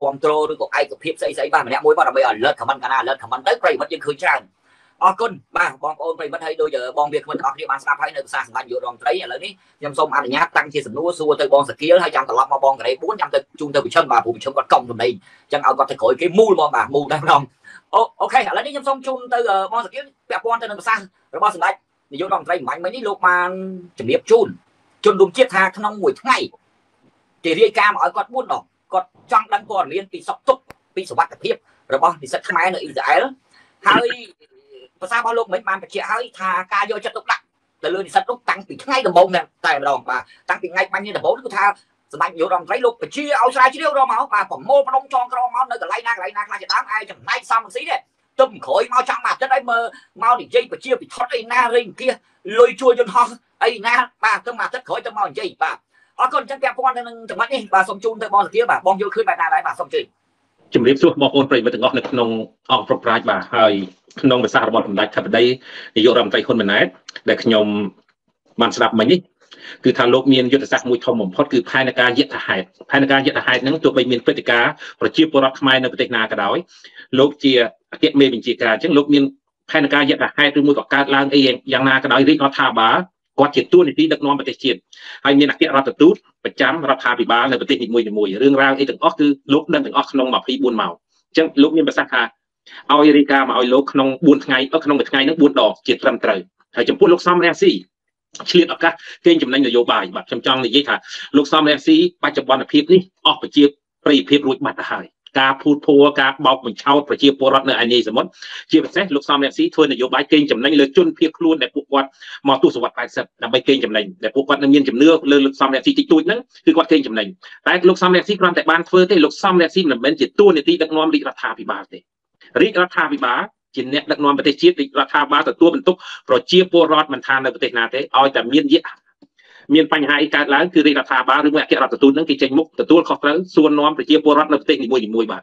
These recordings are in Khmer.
ความโตหรือก็ไอ้กับเพียบใส่บ้านเนี่ยมวยบ้านเราไปเลิศขมันกันนะเลิศขมันได้ใครมันยังคืนช่างคุณบ้าบองโอนไปมันให้โดยบองเบียร์มันออกที่บ้านสนามให้ในภาษาสังกัดอยู่รองไตรอะไรนี่ยำส้มอันนี้ตั้งที่สนุกสู้เตยบองสกีให้จำตลอดมาบองกันเลย400เตยจุ่มเตยไปเชิญบ่าผมเชิญก็กองตรงนี้จังเอาก็ตะโขยcáiมูลบองบ่ามูลได้รองโอเคอะไรนี่ยำส้มจุ่มเตยบองสกีแบบบอลเตยในภาษาหรือบอลสนามในยุครองไตรมันไม่นี่ลูกมันจะเรียบจุนดุมเจี๊ยบทาขนมมวยทั้งไงจะเรียกการมาเอากอดบุญดอกกอดจังดังก่อนเรียนปีสอบตุ๊กปีสวัสดิ์เพียบหรือบอลปีสัตว์ไม้ในอิสราเอลให้ภาษาบอลโลกเหมือนมันไปเชี่ยให้ทากายโยจะตุกละแต่เลยสัตว์ตุ๊กตั้งปีทั้งไงดับบงเนี่ยแต่ไม่ลองป่ะตั้งปีไงมันนี่ดับบงก็ทาสมัยอยู่รองไตรลูกไปเชี่ยเอาชายเชี่ยวรอมาป่ะผมโม่ปลงจองกรอมาเนื้อแต่ไล่นางจะตามไอ้จังไงซ้ำสีเนี่ยตุ้มข่อยมาจังมาจะได้มาดิเจไปเชี่ยไปทอดไอ้หน้าเรื่องkiaลอยช่วยจนห้องไอ้หน้าป่ะต้องมาจะข่อยจะมาเจป่ะคนจังแกบอลนึงจังหวะนี้ป่ะสมจูนเธอบอลเกี้ยป่ะบอลโยขึ้นไปได้ป่ะสมจูนจุ่มเรียบสู้บอกคนไปมาถึงออกในขนมออกปรบปรายบ่าให้ขนมภาษาบอลผมได้ทับได้ในยุโรปใจคนมันไหนแต่ขนมมันสลับมันนี่คือทางโลกมีนยุทธศาสตร์มวยทอมผมพอดคือภายในการยึดทหารภายในการยึดทหารนั้นตัวไปมีนพฤติการประชีพปรขมายในประเทศนากระดอยโลกเจียเกตเมย์เป็นจีการเช่นโลกมีนภายในการยึดทหารหรือมวยกับการล้างเองอย่างนากระดอยริกอธาบากอดเจ็ดตัวในที่ดักนอนประเทศจีนให้มีนักเตะรัฐตูดประจำรัฐาภิบาลในประเทศมวยเรื่องราวไอ้ถึงออกคือโลกเดินถึงออกขนมแบบพีบุญเมาจังลูกมีภาษาคาเอาอเมริกามาเอาโลกขนมบุญไงเอาขนมแบบไงนักบุญดอกเจ็ดลำเตยให้จำพูดลูกซ้ำแรงซี่เฉียดออกกันเก่งจำนวนนโยบายแบบจำจองในยี่ค่ะลูกซ้ำแรงซี่ปัจจุบันพีบนี่ออกไปเจียบปรีพีบรุ่ยบัตรหายการพูดพัวการบอกเหมือนเช่าประเจียบปวดในอันนี้สมมติเจียบเสร็จลูกซ้ำแรงซี่ทวนนโยบายเก่งจำนวนเลยจนเพียบครูนในปุกวัดมอตุสวัสดิ์ไปเสร็จนำไปเก่งจำนวนในปุกวัดน้ำเย็นจำเนื้อเลยลูกซ้ำแรงซี่จิตตุยนั้นคือวัดเก่งจำนวนแต่ลูกซ้ำแรงซี่กรามแต่บ้านเฟื่องที่ลูกซ้ำแรงซี่มันเป็นจิตตัวในที่ดักนอมริรัฐาภิบาลเลยริรัฐาภิบาลจินเนี่ยดักนอมประเทศจีนรัฐาภิบาลแต่ตัวเป็นตุกโปรเจียบปวดมันทานในประเทศนาเตเอาแต่เมียนเยอะมีปัญหาอีกการล้างคือในรัฐบาลหรือแม้แต่รัฐตุนนั่งกิจใจมุกแต่ตัวเขาแล้วส่วนน้อมไปเจียบรัฐในประเทศนี้มวยบาท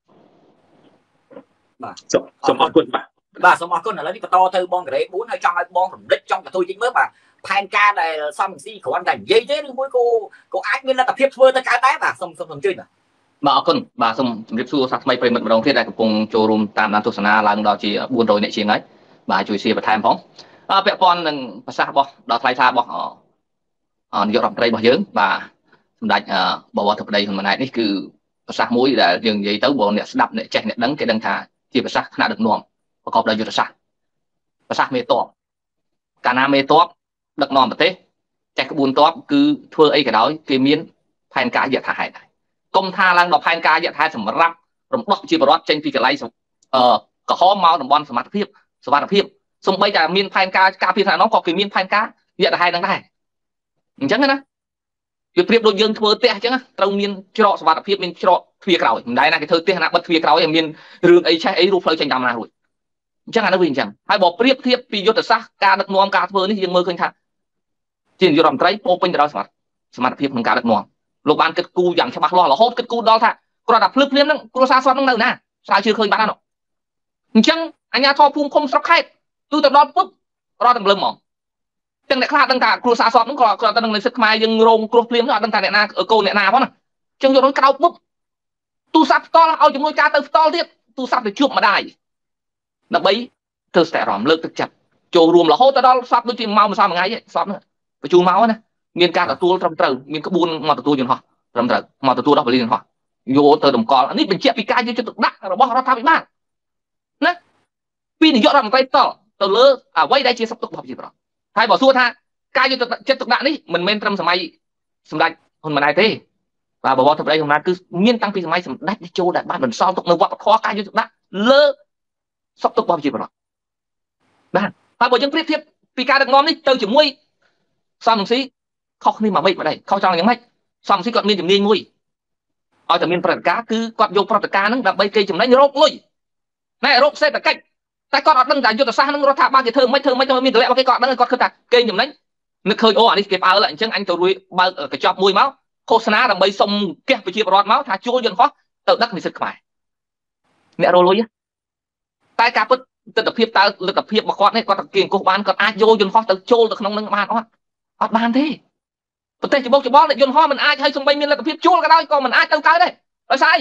สมอคุณป่ะสมอคุณแล้วนี่ก็ต่อเธอบอลกระเดบุ้นให้จังไอ้บอลผมเล็กจังกับตัวจริงเมื่อป่ะแผนการในซ้ำซี่ของอันแต่ยี่เจ๊หรือมวยกูไอ้เงินแล้วแต่เพียบเฟื่องแต่การได้ป่ะสมชื่นป่ะบ่คนบ่สมรีบสู้สักไม่ไปมันลงที่ได้กับปงโจรุมตามนั้นทุกสนาลังดาวจีบุญโดยเนี่ยเชียงไงบ่ช่วยเสียประธานพ้องเปียปอนหนึ่งภาษาบ่ดาวไทยท่าบ่นายกรัฐมนตรีบอกเยอะบ่สำหรับบอกว่าทับใดของมันนี่คือภาษามวยแต่ยังยัยเต้าบอกเนี่ยดับเนี่ยแจกเนี่ยดังcáiดังท่าที่ภาษาขนาดดึกนวมประกอบด้วยยุทธศาสตร์ภาษาเมตอบการนาเมตอบดึกนวมประเทศแจกกระบุนตอบคือทั่วไอ้กระดอยเกมีนแผนการเหยียดทหารกรมทาลังดอกแผนการเหยียดทหารสำหรับรำดอกจีบรอดเจนปีกไลก็ข้อเมาดบอลสมัติเพียบสวัสดิเพียบสมไปจากมีนแผนการพิจารณาน้องก็คือมีนแผนการเหยียดทหารดังได้จังนะเปรียบโดยยืนทัวร์เตะจังนะเรามีนเจาะสวัสดิเพียบมีนเจาะทวีเกลาได้นะcáiเธอเตะนะบัดทวีเกลาอย่างมีนเรื่องไอ้ใช่ไอ้รูปเราจังจำนะรุ่ยจังนะวิ่งจังให้บอกเปรียบเทียบปียุทธศาสตร์การดักนวมการทัวร์นี่ยังมือขึ้นค่ะจีนยุโรปไตรโปเป็นเราสมัติเพียบของการดักนวมโลกบาลเกิดกูอย่างฉบับล้อเราโคตรเกิดกูดอลท่ากระดับพลึบเลี้ยมนั่งกระซาซอนนั่งนั่นนะสายชื่อเคยบ้านนั่นหรอกจังอันยาทอภูมิคมสักแค่ดูแต่ดอลปุ๊บรอตั้งเริ่มมองจังเด็กคลาดตั้งแต่กระซาซอนนั่งกระตั้งในศึกมายังโรงกระเพียมนั่งตั้งแต่เนี่ยนาโกเนี่ยนาเพราะน่ะจังโยนกระเอาปุ๊บตูซับตอลเอาจำนวนการเติมตอลเรียบตูซับจะชุบมาได้นับใบเธอแต่รอมเลิกตึกจับโจรวมเราโคตรดอลซับด้วยจีเมามาซ้ำยังไงซับเนี่ยไปจูเมาเนี่ยมีการตัวตรำเตอมีกระบุนมาตัวอยู่หรอตรำเตอมาตัวเราไปเรียนหรอโยเตอร์ดมกอลอันนี้เป็นเชี่ยปีกายจะตึกดักเราบอกเราทำอีกบ้างนะปีนี้ยอดเราไปต่อตัวเลิกไว้ได้เชี่ยสับตุกแบบจีบเราไทยบอกสู้ท่ากายจะตึกดักนี่มันเป็นตรำสมัยสมัยคนมาได้เท่vàบอกว่าทำไรของนั้นคือเมียนตั้งปีสมัยสมัยได้โจได้บ้านเหมือนซ้อมตกในวัดคอกายจะตึกดักเลิกสับตุกแบบจีบเรานะไทยบอกยังเปรียบเทียบปีกายดักงอมนี่เจอจุ่มมวยซ้อมซีเขานี่มาไม่มาได้เขาจังยังไม่ซ้อมซีก่อนมีจุ่มนี่มวยเอาแต่มีประกาคือกอดโยประกานั้นแบบใบเกยจุ่มนั้นโรคเลยในโรคเสพแต่กัดแต่กอดดังแต่ยุทธศาสตร์นั้นรัฐบาลจะเทิงไม่มีตัวแล้วcáiกอดนั้นกอดคือแต่เกยจุ่มนั้นนึกเคยโอ้อันนี้เก็บเอาเลยจังอันตัวรุยเบอร์กระจอบมวยเมาโฆษณาดังใบส่งแก้ไปชีพรอดเมาถ้าช่วยยังเขาเติมดักมีสึกใหม่เนี่ยโรลุยแต่การปุ๊บเติมเพียบตาเติมเพียบมาก่อนเนี่ยก่อนตะเกียงกูบ้านก่อนอาโยจนเขาเติมโจเติมขนมนึงบ้านอดบ้านที่ประเทศจะบอกเนี่ยยนห้อมันอาจให้สมบัยมีระดับเพียบโจก็ได้ก็มันอาจเติมได้แล้วใช่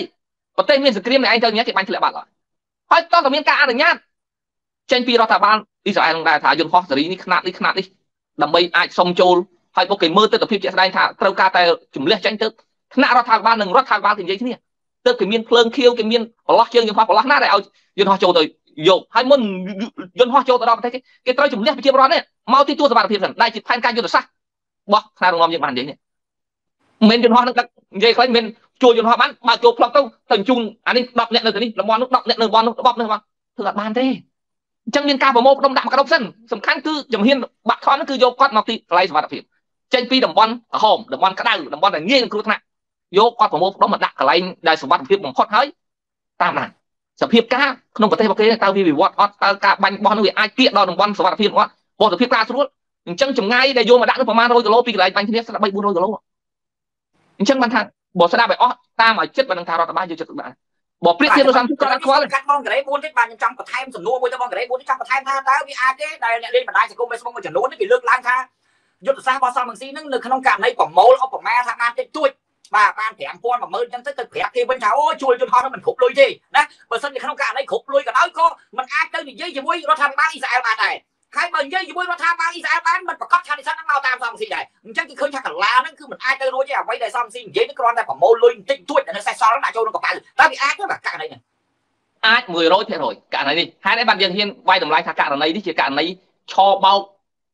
ប្រទេសមានសង្គ្រាមnày anhទៅញ៉ាំគេបាញ់ធ្លាក់បាត់ហើយតោះតែមានការអនុញ្ញាតចេញពីរដ្ឋាភិបាលអ៊ីស្រាអែលដែរថាយន្តហោះសេរីនេះខ្នាតនេះដើម្បីអាចសុំចូលហើយពួកគេមើលទស្សនវិជ្ជាជាក់ស្ដែងថាត្រូវការតែជំលះចេញទៅថ្នាក់រដ្ឋាភិបាលនិងរដ្ឋាភិបាលគេនិយាយគ្នាទើបគេមានភ្លើងខៀវគេមានប្រឡោះជើងយន្តហោះប្រឡោះណាដែលឲ្យយន្តហោះចូលទៅយកហើយមុនយន្តហោះចូលទៅដល់ប្រទេសគេត្រូវជំលះប្រជាពលរដ្ឋនេះមកទីទួលសុវត្ថិភាពសិនដែលជាផែនការយុទ្ធសាស្ត្ររបស់ថ្នាក់រងំយើងបាននិយាយនេះមិនយន្តហោះនឹងដឹកនិយាយខ្លីមិនចូលយន្តហោះបានបើចូលផ្លុកទៅជូនអានេះ10អ្នកនៅទីនេះតំបន់នោះ10អ្នកនៅតំបន់នោះ10នេះបានធ្វើអត់បានទេអញ្ចឹងមានការប្រមូលផ្ដុំដាក់មកគ្រប់សិនសំខាន់គឺជំហានបាក់ខំគឺយកគាត់មកទីកន្លែងសុវត្ថិភាពចេញពីតំបន់ក្រហមតំបន់ក្តៅតំបន់ដែលងាយនឹងគ្រោះថ្នាក់យកគាត់ប្រមូលផ្ដុំមកដាក់កន្លែងដែលសុវត្ថិភាពបំផុតហើយតាមណាសភាពការក្នុងប្រទេសរបស់គេតើវាវិវត្តអត់តើការបាញ់បោះនោះវាអាចពាកដល់តំបន់សុវត្ថិភាពអត់បោះសភាពការស្រួលអញ្ចឹងចម្ងាយដែលយកមកដាក់នោះប្រហែល100គីឡូពីកន្លែងបាញ់គ្នាស្ដាប់3-400គីឡូអញ្ចឹងបានថាបើស្ដាប់ឲ្យអស់តាមឲ្យចិត្តបាននឹងថារដ្ឋបាលយកចិត្តទុកដាក់បើព្រៀបធៀបទៅតាមគាត់អត់ខ្វល់កាត់បងកន្លែង4ទៀតបានខ្ញុំចង់បន្ថែមសំណួរមួយទៅបងកន្លែង4នេះចង់បន្ថែមថាតើវាអាចទេដែលអ្នកលេងបណ្ដាញសង្គម Facebook មួយចំនួននេះគេលើកឡើងថាយុទ្ធសាស្ត្ររបស់សំរងស៊ីនឹងនៅក្នុងករណីប្រមូលឧបមាថាបានតិចតួចបាទបាន 5,000 10000 អញ្ចឹងទៅប្រាប់គេវិញថាអូជួយយន្តហោះនោះមិនគ្រប់លុយទេណាបើសិនជាក្នុងករណីគ្រប់លុយក៏ដោយក៏មិនអាចទៅនិយាយជាមួយរដ្ឋាភិបាលអ៊ីស្រាអែលបានដែរហើយបើនិយាយជាមួយរដ្ឋាភិបាលអ៊ីស្រាអែលបានមិនប្រកាសថានិស្សិតនឹងមកតាមសំរងស៊ីដែរអញ្ចឹងគេឃើញថាកន្លាហ្នឹងគឺមិនអាចទៅរួចទេអ្វីដែលសំរងស៊ីនិយាយនេះគ្រាន់តែប្រមូលលុយបន្តិចតួចតែនៅសេសសល់ដាក់ចូលក្នុងកប៉ាល់តើវាអាចទេបាទករណីនេះអាច 100% ករណីនេះហើយបានយើងហ៊ានវាយតម្លៃថាករណីនេះជាករណីឆបោក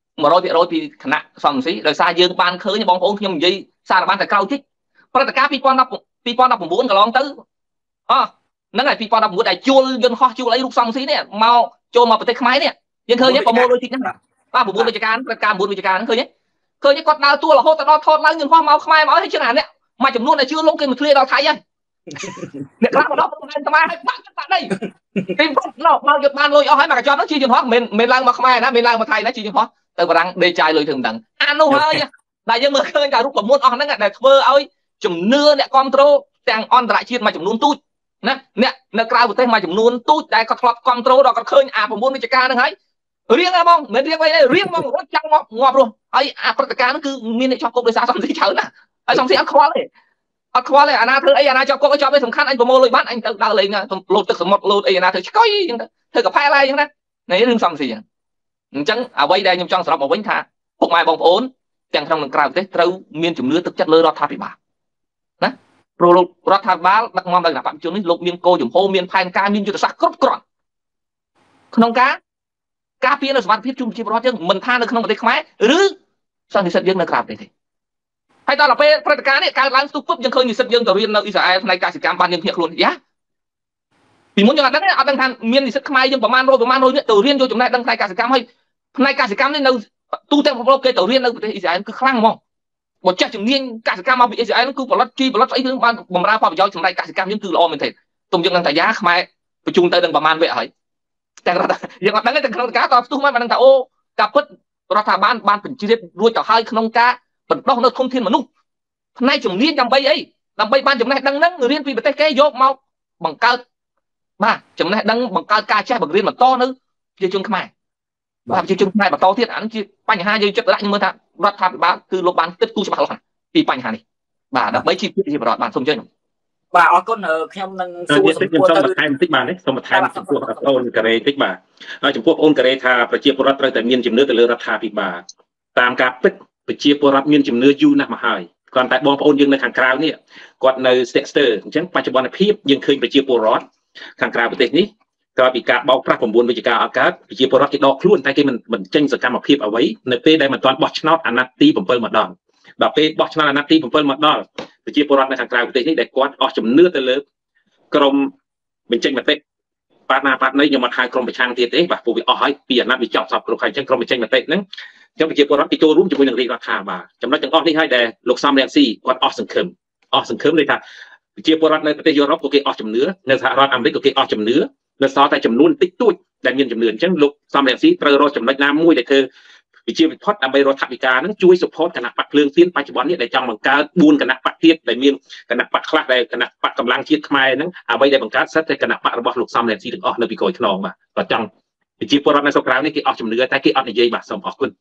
100% ពីគណៈសំរងស៊ីដោយសារយើងបានឃើញបងប្អូនខ្ញុំនិយាយសារបានតែក្រោយតិចព្រឹត្តិការណ៍2019កន្លងទៅហ្នឹងហើយ2019ដែលជួលយន្តហោះជួលអីរូបសំរងស៊ីនេះមកចូលមកប្រទេសខ្មែរនេះយើងឃើញប្រមូលលុយតិចហ្នឹងបាទ9វិជ្ជការព្រឹត្តិការណ៍9វិជ្ជការហ្នឹងឃើញគាត់ដើរតួរហូតដល់ថតឡើងយន្តហោះមកខ្មែរមកឲ្យជាងអានេះមួយចំនួនដែលជឿលងគេមកឃ្លាដល់ថៃហើយអ្នកខ្លះមកដល់ប្រទេសខ្មែរឲ្យបាក់ដីទីបំផុតមកយកបានលុយអស់ហើយមកកញ្ចប់ហ្នឹងជាយន្តហោះមិនឡើងមកខ្មែរណាមិនឡើងមកថៃណាជាយន្តហោះទៅបារាំងដេកចាយលុយធ្វើមិនដឹងអានោះហើយដែលយើងមើលឃើញតែរូបមន្តអស់ហ្នឹងដែលធ្វើឲ្យជំនឿអ្នកគ្រប់គ្រងទាំងអន្តរជាតិមួយចំនួនទូចណាអ្នកនៅក្រៅប្រទេសមួយចំនួនទូចដែលគាត់ធ្លាប់គ្រប់គ្រងដល់គាត់ឃើញអា9វិជ្ជការហ្នឹងហើយរៀងហ៎បងមិនរៀងអីទេរៀងហ្មងរត់ចង់មកងាប់រស់ហើយអាព្រឹត្តិការណ៍ហ្នឹងគឺមានអ្នកជាប់គុកដោយសារសំស៊ីច្រើនណាស់ហើយសំស៊ីអត់ខ្វល់ទេអាណាធ្វើអីអាណាជាប់គុកឲ្យជាប់ឯងសំខាន់អញប្រមូលលុយបានអញទៅដើរលេងលោតទឹកសមុទ្រលោតអីអាណាធ្វើឆ្កុយអញ្ចឹងទៅធ្វើកាផែឡើយអញ្ចឹងណានេះរឿងសំស៊ីអញ្ចឹងអ្វីដែលខ្ញុំចង់សរុបមកវិញថាពុកម៉ែបងប្អូនទាំងក្នុងនិងក្រៅប្រទេសត្រូវមានជំនឿទឹកចិត្តលើរដ្ឋាភិបាលណាព្រោះរដ្ឋាភិបាលដឹកនាំដោយគណៈបព្វជិជននេះលោកមានគោលជំហរមានផែនការមានយុទ្ធសាស្ត្រគ្រប់គ្រាន់ក្នុងការពារនៅសុវត្ថិភាពជូនប្រជាពលរដ្ឋយើងមិនថានៅក្នុងប្រទេសខ្មែរឬសន្តិសិទ្ធយើងនៅក្រៅប្រទេសទេហើយដល់ពេលព្រឹត្តិការណ៍នេះកើតឡើងស្ទុះពឹបយើងឃើញនិស្សិតយើងទៅរៀននៅអ៊ីស្រាអែលផ្នែកកសិកម្មបានយើងភ្ញាក់ខ្លួនយ៉ាពីមុនយើងអត់ដឹងថាមាននិស្សិតខ្មែរយើងប្រមាណ100នាក់ទៅរៀនយកចំណេះដឹងផ្នែកកសិកម្មហើយផ្នែកកសិកម្មនេះនៅទូទាំងពិភពលោកគេទៅរៀននៅប្រទេសអ៊ីស្រាអែលគឺខ្លាំងហ្មងបើចេះជំនាញកសិកម្មមកពីអ៊ីស្រាអែលគឺផលិតជីផលិតស្អីគឺបានបម្រើផលប្រយោជន៍ចំណែកកសិកម្មយើងគឺល្អមែនទេទុំយើងនឹងតាយ៉ាខ្មែរបញ្ជូនទៅនឹងប្រមាណវគ្គហើយតែគាត់យើងអត់ដឹងទេក្នុងការតផ្ទុះមកបានដឹងថាអូការពិតរដ្ឋាភិបាលបានបញ្ជ្រាបរួចទៅហើយក្នុងការបណ្ដុះនៅធនធានមនុស្សផ្នែកជំនាញដើម្បីអីដើម្បីបានចំណេះដឹងហ្នឹងរៀនពីប្រទេសគេយកមកបង្កើតបាទចំណេះដឹងបង្កើតការចេះបង្រៀនបន្តនៅប្រជាជនខ្មែរបាទប្រជាជនខ្មែរបន្តទៀតអានេះជាបញ្ហាយើងចិត្តដាក់ខ្ញុំមើលថារដ្ឋាភិបាលគឺលោកបានគិតគូរច្បាស់លាស់ពីបញ្ហានេះបាទដើម្បីជីវភាពប្រជាពលរដ្ឋបាទសូមអញ្ជើញបាទអរគុណខ្ញុំនឹងសួរសំណួរទៅបន្ថែមបន្តិចបាទនេះសូមបន្ថែមចំពោះបងអូនកូរ៉េបន្តិចបាទចំពោះបងអូនកូរ៉េថាប្រជាពលរដ្ឋត្រូវតែមានជំនឿទៅលើរដ្ឋាភិបាលតាមការពិតប្រជាពលរដ្ឋមានជំនឿយូរណាស់មកហើយគ្រាន់តែបងប្អូនយើងនៅខាងក្រៅនេះគាត់នៅស្ទាក់ស្ទើរអញ្ចឹងបច្ចុប្បន្នភាពយើងឃើញប្រជាពលរដ្ឋខាងក្រៅប្រទេសនេះក្រោយពីការបោកប្រាស់9វិជ្ជការអកើតប្រជាពលរដ្ឋគេដកខ្លួនតែគេមិនចេញសកម្មភាពអ្វីនៅពេលដែលមិនទាន់បោះឆ្នោតអាណត្តិទី7មកដល់ដល់ពេលបោះឆ្នោតអាណត្តិទី7មកដល់ប្រជាពលរដ្ឋនៅខាងក្រៅប្រទេសនេះដែលគាត់អស់ជំនឿទៅលើក្រមបញ្ចេញមតិបាត់ណីខ្ញុំមិនហៅក្រមប្រឆាំងទៀតទេបាទពួកវាអស់ហើយពីអាណត្តិវាចប់សពគ្រប់ហើយអញ្ចឹងក្រមបញ្ចេញមតិហ្នឹងអញ្ចឹងប្រជាពលរដ្ឋគេចូលរួមជាមួយនឹងរាជរដ្ឋាភិបាលចំណុចទាំងអស់នេះហើយដែលលោកសំរងស៊ីគាត់អស់សង្ឃឹមន័យថាប្រជាពលរដ្ឋនៅប្រទេសយុរ៉ុបក៏គេអស់ជំនឿនៅសហរដ្ឋអាមេរិកក៏គេអស់ជំនឿនៅសល់តែចំនួនតិចតួចដែលមានជំនឿអញ្ចឹងលោកសំរងស៊ីត្រូវរកចំណុចណាមួយដែលគឺវិជាវិផុតដើម្បីរដ្ឋាភិបាលនឹងជួយ support គណៈបកភ្លើងទៀនបច្ចុប្បន្ននេះដែលចង់បង្កើត4គណៈបកទៀតដែលមានគណៈបកខ្លះដែលគណៈបកកម្លាំងជាតិខ្មែរហ្នឹងអ្វីដែលបង្កើតសិតតែគណៈបករបស់លោកសំរងស៊ីទាំងអស់នៅពីក្រោយខ្នងបាទគាត់ចង់វិជាពលរដ្ឋនៅស្រុកក្រៅនេះគេអស់ជំនឿតែគេអត់និយាយបាទសូមអរគុណ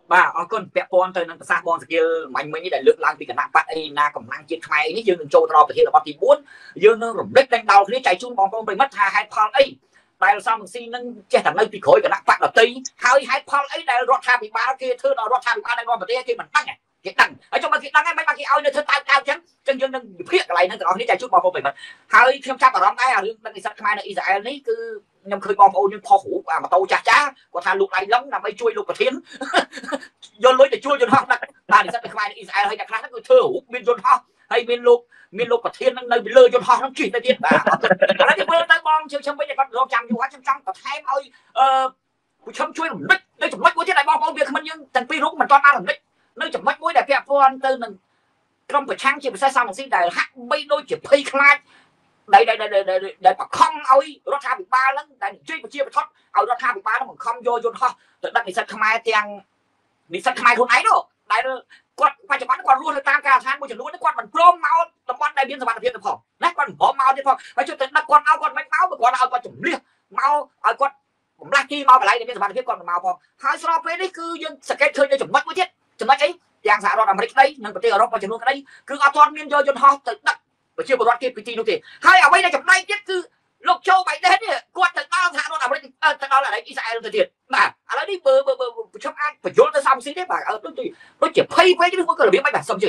បាទអរគុណពាក់ព័ន្ធទៅនឹងប្រសាសន៍បងសកៀលមិញនេះដែលលើកឡើងពីគណៈបកអីណាកម្លាំងជាតិខ្មែរនេះយើងនឹងចូលទៅដល់ប្រធានបទទី4យើងនឹងរំលឹកដេញដោលគ្នាចែកជូនបងប្អូនប្រិមិត្តថាហេតុផលអីដែលសំរងស៊ីនឹងចេះតែនៅពីក្រោយគណៈបកដតីហើយហេតុផលអីដែលរដ្ឋាភិបាលគេធ្វើដល់រដ្ឋាភិបាលនៃប្រទេសគេមិនដឹងគេដឹងហើយចុះបើគេដឹងហើយមិនបានគេឲ្យនៅធ្វើតើអញ្ចឹងយើងនឹងវិភាគកន្លែងហ្នឹងទាំងអស់គ្នាចែកជូនបងប្អូនប្រិមិត្តហើយខ្ញុំចាប់អារម្មណ៍ដែររឿងដឹកនិស្សិតខ្មែរនៅអ៊ីស្រាអែលនេះគឺខ្ញុំឃើញបងប្អូនយើងផុសរូបអាម៉ូតូចាស់ចាស់គាត់ថាលោកដៃឡុងដើម្បីជួយលោកប្រធានយកលុយទៅជួលយន្តហោះដឹកបាននិស្សិតនៅខ្មែរនៅអ៊ីស្រាអែលហើយអ្នកខ្លះហ្នឹងគឺធ្វើរូបមានយន្តហោះហើយមានលោកប្រធានហ្នឹងនៅលើយន្តហោះហ្នឹងជិះទៅទៀតបាទឥឡូវនេះមើលទៅបងជើងឈឹមវិញគាត់រកចាំយូរហើយខ្ញុំចង់បន្ថែមឲ្យผู้ชมជួយរំលឹកនៅចំណុចមួយទៀតឲ្យបងប្អូនវាគ្មិនយើងទាំងពីររូបមិនទាន់បានរំលឹកនៅចំណុចមួយដែលពាក់ព័ន្ធទៅនឹងក្រុមប្រឆាំងជាពិសេសសំរងស៊ីដែលហាក់បីដូចជាភ័យខ្លាចដែលបខំឲ្យរដ្ឋាភិបាលហ្នឹងដែលនិយាយប្រជាបទឲ្យរដ្ឋាភិបាលហ្នឹងបង្ខំយកយន្តហោះទៅដឹកនិស្សិតខ្មែរទាំងនិស្សិតខ្មែរខ្លួនឯងនោះដែលគាត់បច្ចុប្បន្នគាត់រស់នៅតាមការដ្ឋានមួយចំនួនគាត់មិនព្រមមកតំបន់ដែលមានសុវត្ថិភាពទៅផងណាគាត់មិនព្រមមកទៀតផងហើយជួយទៅដឹកគាត់ឲ្យគាត់មិនមកគាត់ឲ្យគាត់ជំនះមកឲ្យគាត់បំលាស់ទីមកកន្លែងដែលមានសុវត្ថិភាពគាត់មិនមកផងហើយស្របពេលនេះគឺយើងសង្កេតឃើញនៅចំណុចមួយទៀតចំណុចអីទាំងសហរដ្ឋអាមេរិកក្តីនិងប្រទេសអឺរ៉ុបមួយចំនួនក្តីគឺអត់ទាន់មានយកយន្តហោះទៅដឹកប្រជាពលរដ្ឋគេពីទីនោះទេហើយអ្វីដែលចំណែកទៀតគឺលោកโจ Biden នេះគាត់ទៅដល់សហរដ្ឋអាមេរិកទៅដល់អ៊ីស្រាអែលទៅទៀតបាទឥឡូវនេះបើប្រជុំអាចបញ្យល់ទៅសំស៊ីទេបាទដូចជាភ័យពេកឬមួយក៏របៀបមិនបាទសុំជួយ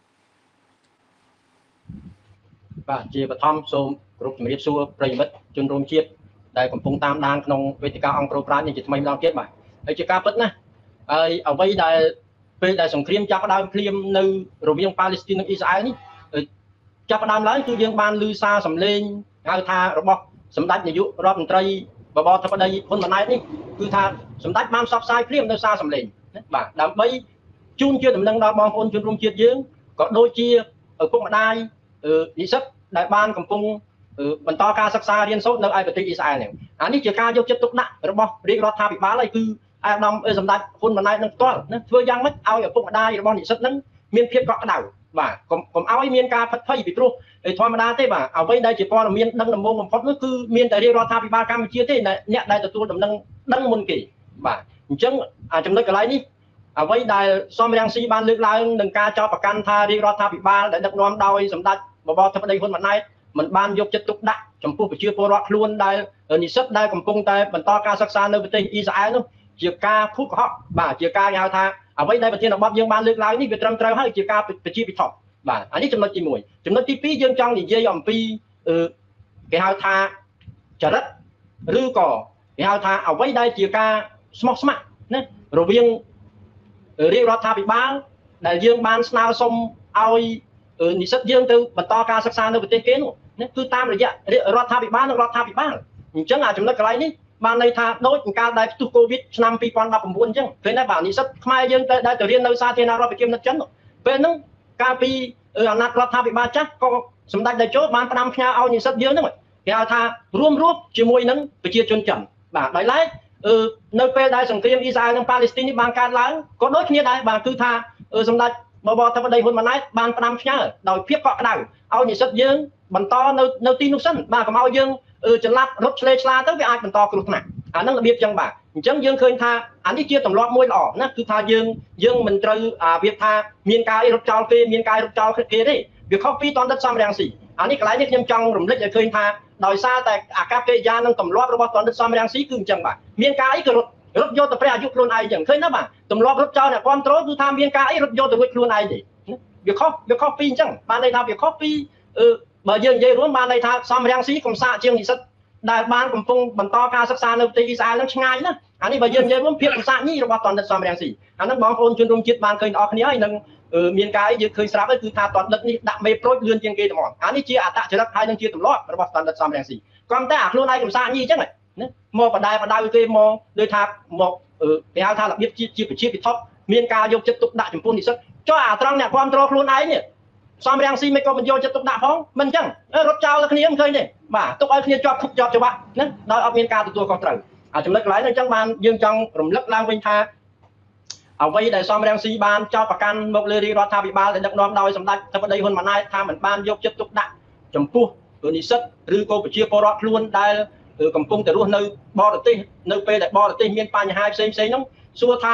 បាទជាបឋមសូមគ្រប់ជំរាបសួរប្រិយមិត្តជនរួមជាតិដែលកំពុងតាមដានក្នុងវេទិកាអង្គរប្រាជ្ញនេះជាថ្មីម្ដងទៀតបាទហើយជាការពិតណាហើយអ្វីដែលពេលដែលសង្គ្រាមចាប់ផ្ដើមភ្លាមនៅរវាងប៉ាឡេស្ទីននិងអ៊ីស្រាអែលនេះចាប់ផ្ដើមឡើងគឺយើងបានឮសារសម្លេងហៅថារបស់សម្ដេចនាយករដ្ឋមន្ត្រីបបធិបតីហ៊ុនម៉ាណែតនេះគឺថាសម្ដេចបានផ្សព្វផ្សាយភ្លាមនៅសារសម្លេងបាទដើម្បីជូនជាដំណឹងដល់បងប្អូនជនរួមជាតិយើងក៏ដូចជាឪពុកម្ដាយនិស្សិតដែលបានកំពុងបន្តការសិក្សារៀនសូត្រនៅឯប្រទេសអ៊ីស្រាអែលនេះអានេះជាការយកចិត្តទុកដាក់របស់រាជរដ្ឋាភិបាលហើយគឺអាដាមសម្ដេចហ៊ុនម៉ាណែតនឹងផ្ទាល់ណាធ្វើយ៉ាងម៉េចឲ្យឪពុកម្ដាយរបស់និស្សិតនឹងមានភាពកក់ក្ដៅបាទកុំឲ្យមានការផិតភ័យពីព្រោះធម្មតាទេបាទអ្វីដែលជាព័ត៌មានដឹងដំបូងបំផុតនោះគឺមានតែរាជរដ្ឋាភិបាលកម្ពុជាទេអ្នកដែលទទួលដំណឹងដឹងមុនគេបាទអញ្ចឹងចំណុចកន្លែងនេះអ្វីដែលសំរងស៊ីបានលើកឡើងនឹងការចោទប្រកាន់ថារាជរដ្ឋាភិបាលដែលដឹកនាំដោយសម្ដេចបបធិបតីហ៊ុនម៉ាណែតមិនបានយកចិត្តទុកដាក់ចំពោះប្រជាពលរដ្ឋខ្លួនដែលនិស្សិតដែលកំពុងតែបន្តការសិក្សានៅប្រទេសអ៊ីស្រាអែលនោះជាការភូតកុហកបាទជាការហៅថាអ្វីដែលប្រធានបទយើងបានលើកឡើងនេះវាត្រឹមត្រូវហើយជាការប្រជាពិធដ្ឋបាទអានេះចំណុចទី1ចំណុចទី2យើងចង់និយាយអំពីគេហៅថាចរិតឬក៏គេហៅថាអ្វីដែលជាការស្មោះស្ម័គ្រណារវាងរាជរដ្ឋាភិបាលដែលយើងបានស្នើសុំឲ្យនិស្សិតយើងទៅបន្តការសិក្សានៅប្រទេសគេនោះណាគឺតាមរយៈរដ្ឋាភិបាលនិងរដ្ឋាភិបាលអញ្ចឹងចំណុចកន្លែងនេះបានន័យថាដូចកាលដែលផ្ទុះកូវីដឆ្នាំ2019អញ្ចឹងឃើញដែរបាទនិស្សិតខ្មែរយើងដែលទៅរៀននៅសាធារណរដ្ឋប្រជាមានិតចិនពេលហ្នឹងកាលពីអាណត្តិរដ្ឋាភិបាលចាស់ក៏សម្ដេចតេជោបានផ្ដាំផ្ញើឲ្យនិស្សិតយើងហ្នឹងគេហៅថារួមជាមួយនឹងប្រជាជនចិនបាទដោយឡែកនៅពេលដែលសង្គ្រាមអ៊ីស្រាអែលនិងប៉ាឡេស្ទីននេះបានកើតឡើងក៏ដូចគ្នាដែរបាទគឺថាសម្ដេចបបធិបតីហ៊ុនម៉ាណែតបានផ្ដាំផ្ញើដោយភាពកក់ក្ដៅឲ្យនិស្សិតយើងបន្តនៅទីនោះសិនបាទកុំឲ្យយើងចល័តរត់ឆ្លេឆ្លាទៅវាអាចបន្តគ្រោះថ្នាក់អាហ្នឹងរបៀបចឹងបាទអញ្ចឹងយើងឃើញថាអានេះជាទម្លាប់មួយល្អណាគឺថាយើងមិនត្រូវវាថាមានការរត់ចោលគេមានការរត់ចោលគេទេវាខុសពីតនដិតសំរងស៊ីអានេះកន្លែងនេះខ្ញុំចង់រំលឹកឲ្យឃើញថាដោយសារតែអាកប្បកិរិយានិងទម្លាប់របស់តនដិតសំរងស៊ីគឺអញ្ចឹងបាទមានការអីក៏រត់យកទៅព្រះអាយុខ្លួនឯងចឹងឃើញណាបាទទម្លាប់រត់ចោលអ្នកគ្រប់គ្រងគឺថាមានការអីរត់យកទៅរួចខ្លួនឯងទេវាខុសពីអញ្ចឹងបានន័យថាវាខុសពីបើយើងនិយាយរួមបានន័យថាសំរងស៊ីកំសាកជាងនិស្សិតដែលបានកំពុងបន្តការសិក្សានៅប្រទេសអ៊ីស្រាអែលនឹងឆ្ងាយណាស់អានេះបើយើងនិយាយរួមភាពកំសាកញីរបស់តនដិតសំរងស៊ីអាហ្នឹងបងប្អូនជនរួមជាតិបានឃើញដល់គ្នាហើយនឹងមានការយើងឃើញស្រាប់ហើយគឺថាតនដិតនេះដាក់មេប្រូចលឿនជាងគេតែហ្មងអានេះជាអត្តចរិតហើយនឹងជាទម្លាប់របស់តនដិតសំរងស៊ីក៏តែអាខ្លួនឯងកំសាកញីអញ្ចឹងណាមកបដៅគេមកដូចថាមកគេហៅថារបៀបជាប្រជាពិធដ្ឋមានការយកចិត្តទុកដាក់ចំពោះនិស្សិតចុះអាត្រង់អ្នកគ្រប់គ្រងខ្លួនឯងនេះសំរងស៊ីមិនក៏មិនយកចិត្តទុកដាក់ផងមិនអញ្ចឹងរត់ចោលគ្នាមិនឃើញទេបាទទុកឲ្យគ្នាជាប់គុកជាប់ច្បាប់ណាដោយអត់មានការទទួលខុសត្រូវចំណុចកន្លែងហ្នឹងអញ្ចឹងបានយើងចង់រំលឹកឡើងវិញថាអ្វីដែលសំរងស៊ីបានចោទប្រកាន់មកលើរាជរដ្ឋាភិបាលដែលដឹកនាំដោយសម្ដេចធិបតីហ៊ុនម៉ាណែតថាមិនបានយកចិត្តទុកដាក់ចំពោះនិស្សិតឬក៏ប្រជាពលរដ្ឋខ្លួនដែលកំពុងតែរស់នៅបរទេសនៅពេលដែលបរទេសមានបញ្ហាផ្សេងហ្នឹងសួរថា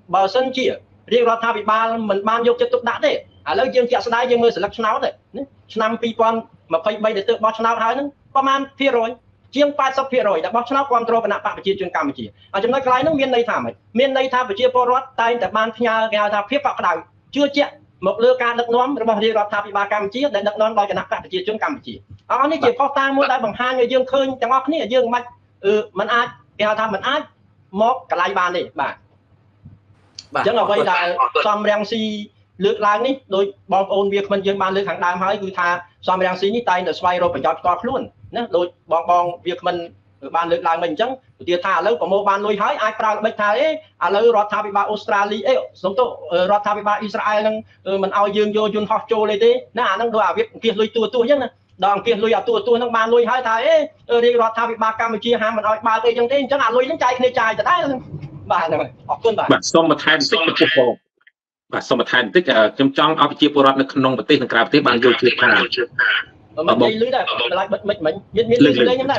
បើសិនជារាជរដ្ឋាភិបាលមិនបានយកចិត្តទុកដាក់ទេឥឡូវយើងជាក់ស្ដែងយើងមើលសិលឹកឆ្នោតទេឆ្នាំ2023ដែលទើបបោះឆ្នោតហើយហ្នឹងប្រហែលភាគរយជាង 80% ដែលបោះឆ្នោតគ្រប់គ្រងគណៈបកប្រជាជនកម្ពុជាចំណុចកន្លែងហ្នឹងមានន័យថាម៉េចមានន័យថាប្រជាពលរដ្ឋតែងតែបានផ្ញើគេហៅថាភាពកក់ក្ដៅជឿជាក់មកលើការដឹកនាំរបស់រាជរដ្ឋាភិបាលកម្ពុជាដែលដឹកនាំដោយគណៈបកប្រជាជនកម្ពុជាអរនេះជាផុសតាងមួយដែលបង្ហាញឲ្យយើងឃើញទាំងអស់គ្នាយើងមិនអាចគេហៅថាមិនអាចមកកន្លែងបានទេបាទអញ្ចឹងអ្វីដែលសំរងស៊ីលើកឡើងនេះដោយបងប្អូនវាគ្មិនយើងបានលើកខាងដើមហើយគឺថាសំរងស៊ីនេះតែងតែស្វែងរកប្រយោជន៍ផ្ទាល់ខ្លួនណាដោយបងវាគ្មិនបានលើកឡើងមិនអញ្ចឹងឧទាហរណ៍ថាឥឡូវប្រមូលបានលុយហើយអាចប្រើល្បិចថាឥឡូវរដ្ឋាភិបាលអូស្ត្រាលីសំទោរដ្ឋាភិបាលអ៊ីស្រាអែលនឹងមិនឲ្យយើងយកយន្តហោះចូលទេណាអាហ្នឹងដូចអាវាអង្គាសលុយទូអញ្ចឹងណាដល់អង្គាសលុយទូហ្នឹងបានលុយហើយថារាជរដ្ឋាភិបាលកម្ពុជាហាមមិនឲ្យបើកអីចឹងទេអញ្ចឹងអាលុយហ្នឹងចាយគ្នាចាយទៅដែរបាទហ្នឹងអរគុណបាទសូមបន្ថែមបន្តិចបាទសូមបន្ថែមបន្តិចខ្ញុំចង់ឲ្យប្រជាពលរដ្ឋនៅក្នុងប្រទេសនិងក្រៅប្រទេសបានយល់ឃើញថាមិននិយាយលឺដែរបន្លាយបិទមិនមានលឺលេងខ្ញុំដែរ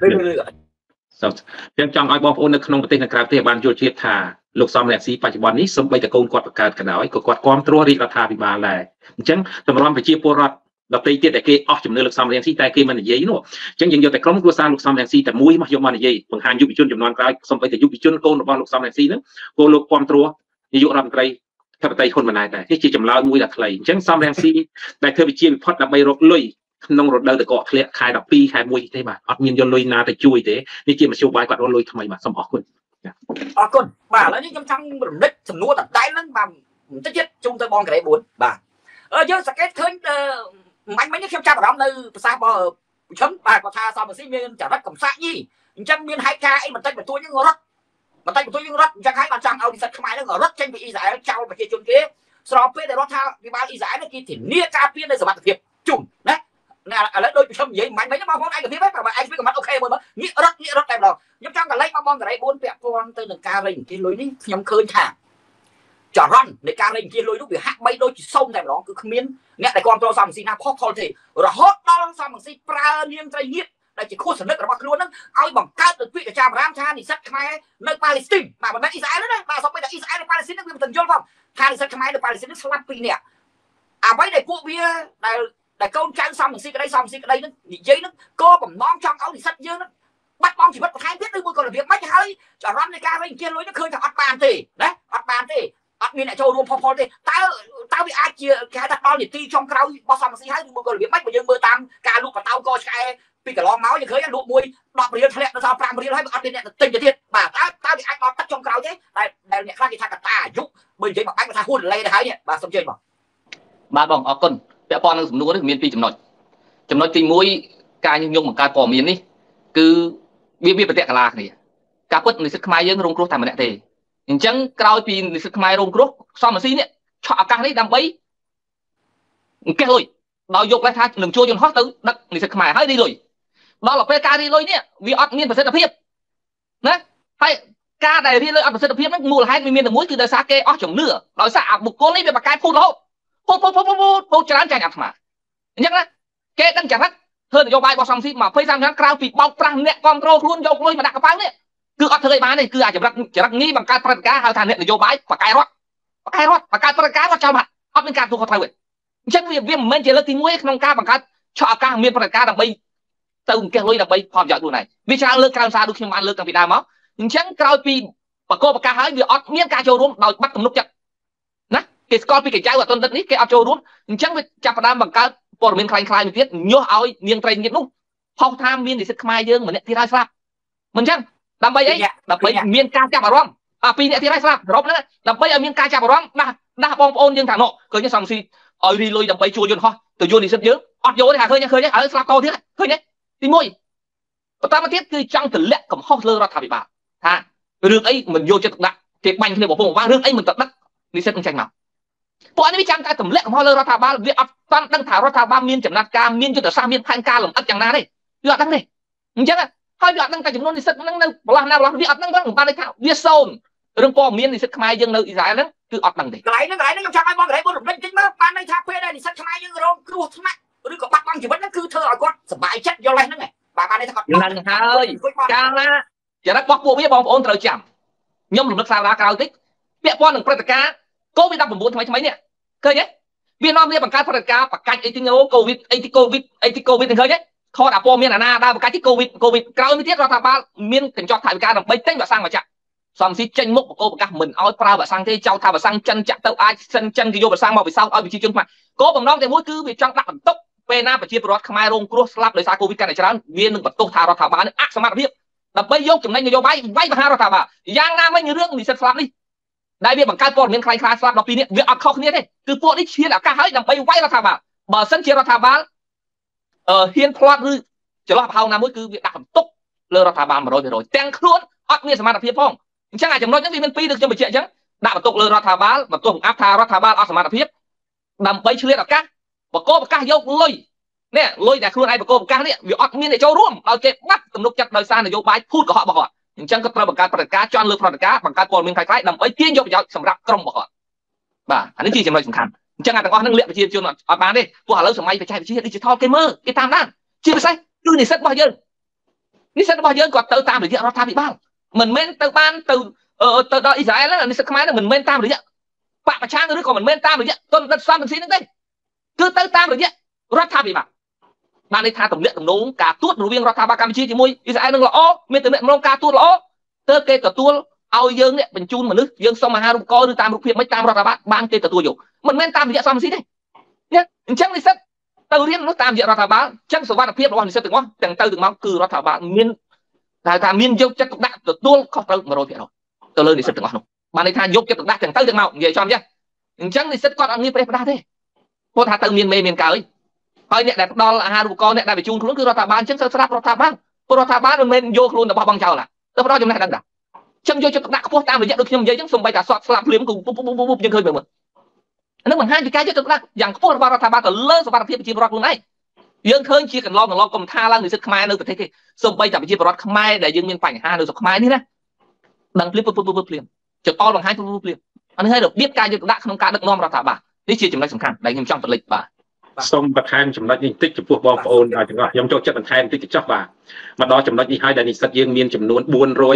ខ្ញុំចង់ឲ្យបងប្អូននៅក្នុងប្រទេសនិងក្រៅប្រទេសបានយល់ថាលោកសំរងស៊ីបច្ចុប្បន្ននេះសូម្បីតែកូនគាត់បង្កើតកណ្ដោយក៏គាត់គ្រប់គ្រងរាជរដ្ឋាភិបាលដែរអញ្ចឹងតម្រាំប្រជាពលរដ្ឋដទៃទៀតដែលគេអស់ជំនឿលោកសំរងស៊ីតែគេមិននិយាយនោះអញ្ចឹងយើងយកតែក្រុមគ្រួសារលោកសំរងស៊ីតែមួយមកយកមកនិយាយបង្ហាញយុវជនចំនួនក្រោយសូម្បីតែយុវជនកូនរបស់លោកសំរងស៊ីហ្នឹងក៏លោកគ្រប់គ្រងនាយករដ្ឋមន្ត្រីធិបតីហ៊ុនម៉ាណែតដែរនេះជាចម្លើយមួយដ៏ខ្លីអញ្ចឹងសំរងស៊ីដែលធ្វើវិជាវិផុតដើម្បីរកលុយក្នុងរដូវតកធ្លាក់ខែ12ខែ1ទេបាទអត់មានយកលុយណាទៅជួយទេនេះជាមធ្យោបាយគាត់រកលុយថ្មីបាទសូមអរគុណអរគុណបាទឥឡូវនេះខ្ញុំចង់រំលឹកសំណួរដដែលហ្នឹងបាទបន្តិចទៀតជុំទៅបងកេរ4បាទយើងសង្កេតឃើញមិញនេះខ្ញុំចាប់អារម្មណ៍នៅភាសារបស់ប្រជុំបាទគាត់ថាសំរងស៊ីមានចរិតកំសាកយីអញ្ចឹងមានហេតុការណ៍អីបន្តិចបន្តួចហ្នឹងរត់អញ្ចឹងហើយបានចង់ឲ្យនិស្សិតខ្មែរហ្នឹងរត់ចេញពីអ៊ីស្រាអែលចោលប្រជាជនគេស្របពេលដែលរដ្ឋាភិបាលអ៊ីស្រាអែលគេធានាការពារនៅសមត្ថភាពជុំណាឥឡូវដូចប្រជុំនិយាយមិញហ្នឹងបងប្អូនឯកភាពហ្នឹងបើឯកភាពក៏មិនអូខេមើលងាករត់តែម្ដងខ្ញុំចង់កន្លែងបងកេរ4ពាក់ព័ន្ធទៅនឹងការរៃអង្គាសលុយនេះខ្ញុំឃើញថាចរន្តនៃការរៃអង្គាសលុយនោះវាហាក់បីដូចជាសុំតែម្ដងគឺគ្មានអ្នកដែលគ្រប់គ្រងសំរងស៊ីណាផុសផុលទេរហូតដល់សំរងស៊ីប្រើនាមត្រីញាតិដែលជាខួសសនិទ្ធរបស់ខ្លួនហ្នឹងឲ្យបង្កើតទៅពាក្យចាមរាមថានិស្សិតខ្មែរនៅប៉ាឡេស្ទីនបាទមិនមែនអ៊ីស្រាអែលទេណាបាទសូម្បីតែអ៊ីស្រាអែលនិងប៉ាឡេស្ទីនហ្នឹងវាមិនទាំងយល់ផងថានិស្សិតខ្មែរនៅប៉ាឡេស្ទីនហ្នឹងស្លាប់2នាក់អ្វីដែលពួកវាដែលកូនចៅសំរងស៊ីក្តីហ្នឹងនិយាយហ្នឹងក៏បំណងចង់ឲ្យនិស្សិតយើងហ្នឹងបាត់បង់ជីវិតបន្ថែមទៀតឬមួយក៏របៀបម៉េចហើយចរន្តនៃការរៃអង្គាសលុយហ្នឹងឃើញថាអត់បានទេណាអត់បានទេអត់មានអ្នកចូលរួមផុសផុលទេតើវាអាចជាគេហៅថាដល់នីតិចុងក្រោយរបស់សំរងស៊ីហើយឬមួយក៏របៀបម៉េចបើយើងមើលតាមការលក់បតោកឆ្កែពីកន្លងមកយើងឃើញលក់មួយ10រៀលធ្លាក់ទៅដល់5រៀលហើយអត់មានអ្នកទិញទៅទៀតបាទតើវាអាចដល់ទឹកចុងក្រោយទេដែលអ្នកខ្លះគេថាកតាអាយុបើនិយាយមកបាច់ថាហួសលេទៅហើយបាទសូមជឿបងបាទបងអរគុណពាក់ព័ន្ធនឹងសំណួរនេះមាន2ចំណុចទី1ការញុះញង់បង្កើតព័ត៌មាននេះគឺវាប្រតិកលាគ្នាការពិតនិស្សិតខ្មែរយើងរងគ្រោះតែម្នាក់ទេអញ្ចឹងក្រោយពីនិស្សិតខ្មែររងគ្រោះសំរងស៊ីនេះឆក់ឱកាសនេះដើម្បីអង្គាសលុយដោយយកលេសថានឹងជួយយន្តហោះទៅដឹកនិស្សិតខ្មែរហើយរីលុយដល់ពេលការរីលុយនេះវាអត់មានប្រសិទ្ធភាពណាហើយការដែលរីលុយអត់ប្រសិទ្ធភាពហ្នឹងមូលហេតុវាមានតែមួយគឺដោយសារគេអស់ជំនឿដោយសារបុគ្គលនេះវាបកកែភូតរហូតភូតច្រើនចាញ់អាត្មាអញ្ចឹងណាគេដឹងចរិតធ្វើនយោបាយរបស់សំស៊ី20-30ឆ្នាំក្រៅពីបោកប្រាស់អ្នកគ្រប់គ្រងខ្លួនយកលុយមកដាក់កប៉ាល់នេះគឺអត់ធ្វើឲ្យបានទេគឺអាចរិតនេះបង្កើតព្រឹត្តិការណ៍ហៅថាអ្នកនយោបាយបកកែរដ្ឋបង្កើតព្រឹត្តិការណ៍រដ្ឋចោលបាត់អត់មានការទូខុសត្រូវទេអញ្ចឹងវាមិនមែនជាលើកទី1ក្នុងការបង្កើតឆក់ឱកាសមានព្រឹត្តិការណ៍ដើម្បីទៅអង្គាសលុយដើម្បីផលប្រយោជន៍ខ្លួនឯងវាច្រើនលើកក្រៅសារដូចខ្ញុំបានលើកតាំងពីដើមមកអញ្ចឹងក្រោយពីបកប្រកាសហើយវាអត់មានការចូលរួមដោយបាត់ទំនុកចិត្តណាគេស្គាល់ពីកញ្ចៅអតុនទឹកនេះគេអត់ចូលរួមអញ្ចឹងវាចាប់ផ្ដើមបង្កើតព័ត៌មានคล้ายៗមួយទៀតញុះឲ្យនាងត្រីងៀតនោះហោះថាមាននិស្សិតខ្មែរយើងម្នាក់ទៀតហើយស្លាប់មិនអញ្ចឹងដើម្បីអីដើម្បីមានការចាប់អារម្មណ៍ពីអ្នកទៀតហើយស្លាប់រົບហ្នឹងដើម្បីឲ្យមានការចាប់អារម្មណ៍ដាស់បងប្អូនយើងថាណោឃើញសំស៊ីឲ្យរីលុយដើម្បីជួយយន្តហោះទៅយន្តនិស្សិតយើងអត់យកទេឃើញហើយស្លាប់តទៀតឃើញទេទី1បន្តមកទៀតគឺចង់ទម្លាក់កំហុសលើរដ្ឋាភិបាលថារឿងអីមិនយកចិត្តទុកដាក់គេបាញ់គ្នាបងប្អូនរឿងអីមិនទៅដឹកនិស្សិតនឹងចេញមកពួកនេះវាចាំតែទម្លាក់កំហុសលើរដ្ឋាភិបាលវាអត់តាន់ដឹងថារដ្ឋាភិបាលមានចំណាត់ការមានយុទ្ធសាស្ត្រមានផែនការលម្អិតយ៉ាងណាទេវាអត់ដឹងទេអញ្ចឹងហើយវាអត់ដឹងតែចំនួននិស្សិតហ្នឹងនៅប្រឡោះណាប្រឡោះវាអត់ដឹងផងបានថាវាសូន្យរឿងព័ត៌មាននិស្សិតខ្មែរយើងនៅអ៊ីស្រាអែលហ្នឹងគឺអត់ដឹងទេកន្លែងហ្នឹងខ្ញុំចង់ឲ្យបងកេរ4រំលឹកតិចមើលបានន័យថាពេលដែលនិស្សិតខ្មែរយើងរងគ្រោះថ្នាក់ឬក៏បាត់បង់ជីវិតហ្នឹងគឺធ្វើឲ្យគាត់សប្បាយចិត្តយកលេសហ្នឹងបាទបានន័យថាគាត់ហ្នឹងហើយកាលណាចរិតរបស់ពួកវាបងប្អូនត្រូវចាំខ្ញុំរំលឹកសាលាក្រោយតិចពាក់ព័ន្ធនឹងព្រឹត្តិការណ៍ COVID-19 ថ្មីនេះឃើញទេវានាំគ្នាបង្កើតព្រឹត្តិការណ៍បង្កាច់អីទីCOVID អីទី COVID ឃើញទេខតអាព័ត៌មានអាណាដើរបង្កាច់ទី COVID ក្រោយនេះទៀតរដ្ឋាភិបាលមានកញ្ចក់ថវិកាដើម្បីទិញវ៉ាក់សាំងមកចាក់សំស៊ីចេញមុខបកប្រកាសមិនឲ្យប្រើវ៉ាក់សាំងទេចោលថាវ៉ាក់សាំងចិនចាក់ទៅអាចសិនចិនគេយកវ៉ាក់សាំងមកពិសោធន៍ឲ្យប្រជាជនខ្មែរគោលបំណងតែមួយគឺវាចង់ដាក់បន្ទុកពេលណាប្រជាពលរដ្ឋខ្មែររងគ្រោះស្លាប់ដោយសារ COVID កាន់តែច្រើនវានឹងបន្ទោសថារដ្ឋាភិបាលអសមត្ថភាពដើម្បីយកចំណេញនយោបាយវាយប្រហាររដ្ឋាភិបាលយ៉ាងណាមិញរឿងនិស្សិតស្លាប់នេះដែលវាបង្កើតព័ត៌មានខ្លាំងៗស្លាប់12នាក់វាអត់ខុសគ្នាទេគឺពួកនេះឈានឱកាសហើយដើម្បីវាយរដ្ឋាភិបាលបើសិនជារដ្ឋាភិបាលហ៊ានផ្លាត់ឬចន្លោះប្រហោងណាមួយគឺវាដាក់បន្ទុកលើរដ្ឋាភិបាល 100% ទាំងខ្លួនអត់មានសមត្ថភាពផងអញ្ចឹងអាចំណុចហ្នឹងវាមានពីរដូចខ្ញុំបញ្ជាក់អញ្ចឹងដាក់បន្ទុកលើរដ្ឋាភិបាលបន្ទោសបង្អាប់ថារដ្ឋាភិបាលអត់សមត្ថភាពដើម្បីឆ្លៀតឱកាសបកគោប្រកាសយកលុយនេះលុយដែលខ្លួនឯងបកគោប្រកាសនេះវាអត់មានអ្នកចូលរួមដោយគេបាត់ទំនុកចិត្តដោយសារនយោបាយភូតកុហករបស់គាត់អញ្ចឹងក៏ត្រូវបង្កើតព្រឹត្តិការណ៍ជន់លើព្រឹត្តិការណ៍បង្កើតព័ត៌មានខ្លាំងៗដើម្បីទាញយកប្រយោជន៍សម្រាប់ក្រុមរបស់គាត់បាទអានេះជាចំណុចសំខាន់អញ្ចឹងអាទាំងអស់ហ្នឹងលាក់ប្រជាជនអត់បានទេព្រោះឥឡូវសម័យបច្ចេកវិទ្យា digital គេមើលគេតាមដានជាពិសេសគឺនិស្សិតរបស់យើងគាត់ទៅតាមរយៈរដ្ឋាភិបាលមិនមែនទៅបានទៅដល់អ៊ីស្រាអែលនិស្សិតខ្មែរហ្នឹងមិនមែនតាមរយៈបកប្រឆាំងឬក៏មិនមែនតាមរយៈទុនដិតសំស៊ីហ្នឹងទេគឺទៅតាមរយៈរដ្ឋាភិបាលបានន័យថាទំនាក់ទំនងការទួតរវាងរដ្ឋាភិបាលកម្ពុជាជាមួយអ៊ីស្រាអែលនឹងល្អមានទំនាក់ទំនងការទួតល្អទើបគេទទួលឲ្យយើងនេះបញ្ជូនមនុស្សយើងសុំអាហារូបករណ៍ឬតាមរូបភាពមិនតាមរដ្ឋាភិបាលបានគេទទួលយកមិនមែនតាមរយៈសំស៊ីទេអញ្ចឹងនិស្សិតទៅរៀននោះតាមរយៈរដ្ឋាភិបាលអញ្ចឹងសុវត្ថិភាពរបស់និស្សិតទាំងអស់ទាំងទៅទាំងមកគឺរដ្ឋាភិបាលមានថាមានយកចិត្តទុកដាក់ទទួលខុសត្រូវ 100% ទៅលើនិស្សិតទាំងអស់នោះបានន័យថាយកចិត្តទុកដាក់ទាំងទៅទាំងមកនិយាយចំចឹងអញ្ចឹងនិស្សិតគាត់អត់មានប្រេះផ្ដាស់ទេគាត់ថាទៅមានមេមានកើហើយអ្នកដែលផ្ដល់អាហារូបករណ៍អ្នកដែលបញ្ជូនខ្លួនគឺរដ្ឋាភិបាលអញ្ចឹងស្ដាប់រដ្ឋាភិបាលព្រោះរដ្ឋាភិបាលមិនមែនយកខ្លួនរបស់បងចោលណាទៅផ្ដល់ចំណេះដឹងដែរអញ្ចឹងយកចិត្តទុកដាក់ខ្ពស់តាមរយៈដូចខ្ញុំនិយាយអញ្ចឹងសូម្បីតែសតស្លាប់ភ្លាមគឺយើងឃើញមើលអានឹងបង្ហាញពីការយកចិត្តទុកដាក់យ៉ាងខ្ពស់របស់រដ្ឋាភិបាលទៅលើសុវត្ថិភាពប្រជាពលរដ្ឋខ្លួនឯងយើងឃើញជាកន្លងកុំថាឡើងនិស្សិតខ្មែរនៅប្រទេសទេសូម្បីតែប្រជាពលរដ្ឋខ្មែរដែលយើងមានបញ្ហានៅស្រុកខ្មែរនេះណាដឹងភ្លាមចតលបង្ហាញភ្លាមអានេះហើយរបៀបការយកចិត្តទុកដាក់ក្នុងការដឹកនាំរដ្ឋាភិបាលនេះជាចំណុចសំខាន់ដែលខ្ញុំចង់បញ្លេចបាទសូមបន្ថែមចំណុចនេះបន្តិចចំពោះបងប្អូនទាំងអស់ខ្ញុំចូលចិត្តបន្ថែមបន្តិចទៅចុះបាទមកដល់ចំណុចនេះហើយដែលនិស្សិតយើងមានចំនួន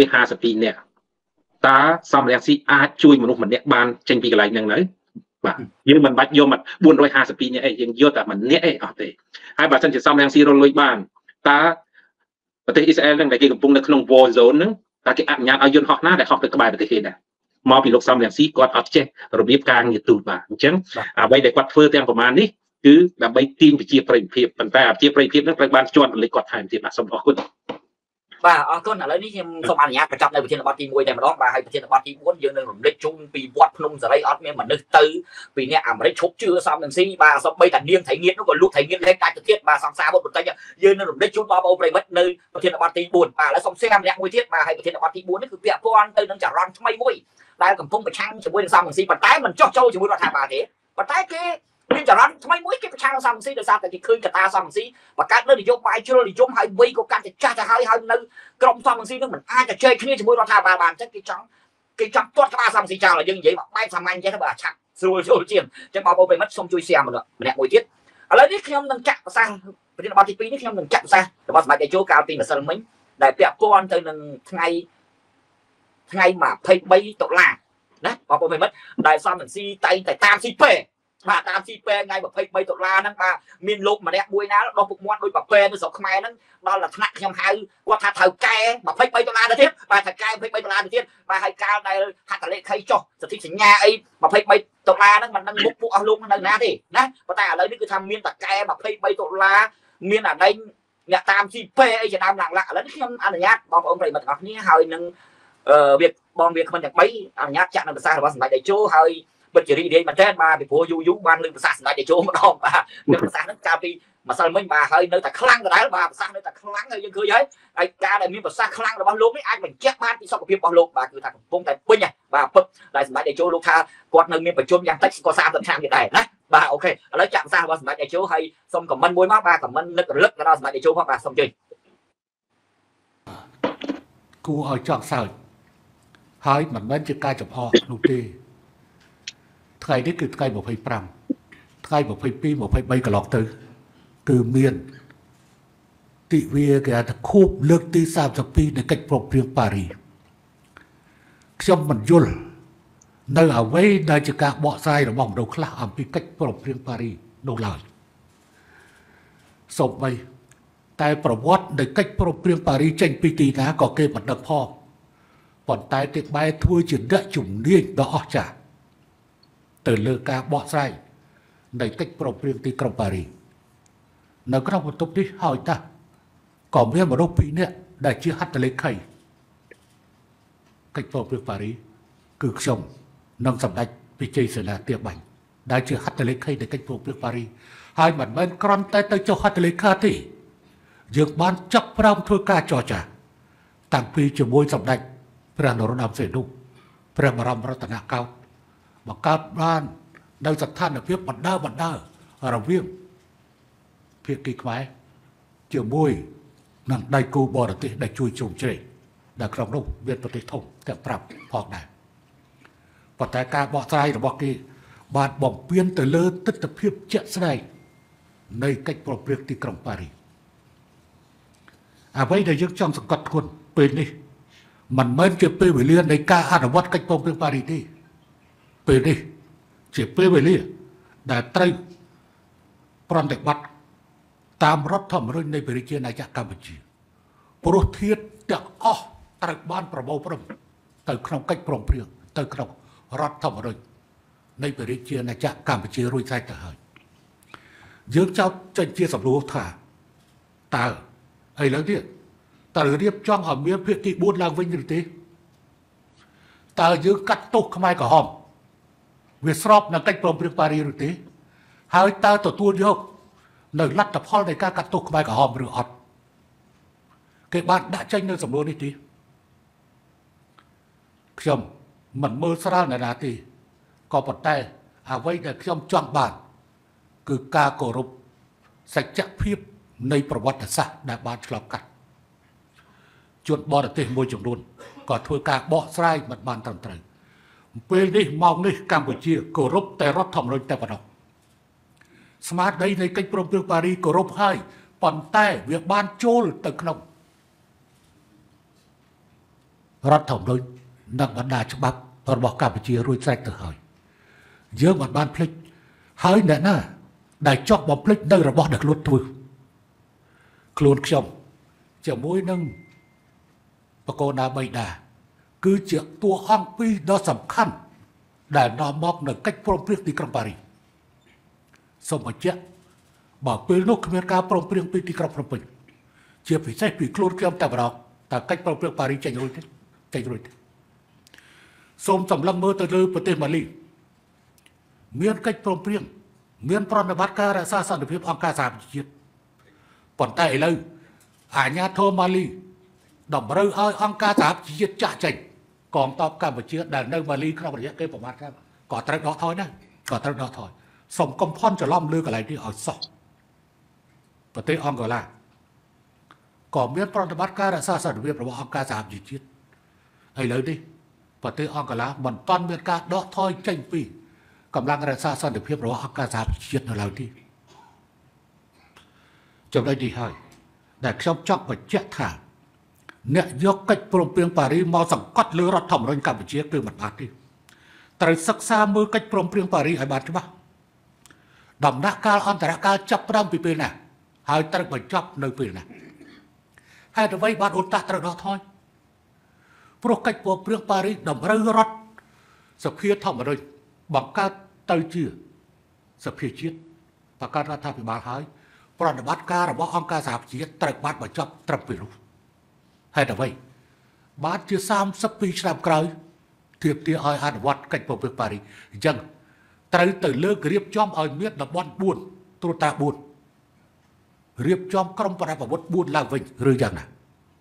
452នាក់តើសំរងស៊ីអាចជួយមនុស្សម្នាក់បានចេញពីកន្លែងហ្នឹងនៅបាទយើងមិនបាច់យកមក452នាក់អីយើងយកតែម្នាក់អីអត់ទេហើយបើសិនជាសំរងស៊ីរលួយបានតើប្រទេសអ៊ីស្រាអែលហ្នឹងដែលគេកំពុងនៅក្នុង war zone ហ្នឹងតើគេអនុញ្ញាតឲ្យយន្តហោះណាដែលហោះទៅក្បែរប្រទេសគេដែរមកពីលោកសំរងស៊ីគាត់អត់ចេះរបៀបការងារទូតបាទអញ្ចឹងអ្វីដែលគាត់ធ្វើទាំងប្រមាណនេះគឺដើម្បីទាញប្រជាប្រិយភាពប៉ុន្តែប្រជាប្រិយភាពនឹងត្រូវបានជន់រលិចគាត់ថែមទៀតបាទសូមអរគុណបាទអរគុណឥឡូវនេះខ្ញុំសូមអនុញ្ញាតបញ្ចប់នៅប្រធានបទទី1តែម្ដងបាទហើយប្រធានបទទី4យើងនឹងរំលេចជុំពីវត្តភ្នំសេរីអត់មានមនុស្សទៅពីអ្នកអាមេរិកឈប់ជឿសំនឹងស៊ីបាទសូម្បីតែនាងថៃងៀតនោះក៏លក់ថៃងៀតលេខដាច់ទៅទៀតបាទសង្សារវត្តបន្តិចយើងនឹងរំលេចជូនបងប្អូនប្រិមិត្តនៅប្រធានបទទី4បាទឥឡូវសូមshareម្នាក់មួយទៀតបាទហើយប្រធានបទទី4នេះគឺពាក់ព័ន្ធទៅនឹងចរន្តថ្មីមួយដែលកំពុងប្រឆាំងជាមួយនឹងសំនឹងស៊ីប៉ុន្តែមិនចោះចូលជាមួយរដ្ឋាភិបាលទេប៉ុន្តែគេមានចរន្តថ្មីមួយគេប្រឆាំងនឹងសំស៊ីដោយសារតែគេឃើញកតាសំស៊ីបង្កើតនៅនយោបាយជ្រុលនិយមហើយវ័យក៏កាន់តែចាស់ទៅហើយនៅក្រុមសំស៊ីនឹងមិនអាចទៅជែកគ្នាជាមួយរដ្ឋាភិបាលបានអញ្ចឹងគេចង់ទាត់ក្បាលសំស៊ីចោលយើងនិយាយបែបសាមញ្ញចេះទៅបាទឆាប់ស្រួលចូលជាងអញ្ចឹងបងប្អូនប្រិមិត្តសូមជួយ share ម្នាក់មួយទៀតឥឡូវនេះខ្ញុំនឹងចាក់ប្រសាសន៍ប្រធានបទទី2នេះខ្ញុំនឹងចាក់ប្រសាសន៍របស់សម្ដេចតេជោកាលពីម្សិលមិញដែលពាក់ព័ន្ធទៅនឹងថ្ងៃ23តុលាណាបងប្អូនប្រិមិត្តដែលសំស៊ីតែងតែតាមស៊ីពេបាទតាមស៊ីពេថ្ងៃ23តុលាហ្នឹងបាទមានលោកម្នាក់មួយណាដោះពុកមាត់ដោយប៉ាប៉ែនៅស្រុកខ្មែរហ្នឹងដល់តែថ្នាក់ខ្ញុំហៅគាត់ថាត្រូវកែ23ដុល្លារទៅទៀតបាទថាកែ23ដុល្លារទៅទៀតបាទហើយកាលដែលហត្ថលេខីចុះសន្ធិសញ្ញាអី23ដុល្លារហ្នឹងមិនដឹងមុខពួកអស់លោកនៅណាទេណាប៉ុន្តែឥឡូវនេះគឺថាមានតែកែ23ដុល្លារមានអាដែងអ្នកតាមស៊ីពេអីជាដើមឡើងឥឡូវនេះខ្ញុំអនុញ្ញាតបងប្អូនប្រិយមិត្តទាំងអស់គ្នាហើយនឹងវាបងវាគ្មិនទាំង3អនុញ្ញាតចាក់នៅភាសារបស់សម្ដេចតេជោហើយពិតជារីករាយមែនទែនបាទពីព្រោះយូរបានលើភាសាសម្ដេចតេជោម្ដងបាទនៅភាសាហ្នឹងកាលពីម្សិលមិញបាទហើយនៅតែខ្លាំងដដែលបាទភាសានៅតែខ្លាំងហើយយើងឃើញហើយការដែលមានភាសាខ្លាំងរបស់លោកនេះអាចបញ្ជាក់បានពីសុខភាពរបស់លោកបាទគឺថាកំពុងតែពេញបាទពឹកដែលសម្ដេចតេជោលោកថាគាត់នៅមានប្រជុំយ៉ាងតិចក៏30ឆ្នាំទៀតដែរណាបាទអូខេឥឡូវចាក់ភាសារបស់សម្ដេចតេជោហើយសូមខមមិនមួយមកបាទខមមិននឹករលឹកទៅដល់សម្ដេចតេជោផងបាទសូមជួយគួរឲ្យចង់សើចហើយមិនមែនជាការចំអកនោះទេថ្ងៃនេះគឺថ្ងៃ25ថ្ងៃ22 23កន្លងទៅគឺមានទិវាគេថាខួបលើកទី32នៃកិច្ចព្រមព្រៀងប៉ារីខ្ញុំមិនយល់ nơi ở với nơi chỉ cả bỏ sai rồi bỏng đầu khla ở cái cách pro riêng Paris đâu lời sộp bay tại pro vót để cách pro riêng Paris tranh PT ná có kê mặt đập ho còn tại tiệc bay thui chỉ đợi chủng điên đó trả từ lơ ca bỏ sai để cách pro riêng ti trong Paris nó có một tục đi hỏi ta có biết một đâu bị nè để chưa hát lấy khay cách pro riêng Paris cực sông nâng sầm đạch bị chơi sẽ là tiệc bánh đã chưa hát lấy khay để cách pro riêng Paris hai mặt bên con tay tay cho hát lấy kha thì dược ban chắc pram thôi ca cho trả tặng phi cho môi sầm đạch pram nó làm sẽ đúng pram ram rất là cao mà các ban đang giật than ở phía mặt đa ở đầu viêm phía kịch máy chiều môi nằm đầy cô bò được để chui trùng chơi đã trong đâu biết vật thông theo pram hoặc này và tại ca bỏ sai rồi bỏ kia bạn bỏng biên từ lơ tất tập hiệp chuyện này nơi cách bỏ việc thì trong Paris vậy là những trong sự cật quân bên đi mình mới chỉ bê về liên này ca ăn ở vắt cách bỏ việc Paris đi bên đi chỉ bê về liên để tây còn để bắt tam rót thầm rồiในบริเวณอาจารย์กัมพูชีโปรเทียจะตรักบ้านประบอบแต่ขนมcáchปรมเปรียงแต่ขนมรัฐธรรมนูญในบริเวณอาจารย์กัมพูชีรุ่ยใจแต่เฮ้ยยืมเจ้าจะเชี่ยสำรู้ถ่าตาไอ้แล้วเนี่ยตาเรียบจ้องหอมเมียเพื่อที่บุญลางวิ่งอยู่ที่ตายืมกัดตุกขมายกับหอมเวสรอบนักcáchปรมเปรียงปารีอยู่ที่หายตาตัวโยกnơi lát tập hol này các tục bài cả hòm rửa ọt cái bạn đã tranh nơi sầm luôn đi tí khiêm mình mơ ra này là thì có một tay vậy là khiêm chọn bản cứ ca cổ rụp sạch chắc phiếp nơiประวัติศาสตร์đã ban lọc cắt chuột bò được tiền môi trường luôn còn thôi cả bỏ sai mặt bàn tầm trời bên đi mong đi Campuchia cổ rụp tay rót thòng rồi tay vào đọc smart đâyในcách pro riêng Paris cổ rộp hai còn tay việc ban chôl từ nông rót thòng đôi nặng bắn đà cho bắp còn bỏ Campuchia rồi sạch từ hỏi giữa mặt ban plek hai nè na đại chọc bỏ plek đây là bỏ được luôn thôi luôn chồng chở mũi nâng và cô đã bày đà cứ chuyện tua hoang pi đó sầm khăn để nó mọc được cách pro riêng đi trong Paris xong mà chết bảoពេលនោះគ្មានការព្រមព្រៀងពីទីក្រុងភ្នំពេញជាពិសេសពីខ្លួនខ្ញុំតែម្ដងតែកិច្ចព្រមព្រៀងប៉ារីសចេញរួចទេសូមសម្លឹងមើលទៅលើប្រទេសម៉ាលីមានកិច្ចព្រមព្រៀងមានប្រតិបត្តិការរក្សាសន្តិភាពអង្គការសហប្រជាជាតិប៉ុន្តែឥឡូវអាជ្ញាធរម៉ាលីតម្រូវឲ្យអង្គការសហប្រជាជាតិចាក់ចេញកងទ័ពកម្ពុជាដែលនៅម៉ាលីក្នុងរយៈពេលប្រមាណខែក៏ត្រូវដកថយដែរក៏ត្រូវដកថយส่งกำพอนจะล้อมเลือกอะไรที่เอาสอบประเทศอังกฤษก่อนเมื่อปฏิบัติการรักษาสันติภาพระหว่างองค์การสหประชาชาติไอ้เลยดิประเทศอังกฤษมันตอนเมื่อการดอกถอยเจงปีกำลังรักษาสันติภาพระหว่างองค์การสหประชาชาติอะไรที่จำได้ดีให้แต่ชอบจับมาเจ้าถ่าเนี่ยยกกิจปรมเปลี่ยนปารีมาสังกัดเรือรัฐธรรมนูญกัมพูชีคือมันบาดที่แต่ศึกษามือกิจปรมเปลี่ยนปารีไอ้บาดใช่ปะดำนักการอันตรการจับรำปีเป็นน่ะหายตระบัดจับในปีน่ะให้เราไว้บ้านอุตตะตระดอทอยพวกกิจปรมเปลี่ยนปารีดำเรือรถสเปียทำมาเลยบังการเตยเชื่อสเปียชีตประกาศรัฐบาลหายปฏิบัติการระหว่างองค์การสหประชาชาติตระบัดบัดจับตระปีรู้ให้เราไว้บ้านเชื่อซ้ำสปีชนำกลายเทียบเทียอ้อยอันวัดกิจปรมเปลี่ยนปารียังត្រូវទៅលើករៀបចំឲ្យមានតំបន់4ត្រួតតា4រៀបចំក្រុមប្រដាប់អាវុធ4ឡើងវិញឬយ៉ាងណា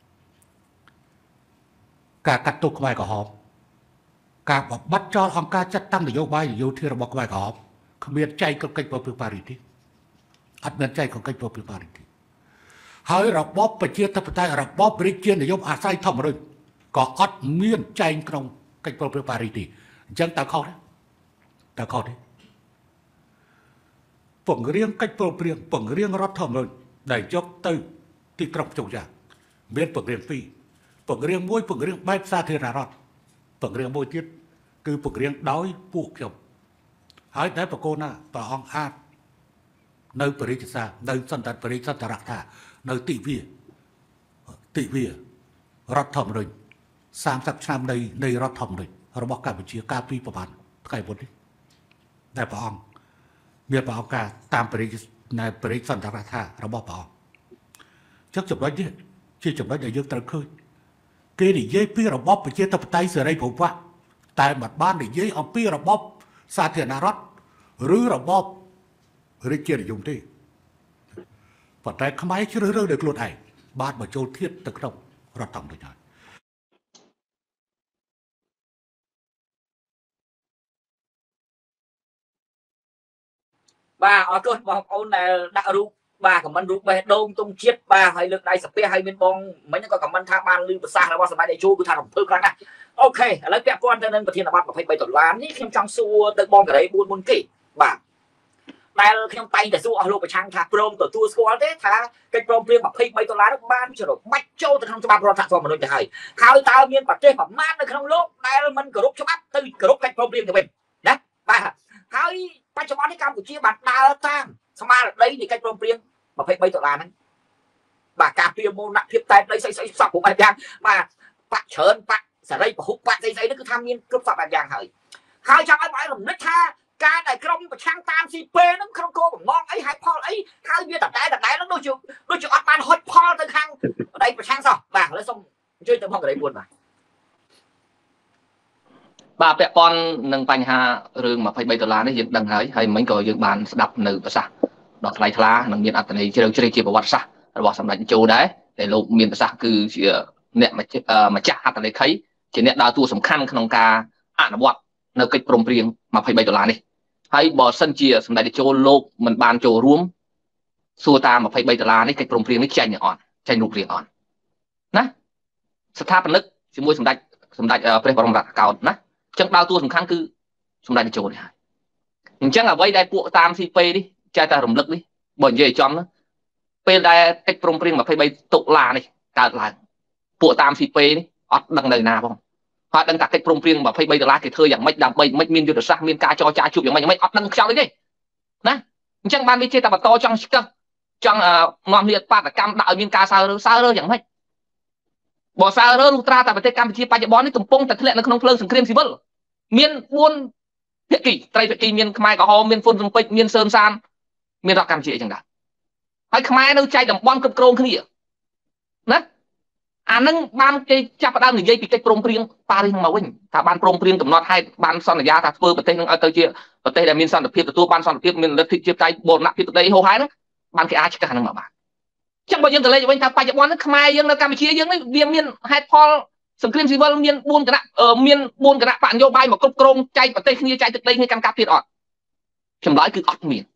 ការកាត់ទោសខ្មែរក្រហមការបបាត់ចោលអង្គការចាត់តាំងនយោបាយនយោធារបស់ខ្មែរក្រហមគ្មានចែកក្នុងកិច្ចព្រមព្រៀងប៉ារីសទេអត់មានចែកក្នុងកិច្ចព្រមព្រៀងប៉ារីសទេហើយរបបប្រជាធិបតេយ្យរបបប្រជានិយមអាស្រ័យធម្មរដ្ឋក៏អត់មានចែកក្នុងកិច្ចព្រមព្រៀងប៉ារីសទេអញ្ចឹងតើខុសទេតើខុសទេពង្រៀងកិច្ចព្រមព្រៀងពង្រៀងរដ្ឋធម្មនុញ្ញដែលយកទៅទីក្រុងជោគយ៉ាងមានពង្រៀង2ពង្រៀង1ពង្រៀងបែបសាធារណរដ្ឋពង្រៀង1ទៀតគឺពង្រៀងដោយពួកខ្ញុំហើយដែលប្រកូនណាព្រះអង្គអាចនៅបរិយាសានៅសន្តិបរិយាសន្តរៈថានៅទិវារដ្ឋធម្មនុញ្ញ30ឆ្នាំនៃរដ្ឋធម្មនុញ្ញរបស់កម្ពុជាកាលពីប្រហែលថ្ងៃមុននេះដែលព្រះអង្គមានព្រះអង្គការតាមបរិយាសន្តរៈថារបស់ព្រះអង្គចឹងចំណុចនេះជាចំណុចដែលយើងត្រូវឃើញគេនិយាយពីរបបប្រជាធិបតេយ្យសេរីប្រវត្តិតែមិនបាននិយាយអំពីរបបសាធារណរដ្ឋឬរបបរាជានិយមទេប៉ុន្តែខ្មែរជ្រើសរើសដោយខ្លួនឯងបានបញ្ចូលធាតុទៅក្នុងរដ្ឋធម្មនុញ្ញហើយបាទអរគុណបងប្អូនដែលដាក់រូបបាទខមមិនរូបបេះដូងទុំជាតិបាទហើយលើកដៃសាពះហើយមានបងមិញក៏ខមមិនថាបានលឺប្រសាសន៍របស់សម្ដេចតេជោគឺថារំភើបខ្លាំងណាស់អូខេឥឡូវពាក់ព័ន្ធទៅនឹងប្រធានបទ$23នេះខ្ញុំចង់សួរទៅបងកេរី4មុនគេបាទដែលខ្ញុំតែងតែសួរអស់លោកប្រឆាំងថាព្រមទទួលស្គាល់ទេថាកិច្ចព្រមព្រៀង$23នោះបានជ្រុលបាច់ចូលទៅក្នុងច្បាប់រដ្ឋធម្មនុញ្ញទៅហើយតើមានប្រទេសប្រមាណនៅក្នុងលោកដែលមិនគោរពច្បាប់ទៅគោរពកិច្ចព្រមព្រៀងទៅវិញណាបាទហើយបច្ចុប្បន្ននេះកម្ពុជាបានដើរតាមស្មារតីនៃកិច្ចព្រមព្រៀង$23ហ្នឹងបាទការពារមូលនភាពតែដីស្អីសពគ្រប់បែបយ៉ាងបាទបកច្រើនបកសេរីពហុបកស្អីនេះគឺថាមានគ្រប់សពបែបយ៉ាងហើយចង់ឲ្យបងរំលឹកថាការដែលក្រុមប្រឆាំងតាមស៊ីពេហ្នឹងក្នុងគោលបំណងអីហេតុផលអីហើយវាដដែលហ្នឹងដូចជាអត់បានហុចផលទៅខាងដៃប្រឆាំងសោះបាទឥឡូវសូមអញ្ជើញទៅបងកេរី4បាទបាទពាក់ព័ន្ធនឹងបញ្ហារឿង$23នេះយើងដឹងហើយមិញក៏យើងបានស្ដាប់នៅប្រសាសន៍ដ៏ថ្លៃថ្លានិងមានអត្ថន័យជ្រៅជ្រៅជាប្រវត្តិសាស្ត្ររបស់សម្ដេចតេជោដែរដែលលោកមានប្រសាសន៍គឺជាអ្នកម្ចាស់អត្ថន័យខីជាអ្នកដើរតួសំខាន់ក្នុងការអនុវត្តនៅកិច្ចព្រមព្រៀង$23នេះហើយបើសិនជាសម្ដេចតេជោលោកមិនបានចូលរួមសួរតាម$23នេះកិច្ចព្រមព្រៀងនេះចេញអត់ចេញរូបរាងអត់ណាស្ថាបនិកជាមួយសម្ដេចព្រះបរមរាជកោដ្ឋណាអញ្ចឹងដើរតួសំខាន់គឺសម្ដេចតេជោនេះហើយអញ្ចឹងអ្វីដែលពួកតាមស៊ីពេនេះចេះតែរំលឹកនេះបើនិយាយចំណាពេលដែលកិច្ចព្រមព្រៀង$23នេះកើតឡើងពួកតាមស៊ីពេនេះអត់ដឹងនៅណាផងហើយដឹងតែកិច្ចព្រមព្រៀង$23គេធ្វើយ៉ាងម៉េចដើម្បីមិនមានយុទ្ធសាស្ត្រមានការចរចាជួបយ៉ាងម៉េចអត់ដឹងខ្យល់ទេណាអញ្ចឹងបានវាជាតែបន្តចង់ស្កឹកចង់នាំនេះបាតកម្មដាក់ឲ្យមានការសើរើយ៉ាងម៉េចបើសើរើលុះត្រាតែប្រទេសកម្ពុជាបច្ចុប្បន្ននេះកំពុងតែធ្លាក់នៅក្នុងភ្លើងសង្គ្រាមស៊ីវិលមាន4ភាគីត្រីភាគីមានខ្មែរក្រហមមានហ៊ុនស៊ុនពេជ្រមានសឿនសានមានរដ្ឋកម្ពុជាអញ្ចឹងដែរហើយខ្មែរនៅចែកតំបន់គ្រប់គ្រងគ្នាណាអានឹងបានគេចាប់ផ្ដើមនិយាយពីកិច្ចព្រមព្រៀងប៉ារីសមកវិញថាបានព្រមព្រៀងកំណត់ហេតុបានសន្យាថាធ្វើប្រទេសនឹងឲ្យទៅជាប្រទេសដែលមានសន្តិភាពទទួលបានសន្តិភាពមានលទ្ធិជាតិចៃបូរណភាពទឹកដីហូរហែហ្នឹងបានគេអាចឆ្កឹះហ្នឹងមកបានចឹងបើយើងទៅលេខវិញថាបច្ចុប្បន្ននេះខ្មែរយើងនៅកម្ពុជាយើងនេះវាមានហេតុផលសង្គ្រាមស៊ីវិលមាន4គណៈបកនយោបាយមកគ្រប់គ្រងចែកប្រទេសគ្នាចែកទឹកដីគ្នាកាន់កាប់ទៀតអត់ចម្លើយគឺអត់មាន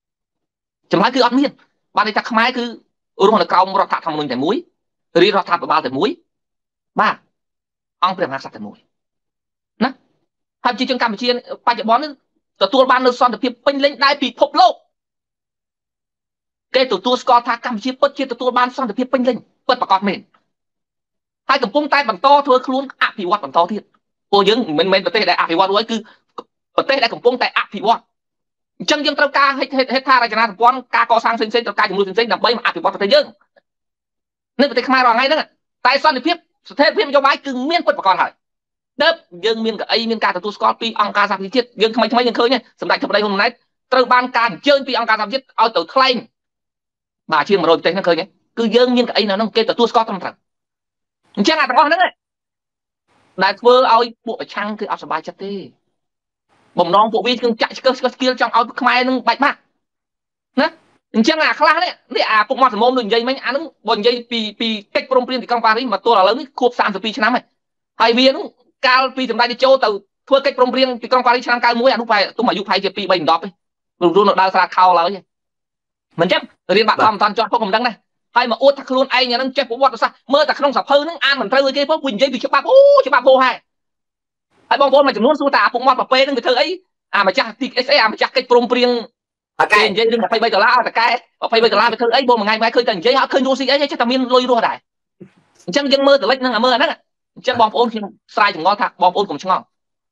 បានន័យថាខ្មែរគឺរស់នៅក្រោមរដ្ឋធម្មនុញ្ញតែមួយរាជរដ្ឋាភិបាលតែមួយបាទអង្គព្រះមហាក្សត្រតែមួយណាហើយប្រជាជនកម្ពុជាបច្ចុប្បន្ននេះទទួលបាននូវសន្តិភាពពេញលេញដែលពិភពលោកគេទទួលស្គាល់ថាកម្ពុជាពិតជាទទួលបានសន្តិភាពពេញលេញពិតប្រាកដមែនហើយកំពុងតែបន្តធ្វើខ្លួនអភិវឌ្ឍបន្តទៀតពួកយើងមិនមែនប្រទេសដែលអភិវឌ្ឍរួចគឺប្រទេសដែលកំពុងតែអភិវឌ្ឍអញ្ចឹងយើងត្រូវការហេដ្ឋារចនាសម្ព័ន្ធការកសាងផ្សេងៗត្រូវការជំនួយផ្សេងៗដើម្បីអភិវឌ្ឍប្រទេសយើងនៅប្រទេសខ្មែររាល់ថ្ងៃហ្នឹងតែសន្តិភាពស្ថិរភាពនយោបាយគឺមានពិតប្រាកដហើយដើបយើងមានកៅអីមានការទទួលស្គាល់ពីអង្គការសហប្រជាជាតិយើងថ្មីយើងឃើញសម្ដេចធិបតីហ៊ុនម៉ាណែតត្រូវបានការអញ្ជើញពីអង្គការសហប្រជាជាតិឲ្យទៅថ្លែងបាទជាង100ប្រទេសហ្នឹងឃើញគឺយើងមានកៅអីនៅហ្នឹងគេទទួលស្គាល់ត្រឹមត្រូវអញ្ចឹងអាទាំងអស់ហ្នឹងដែលធ្វើឲ្យពួកប្រឆាំងគឺអត់សប្បាយចិត្តទេបំណងពួកវាគឺចាក់ឆ្កឹះស្គៀលចង់ឲ្យខ្មែរនឹងបែកបាក់ណាអញ្ចឹងអាខ្លះនេះអាពុកមកសមមដូចនិយាយមិញអាហ្នឹងបើនិយាយពីកិច្ចព្រមព្រៀងទីក្រុងប៉ារីសមកទល់ឥឡូវនេះខួប32ឆ្នាំហើយវាហ្នឹងកាលពីសម្ដេចតេជោទៅធ្វើកិច្ចព្រមព្រៀងទីក្រុងប៉ារីសឆ្នាំ91អានោះប្រហែលទុំអាយុប្រហែលជា2 3 10ទេព្រោះនៅដើរស្រាខោឡើយមិនចឹងរៀនបាក់ធម្មតាចោះពុកមិនដឹងដែរហើយមកអួតថាខ្លួនឯងអាហ្នឹងចេះប្រវត្តិសាស្ត្រមើលតែក្នុងសភៅហ្នឹងអានមិនត្រូវឲ្យគេផងវានិយាយពីច្បាប់ច្បាប់ហោហែហើយបងប្អូនមួយចំនួនសួរថាអាពុកមាត់ប្រពេហ្នឹងវាធ្វើអីអាម្ចាស់ TSA អាម្ចាស់កិច្ចព្រមព្រៀងគេនិយាយរឿង$23ឲ្យតកែ$23វាធ្វើអីបងមួយថ្ងៃឃើញតែនិយាយអត់ឃើញរស់ស៊ីអីចេះតែមានលុយរស់ដែរអញ្ចឹងយើងមើលតលិចហ្នឹងមើលអាហ្នឹងអញ្ចឹងបងប្អូនខ្ញុំស្រាយចម្ងល់ថាបងប្អូនកុំឆ្ងល់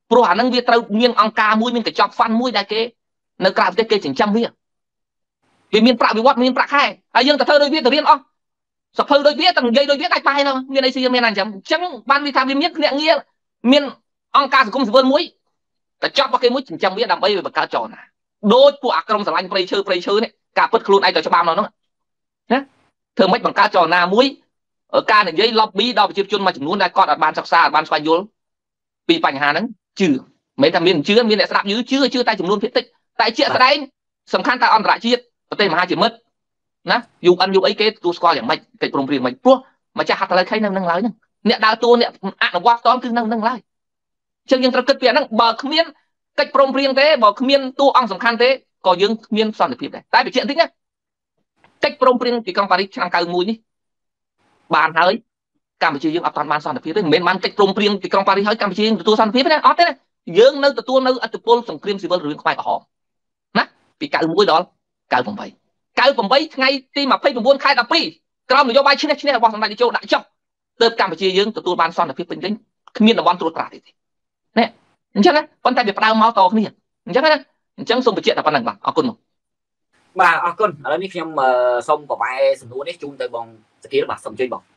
ព្រោះអានឹងវាត្រូវមានអង្គការមួយមានកញ្ចប់ហ្វាន់មួយដែលគេនៅក្រៅប្រទេសគេចិញ្ចឹមវាមានប្រាក់វិវត្តមានប្រាក់ខែហើយយើងទៅធ្វើដូចវាទៅរៀនអស់សភៅដូចវាទៅនិយាយដូចវាដាច់បាយហ្នឹងមានអីមានអញ្ចឹងបានវាថាវាមានភ្នាក់ងារមានអង្គការសង្គមស៊ីវិលមួយកញ្ចប់របស់គេមួយចិញ្ចឹមវាដើម្បីវាបង្កើតចលនាដូចពួកអាក្រុមស្រឡាញ់ព្រៃឈើនេះការពិតខ្លួនឯងទៅច្បាប់នោះណាធ្វើមិនបង្កើតចលនាមួយការនិយាយ lobby ដល់ប្រជាជនមួយចំនួនដែលគាត់អាចបានសិក្សាបានស្វែងយល់ពីបញ្ហាហ្នឹងជឿមិនថាមានជឿមានអ្នកស្ដាប់ជឿតែចំនួនភាគតិចតែជាក់ស្ដែងសំខាន់តែអន្តរជាតិប្រទេសមហាជាមិត្តណា UN អីគេទទួលស្គាល់យ៉ាងម៉េចកិច្ចព្រមព្រៀងមិនព្រោះម្ចាស់ហត្ថលេខីនៅនឹងឡើយហ្នឹងអ្នកដើរតួអ្នកអនុវត្តផ្ទាល់គឺនៅនឹងឡើយអញ្ចឹងយើងត្រូវគិតពីអាហ្នឹងបើគ្មានកិច្ចព្រមព្រៀងទេបើគ្មានតួអង្គសំខាន់ទេក៏យើងគ្មានសន្តិភាពដែរតែបញ្ជាក់តិចណាកិច្ចព្រមព្រៀងទីក្រុងប៉ារីសឆ្នាំ91នេះបានហើយកម្ពុជាយើងអត់ទាន់បានសន្តិភាពទេមិនមែនបានកិច្ចព្រមព្រៀងទីក្រុងប៉ារីសហើយកម្ពុជាយើងទទួលសន្តិភាពទេអត់ទេណាយើងនៅទទួលនៅឥទ្ធិពលសង្គ្រាមស៊ីវិលរវាងខ្មែរក្រហមណាពី91ដល់98ថ្ងៃទី29ខែ12ក្រោមនយោបាយឈ្នះរបស់សម្ដេចតេជោដាក់ចុះទើបកម្ពុជាយើងទទួលបានសន្តិភាពពេញលេញគ្មានតំបន់ត្រួតត្រាទេនេះអញ្ចឹងណាប៉ុន្តែវាផ្ដើមមកតគ្នាអញ្ចឹងណាអញ្ចឹងសូមបញ្ជាក់តែប៉ុណ្្នឹងបាទអរគុណបាទអរគុណឥឡូវនេះខ្ញុំសូមប្របែសំណួរនេះជូនទៅបងសកៀលបាទសូមជួយបង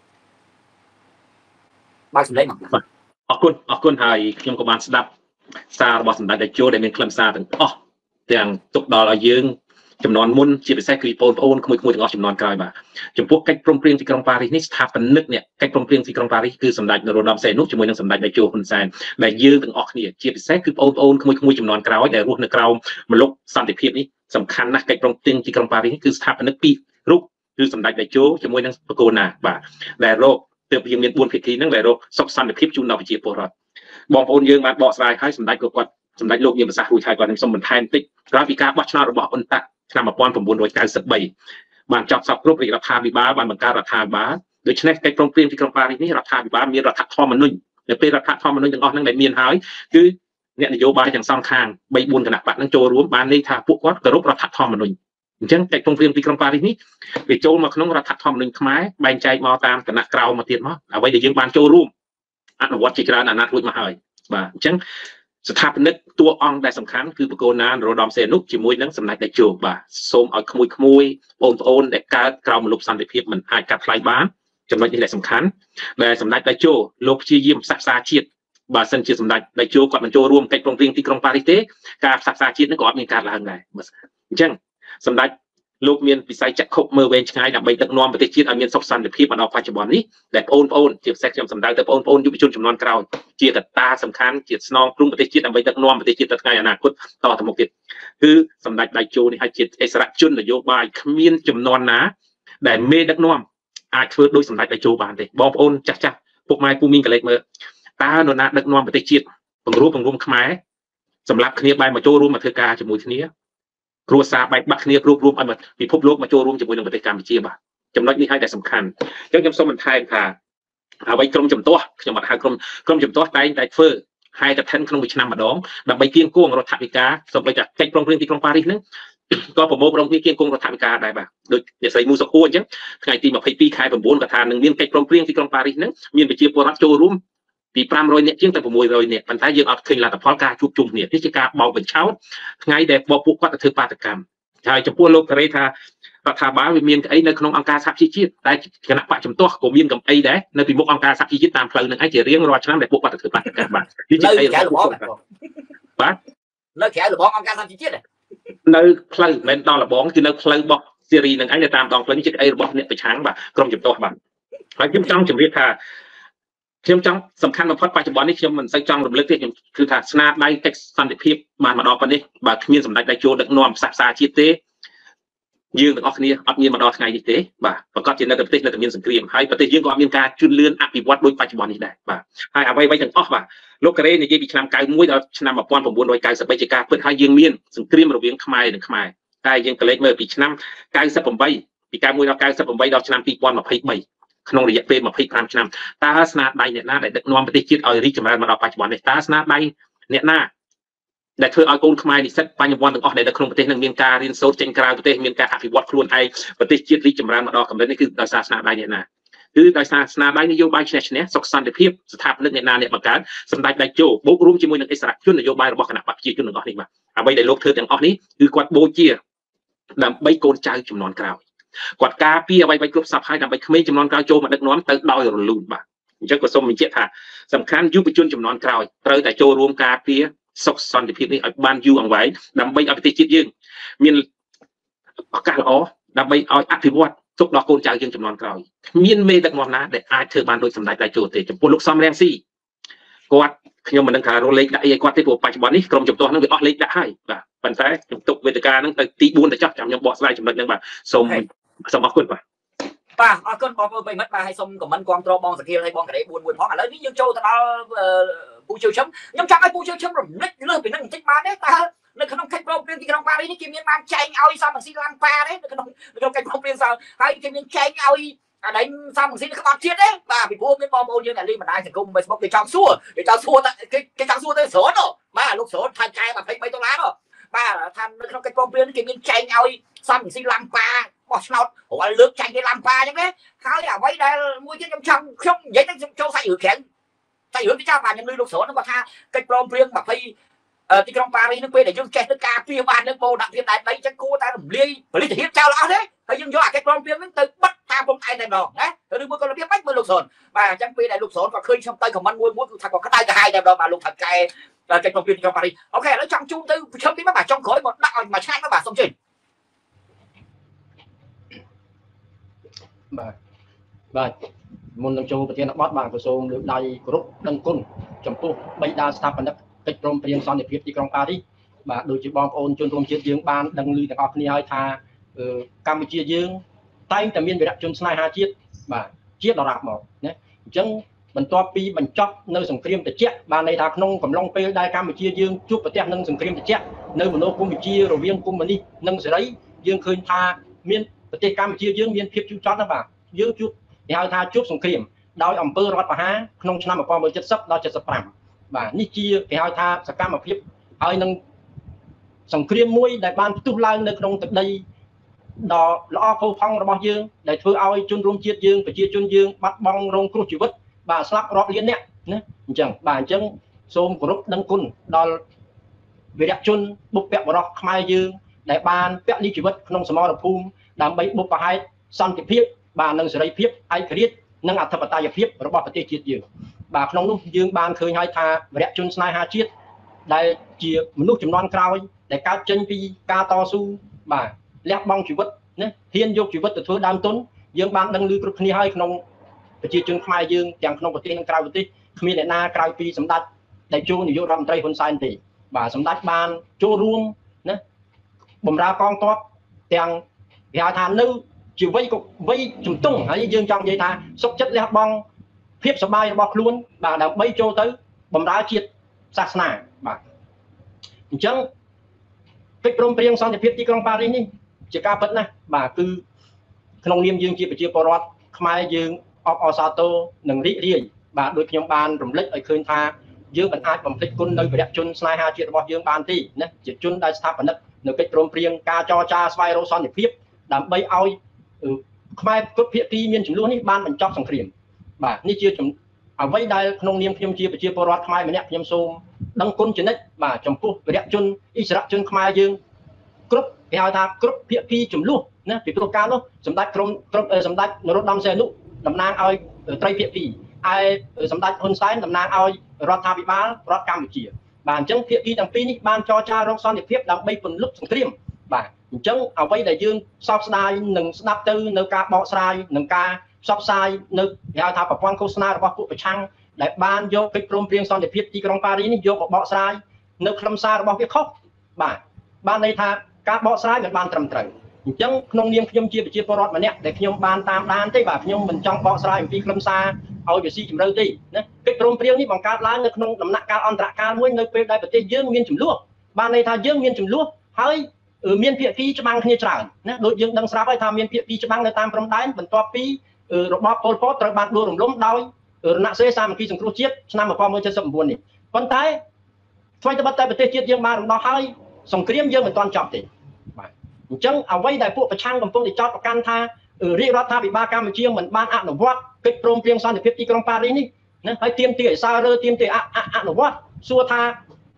បាទសម្លេងមកអរគុណហើយខ្ញុំក៏បានស្ដាប់សាររបស់សម្ដេចតេជោដែលមានខ្លឹមសារទាំងអស់ទាំងទុកដល់ឲ្យយើងចំនួនមុនជាពិសេសគឺបងប្អូនក្មួយៗទាំងអស់ចំនួនក្រោយបាទចំពោះកិច្ចព្រមព្រៀងទីក្រុងប៉ារីសនេះស្ថាបនិកនេះកិច្ចព្រមព្រៀងទីក្រុងប៉ារីសគឺសម្ដេចនរោត្តមសីហនុជាមួយនឹងសម្ដេចតេជោហ៊ុនសែនដែលយើងទាំងអស់គ្នាជាពិសេសគឺបងប្អូនក្មួយៗចំនួនក្រោយដែលរស់នៅក្រោមមលុបសន្តិភាពនេះសំខាន់ណាស់កិច្ចព្រមព្រៀងទីក្រុងប៉ារីសនេះគឺស្ថាបនិកពីររូបគឺសម្ដេចតេជោជាមួយនឹងបកូនណាបាទដែលរកទើបយើងមាន4ភាគីហ្នឹងដែលរកសុខសន្តិភាពជូនដល់ប្រជាពលរដ្ឋបងប្អូនយើងបានបកស្រាយហើយសម្ដេចក៏គាត់សម្ដេចលោកមានប្រសាសន៍រួចហើយគាត់ខ្ញុំសូមបន្ថែមតិចក្រោយពីការបោះឆ្នោតរបស់អ៊ុនតាក់ឆ្នាំ1993បានចប់សពគ្រប់រដ្ឋាភិបាលបានបង្កើតរដ្ឋាភិបាលដូច្នេះកិច្ចព្រមព្រៀងទីក្រុងប៉ារីសនេះរដ្ឋាភិបាលមានរដ្ឋធម្មនុញ្ញនៅពេលរដ្ឋធម្មនុញ្ញទាំងអស់ហ្នឹងដែលមានហើយគឺអ្នកនយោបាយទាំងសងខាង 3-4 គណៈបកហ្នឹងចូលរួមបានន័យថាពួកគាត់គោរពរដ្ឋធម្មនុញ្ញអញ្ចឹងកិច្ចព្រមព្រៀងទីក្រុងប៉ារីសនេះវាចូលមកក្នុងរដ្ឋធម្មនុញ្ញខ្មែរបែងចែកមកតាមគណៈក្រៅមកទៀតមកអ្វីដែលយើងបានចូលរួមអនុវត្តជាច្រើនអាណត្តិរួចមកហើយបាទអញ្ចឹងស្ថាបនិកតួអង្គដែលសំខាន់គឺបកូនណានរោត្តមសីហនុជាមួយនឹងសម្ដេចតេជោបាទសូមឲ្យក្មួយបងប្អូនដែលកើតក្រោមមលុបសន្តិភាពមិនអាចកាត់ថ្លៃបានចំណុចនេះដែលសំខាន់ដែលសម្ដេចតេជោលោកព្យាយាមផ្សះផ្សាជាតិបើសិនជាសម្ដេចតេជោគាត់មិនចូលរួមកិច្ចព្រមព្រៀងទីក្រុងប៉ារីសទេការផ្សះផ្សាជាតិនឹងក៏អត់មានការឡើងដែរអញ្ចឹងសម្ដេចលោកមានវិស័យចក្ខុមើលវែងឆ្ងាយដើម្បីដឹកនាំប្រទេសជាតិឲ្យមានសុខសន្តិភាពមកដល់បច្ចុប្បន្ននេះដែលបងប្អូនជាពិសេសខ្ញុំសម្ដៅទៅបងប្អូនយុវជនចំនួនក្រោយជាកត្តាសំខាន់ជាស្នងគ្រងប្រទេសជាតិដើម្បីដឹកនាំប្រទេសជាតិទៅថ្ងៃអនាគតតទៅមុខទៀតគឺសម្ដេចតេជោនេះឲ្យជាអិសរជននយោបាយគ្មានចំនួនណាដែលមេដឹកនាំអាចធ្វើដោយសម្ដេចតេជោបានទេបងប្អូនចាស់ពុកម៉ែពូមីងកលេចមើលតើនរណាដឹកនាំប្រទេសជាតិបង្រួមខ្មែរសម្រាប់គ្នាបែរមកចូលរួមមកធ្វើការជាមួយគ្នាគ្រួសារបែកបាក់គ្នាគ្រប់រួមឲ្យពិភពលោកមកចូលរួមជាមួយនឹងប្រទេសកម្ពុជាបាទចំណុចនេះហើយតែសំខាន់អញ្ចឹងខ្ញុំសូមបន្ថែមថាអ្វីក្រុមជំទាស់ខ្ញុំអត់ហៅក្រុមជំទាស់តែងតែធ្វើហើយតែថិនក្នុងមួយឆ្នាំម្ដងដើម្បីគៀងគងរដ្ឋាភិបាលសូម្បីតែកិច្ចព្រមព្រៀងទីក្រុងប៉ារីសហ្នឹងក៏ប្រមូលផ្ដុំគ្នាគៀងគងរដ្ឋាភិបាលដែរបាទដូចអ្នកស្រីមូសុខួរអញ្ចឹងថ្ងៃទី22ខែ9គាត់ថានឹងមានកិច្ចព្រមព្រៀងទីក្រុងប៉ារីសហ្នឹងមានប្រជាពលរដ្ឋចូលរួមពី500នាក់ជាងទៅ600នាក់ប៉ុន្តែយើងអត់ឃើញលទ្ធផលការជួបជុំគ្នានេះជាការបោកបញ្ឆោតថ្ងៃដែលពួកគាត់ទៅធ្វើបាតកម្មហើយចំពោះលោកកេរីថារដ្ឋាភិបាលវាមានអីនៅក្នុងអង្គការសហជីវជាតិតែគណៈបកជំទាស់ក៏មានកំអីដែរនៅពីមុខអង្គការសហជីវជាតិតាមផ្លូវនឹងឯងជារៀងរាល់ឆ្នាំដែលពួកគាត់ទៅធ្វើបាតកម្មបាទនេះជាអីរបស់បាទនៅក្រៅរបស់អង្គការសហជីវជាតិនៅផ្លូវមិនដល់លបងគឺនៅផ្លូវរបស់សេរីនឹងឯងនៅតាមដងផ្លូវនេះជាអីរបស់អ្នកប្រឆាំងបាទក្រុមជំទាស់បាទហើយខ្ញុំចង់ជម្រាបថាខ្ញុំចង់សំខាន់បំផុតបច្ចុប្បន្ននេះខ្ញុំមិនសូវចង់រំលឹកទេខ្ញុំគឺថាស្នាដៃកិច្ចសន្តិភាពបានមកដល់ប៉ុណ្នេះបើគ្មានសម្ដេចតេជោដឹកនាំផ្សះផ្សាជាតិទេយើងទាំងអស់គ្នាអត់មានមកដល់ថ្ងៃនេះទេបាទប្រកាសជានៅប្រទេសនៅតែមានសង្គ្រាមហើយប្រទេសយើងក៏អត់មានការជឿនលឿនអភិវឌ្ឍដោយបច្ចុប្បន្ននេះដែរបាទហើយអ្វីៗទាំងអស់បាទលោកកេរីនិយាយពីឆ្នាំ91ដល់ឆ្នាំ1993ជាការពិតហើយយើងមានសង្គ្រាមរវាងខ្មែរនិងខ្មែរតែយើងក៏លេចមើលពីឆ្នាំ98ពី91ដល់98ដល់ឆ្នាំ2023ក្នុងរយៈពេល25ឆ្នាំតើស្នាដៃអ្នកណាដែលដឹកនាំប្រទេសជាតិឲ្យរីកចម្រើនមកដល់បច្ចុប្បន្ននេះតើស្នាដៃអ្នកណាដែលធ្វើឲ្យកូនខ្មែរនិស្សិតបញ្ញវន្តទាំងអស់ដែលនៅក្នុងប្រទេសនឹងមានការរៀនសូត្រចេញក្រៅប្រទេសមានការអភិវឌ្ឍខ្លួនឯងប្រទេសជាតិរីកចម្រើនមកដល់កម្រិតនេះគឺដោយសារស្នាដៃអ្នកណាគឺដោយសារស្នាដៃនយោបាយឈ្នះឈ្នះសុខសន្តិភាពស្ថាបនិកអ្នកណាអ្នកបង្កើតសម្ដេចដៃជោបូករួមជាមួយនឹងអិសរាជជននយោបាយរបស់គណៈបកប្រជាជនទាំងអស់នេះបាទអ្វីដែលលោកធ្វើទាំងអស់នេះគឺគាត់បូជាដើម្បីកូនចៅចំនួនក្រោយគាត់ការពារអ្វីៗគ្រប់សពហើយដើម្បីក្មេងចំនួនក្រោយចូលមកដឹកនាំទៅដោយរលូនបាទអញ្ចឹងក៏សូមបញ្ជាក់ថាសំខាន់យុវជនចំនួនក្រោយត្រូវតែចូលរួមការពារសុខសន្តិភាពនេះឲ្យបានយូរអង្វែងដើម្បីឲ្យប្រទេសជាតិយើងមានឱកាសល្អដើម្បីឲ្យអភិវឌ្ឍទុកដល់កូនចៅយើងចំនួនក្រោយគ្មានមេដឹកនាំណាដែលអាចធ្វើបានដូចសម្ដេចតេជោទេចំពោះលោកសំរងស៊ីគាត់ខ្ញុំមិនដឹងថារលេខដាក់អីឲ្យគាត់ទេព្រោះបច្ចុប្បន្ននេះក្រុមជំទាស់ហ្នឹងវាអស់លេខដាក់ហើយបាទប៉ុន្តែខ្ញុំទុកវេទិកាហ្នឹងទៅទី4ទៅចោះចាំខ្ញុំបកស្រាយចំណុចហ្នឹងបាទសូមអរគុណបាទអរគុណបងប្អូនប្រិមិត្តបាទហើយសូមខមមិនគ្រប់គ្រងបងសធាលហើយបងកដេ4 1ផងឥឡូវនេះយើងចូលទៅដល់ពូជើឈឹមខ្ញុំចង់ឲ្យពូជើឈឹមរំលឹកលើសពីហ្នឹងបន្តិចបានទេតើនៅក្នុងកិច្ចព្រមព្រៀងទីក្រុងប៉ារីសនេះគេមានបានចែងឲ្យសំរងស៊ីឡាំប៉ាទេនៅក្នុងកិច្ចព្រមព្រៀងហើយគេមានចែងឲ្យអានេះសំរងស៊ីក្បត់ជាតិទេបាទពីព្រោះមានបងប្អូនយើងដែលលេងបណ្ដាញសង្គម Facebook គេចង់សួរគេចង់សួរទៅស្រន់បាទលោកស្រន់ថៃចែ$23បាទថានៅក្នុងកិច្ចព្រមព្រៀងគេមានចែងឲ្យសំរងស៊ីឡាំប៉ាបោះឆ្នោតរាល់លើកចាញ់គេឡាំប៉ាអញ្ចឹងទេហើយអ្វីដែលមួយទៀតខ្ញុំនិយាយទៅចូលសាច់រឿងក្រែងសាច់រឿងទីចាបាទខ្ញុំលើលោកស្រន់គាត់ថាកិច្ចព្រមព្រៀង20ទីក្រុងប៉ារីសនឹងពេលដែលយើងចេះទៅការពារបាននៅបូរដាក់ភាពដែនដីអញ្ចឹងគួរតែរំលាយពលិទ្ធភាពចោលអស់ទេហើយយើងយកអាកិច្ចព្រមព្រៀងហ្នឹងទៅបិទតាមព្រំដែនតែម្ដងណាឬមួយក៏របៀបបាច់មើលលោកស្រន់បាទអញ្ចឹងពេលដែលលោកស្រន់គាត់ឃើញខ្ញុំទៅខមមិនមួយគឺថាគាត់ក្តៅក្រហាយតែម្ដងបាទលោកថៅកែកិច្ចព្រមព្រៀងទីក្រុងប៉ារីសអូខេឥឡូវចង់ជូនទៅប្រជុំទីមកបាទចុងក្រោយមកដាក់ឲ្យមួយឆ្ងាញ់មកបាទសូមជឿបាទមុននឹងចូលប្រធានបទបាទក៏សូមលើកដៃគោរពដឹងគុណចំពោះបិតាស្ថាបនិកកិច្ចព្រមព្រៀងសន្តិភាពទីក្រុងប៉ារីសបាទដូចជាបងប្អូនជនរួមជាតិយើងបានដឹងឮទាំងអស់គ្នាហើយថាកម្ពុជាយើងតែងតែមានវីរៈជនស្នេហាជាតិបាទជាដរាបមកណាអញ្ចឹងបន្ទាប់ពីបញ្ចប់នៅសង្គ្រាមត្រជាក់បានន័យថាក្នុងកំឡុងពេលដែលកម្ពុជាយើងជួបប្រទះនឹងសង្គ្រាមត្រជាក់នៅមនោគមវិជ្ជារវាងកុម្មុយនីសនិងសេរីយើងឃើញថាមានប្រទេសកម្ពុជាយើងមានភាពជូរចត់ណាបាទយើងជួបគេហៅថាជួបសង្គ្រាមដោយអំពើរដ្ឋប្រហារក្នុងឆ្នាំ1970ដល់75បាទនេះជាគេហៅថាសកម្មភាពហើយនឹងសង្គ្រាមមួយដែលបានផ្ទុះឡើងនៅក្នុងទឹកដីដ៏ល្អផូរផង់របស់យើងដែលធ្វើឲ្យជនរួមជាតិយើងប្រជាជនយើងបាត់បង់រងគ្រោះជីវិតបាទស្លាប់រាប់លានអ្នកណាអញ្ចឹងបាទអញ្ចឹងសូមគោរពដឹងគុណដល់វីរៈជនបុព្វបុរសខ្មែរយើងដែលបានពលីជីវិតក្នុងសមរភូមិដើម្បីបុព្វហេតុសន្តិភាពបាទនិងសេរីភាពឯករាជ្យនិងអធិបតេយ្យភាពរបស់ប្រទេសជាតិយើងបាទក្នុងនោះយើងបានឃើញហើយថាវីរៈជនស្នេហាជាតិដែលជាមនុស្សចំនួនក្រោយដែលកើតចេញពីការតស៊ូបាទលះបង់ជីវិតណាហ៊ានយកជីវិតទៅធ្វើដើមទុនយើងបានដឹងឮគ្រប់គ្នាហើយក្នុងប្រជាជនខ្មែរយើងទាំងក្នុងប្រទេសនិងក្រៅប្រទេសគ្មានអ្នកណាក្រៅពីសម្ដេចតេជោនាយករដ្ឋមន្ត្រីហ៊ុនសែនទេបាទសម្ដេចបានចូលរួមណាបម្រើកងទ័ពទាំងគេហៅថានៅជាវ័យជំទង់ហើយយើងចង់និយាយថាសុខចិត្តលះបង់ភាពសប្បាយរបស់ខ្លួនបាទដើម្បីចូលទៅបម្រើជាតិសាសនាបាទអញ្ចឹងកិច្ចព្រមព្រៀងសន្តិភាពទីក្រុងប៉ារីសនេះជាការពិតណាស់បាទគឺក្នុងនាមយើងជាប្រជាពលរដ្ឋខ្មែរយើងអបអរសាទរនិងរីករាយបាទដូចខ្ញុំបានរំលឹកឲ្យឃើញថាយើងមិនអាចបំភ្លេចគុណនៅវីរៈជនស្នេហាជាតិរបស់យើងបានទេណាជាជនដែលស្ថាបនិកនៅកិច្ចព្រមព្រៀងការចរចាស្វែងរកសន្តិភាពដើម្បីឲ្យខ្មែរគ្រប់ភាគីមានចំនួននេះបានបញ្ចប់សង្គ្រាមបាទនេះជាអ្វីដែលក្នុងនាមខ្ញុំជាប្រជាពលរដ្ឋខ្មែរម្នាក់ខ្ញុំសូមដឹងគុណជានិច្ចបាទចំពោះវីរៈជនអិសរាជជនខ្មែរយើងគ្រប់គេហៅថាគ្រប់ភាគីចំនួនណាពីព្រោះកាលនោះសម្ដេចសម្ដេចនរោត្តមសីហនុតំណាងឲ្យត្រីភាគីឯសម្ដេចហ៊ុនសែនតំណាងឲ្យរដ្ឋាភិបាលរដ្ឋកម្ពុជាបាទអញ្ចឹងភាគីទាំងពីរនេះបានចរចារកសន្តិភាពដើម្បីពន្លត់សង្គ្រាមបាទអញ្ចឹងអ្វីដែលយើងសោកស្ដាយនឹងស្ដាប់ទៅនៅការបកស្រាយនឹងការផ្សព្វផ្សាយនៅគេហៅថាប្រព័ន្ធឃោសនារបស់ពួកប្រឆាំងដែលបានយកកិច្ចព្រមព្រៀងសន្តិភាពទីក្រុងប៉ារីសនេះយកមកបកស្រាយនៅខ្លឹមសាររបស់វាខុសបាទបានន័យថាការបកស្រាយមិនបានត្រឹមត្រូវអញ្ចឹងក្នុងនាមខ្ញុំជាប្រជាពលរដ្ឋម្នាក់ដែលខ្ញុំបានតាមដានទេបាទខ្ញុំមិនចង់បកស្រាយអំពីខ្លឹមសារឲ្យវាស៊ីជម្រៅទេណាកិច្ចព្រមព្រៀងនេះបង្កើតឡើងនៅក្នុងដំណាក់កាលអន្តរកាលមួយនៅពេលដែលប្រទេសយើងមានចំនួនបានន័យថាយើងមានចំនួនហើយមានភាគីច្បាំងគ្នាច្រើនណាដូចយើងដឹងស្រាប់ហើយថាមានភាគីច្បាំងនៅតាមព្រំដែនបន្ទាប់ពីរបបប៉ុលពតត្រូវបានដួលរំលំដោយរណសិរ្សសាមគ្គីសង្គ្រោះជាតិឆ្នាំ1979នេះប៉ុន្តែថ្មីត្បិតតែប្រទេសជាតិយើងបានរំដោះហើយសង្គ្រាមយើងមិនទាន់ចប់ទេបាទអញ្ចឹងអ្វីដែលពួកប្រឆាំងកំពុងតែចោទប្រកាន់ថារាជរដ្ឋាភិបាលកម្ពុជាមិនបានអនុវត្តកិច្ចព្រមព្រៀងសន្តិភាពទីក្រុងប៉ារីសនេះណាហើយទាមទារឲ្យសាររើទាមទារអនុវត្តសួរថា